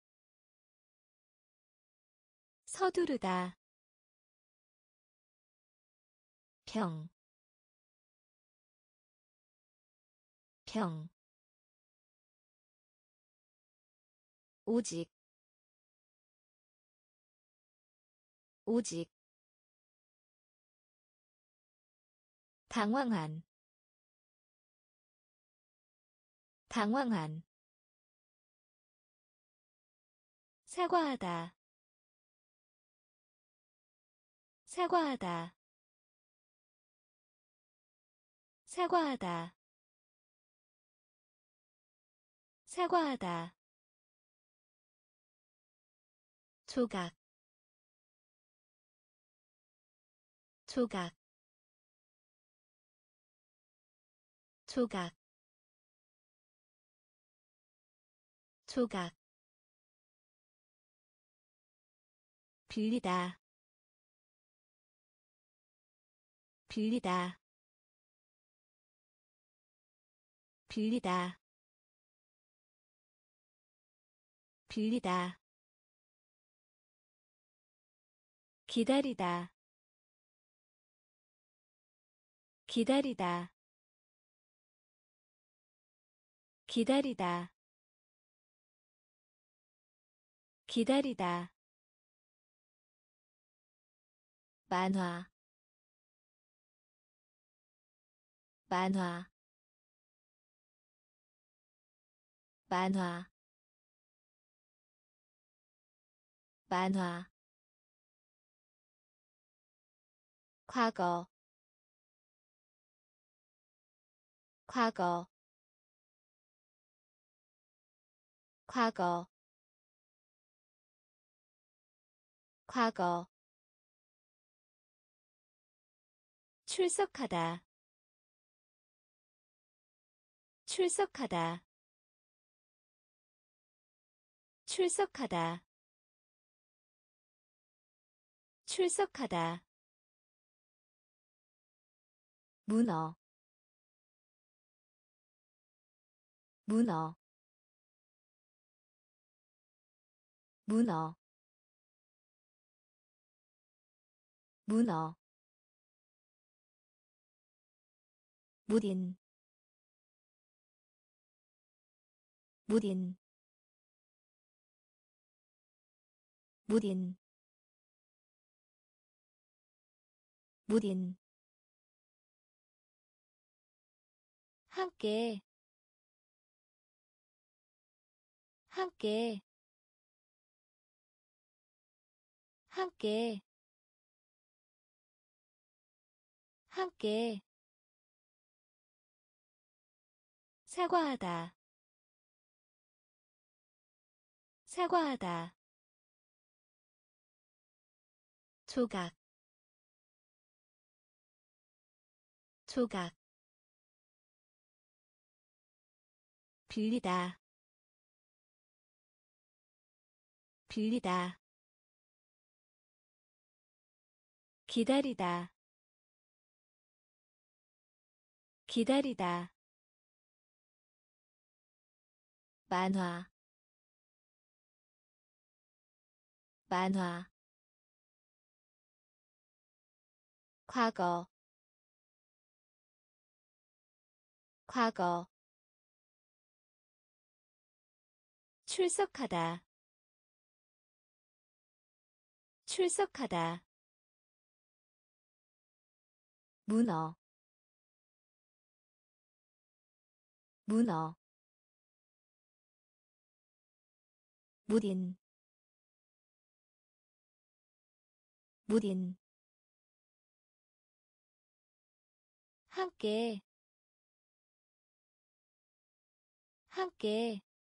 서두르다 평, 평, 오직, 오직, 당황한, 당황한, 사과하다, 사과하다, 사과하다, 사과하다, 조각, 조각, 조각, 조각, 빌리다, 빌리다, 빌리다, 빌리다, 기다리다, 기다리다, 기다리다, 기다리다, 만화, 만화, 만화, 만화, 과거, 과거, 과거, 과거, 출석하다, 출석하다, 출석하다, 출석하다, 문어, 문어, 문어, 문어 무딘 무딘 무딘 무딘 함께 함께 함께 함께 사과하다 사과하다 조각 조각 빌리다 빌리다 기다리다 기다리다 만화 만화 과거 과거 출석하다 출석하다 문어 문어 무딘 무딘 함께 함께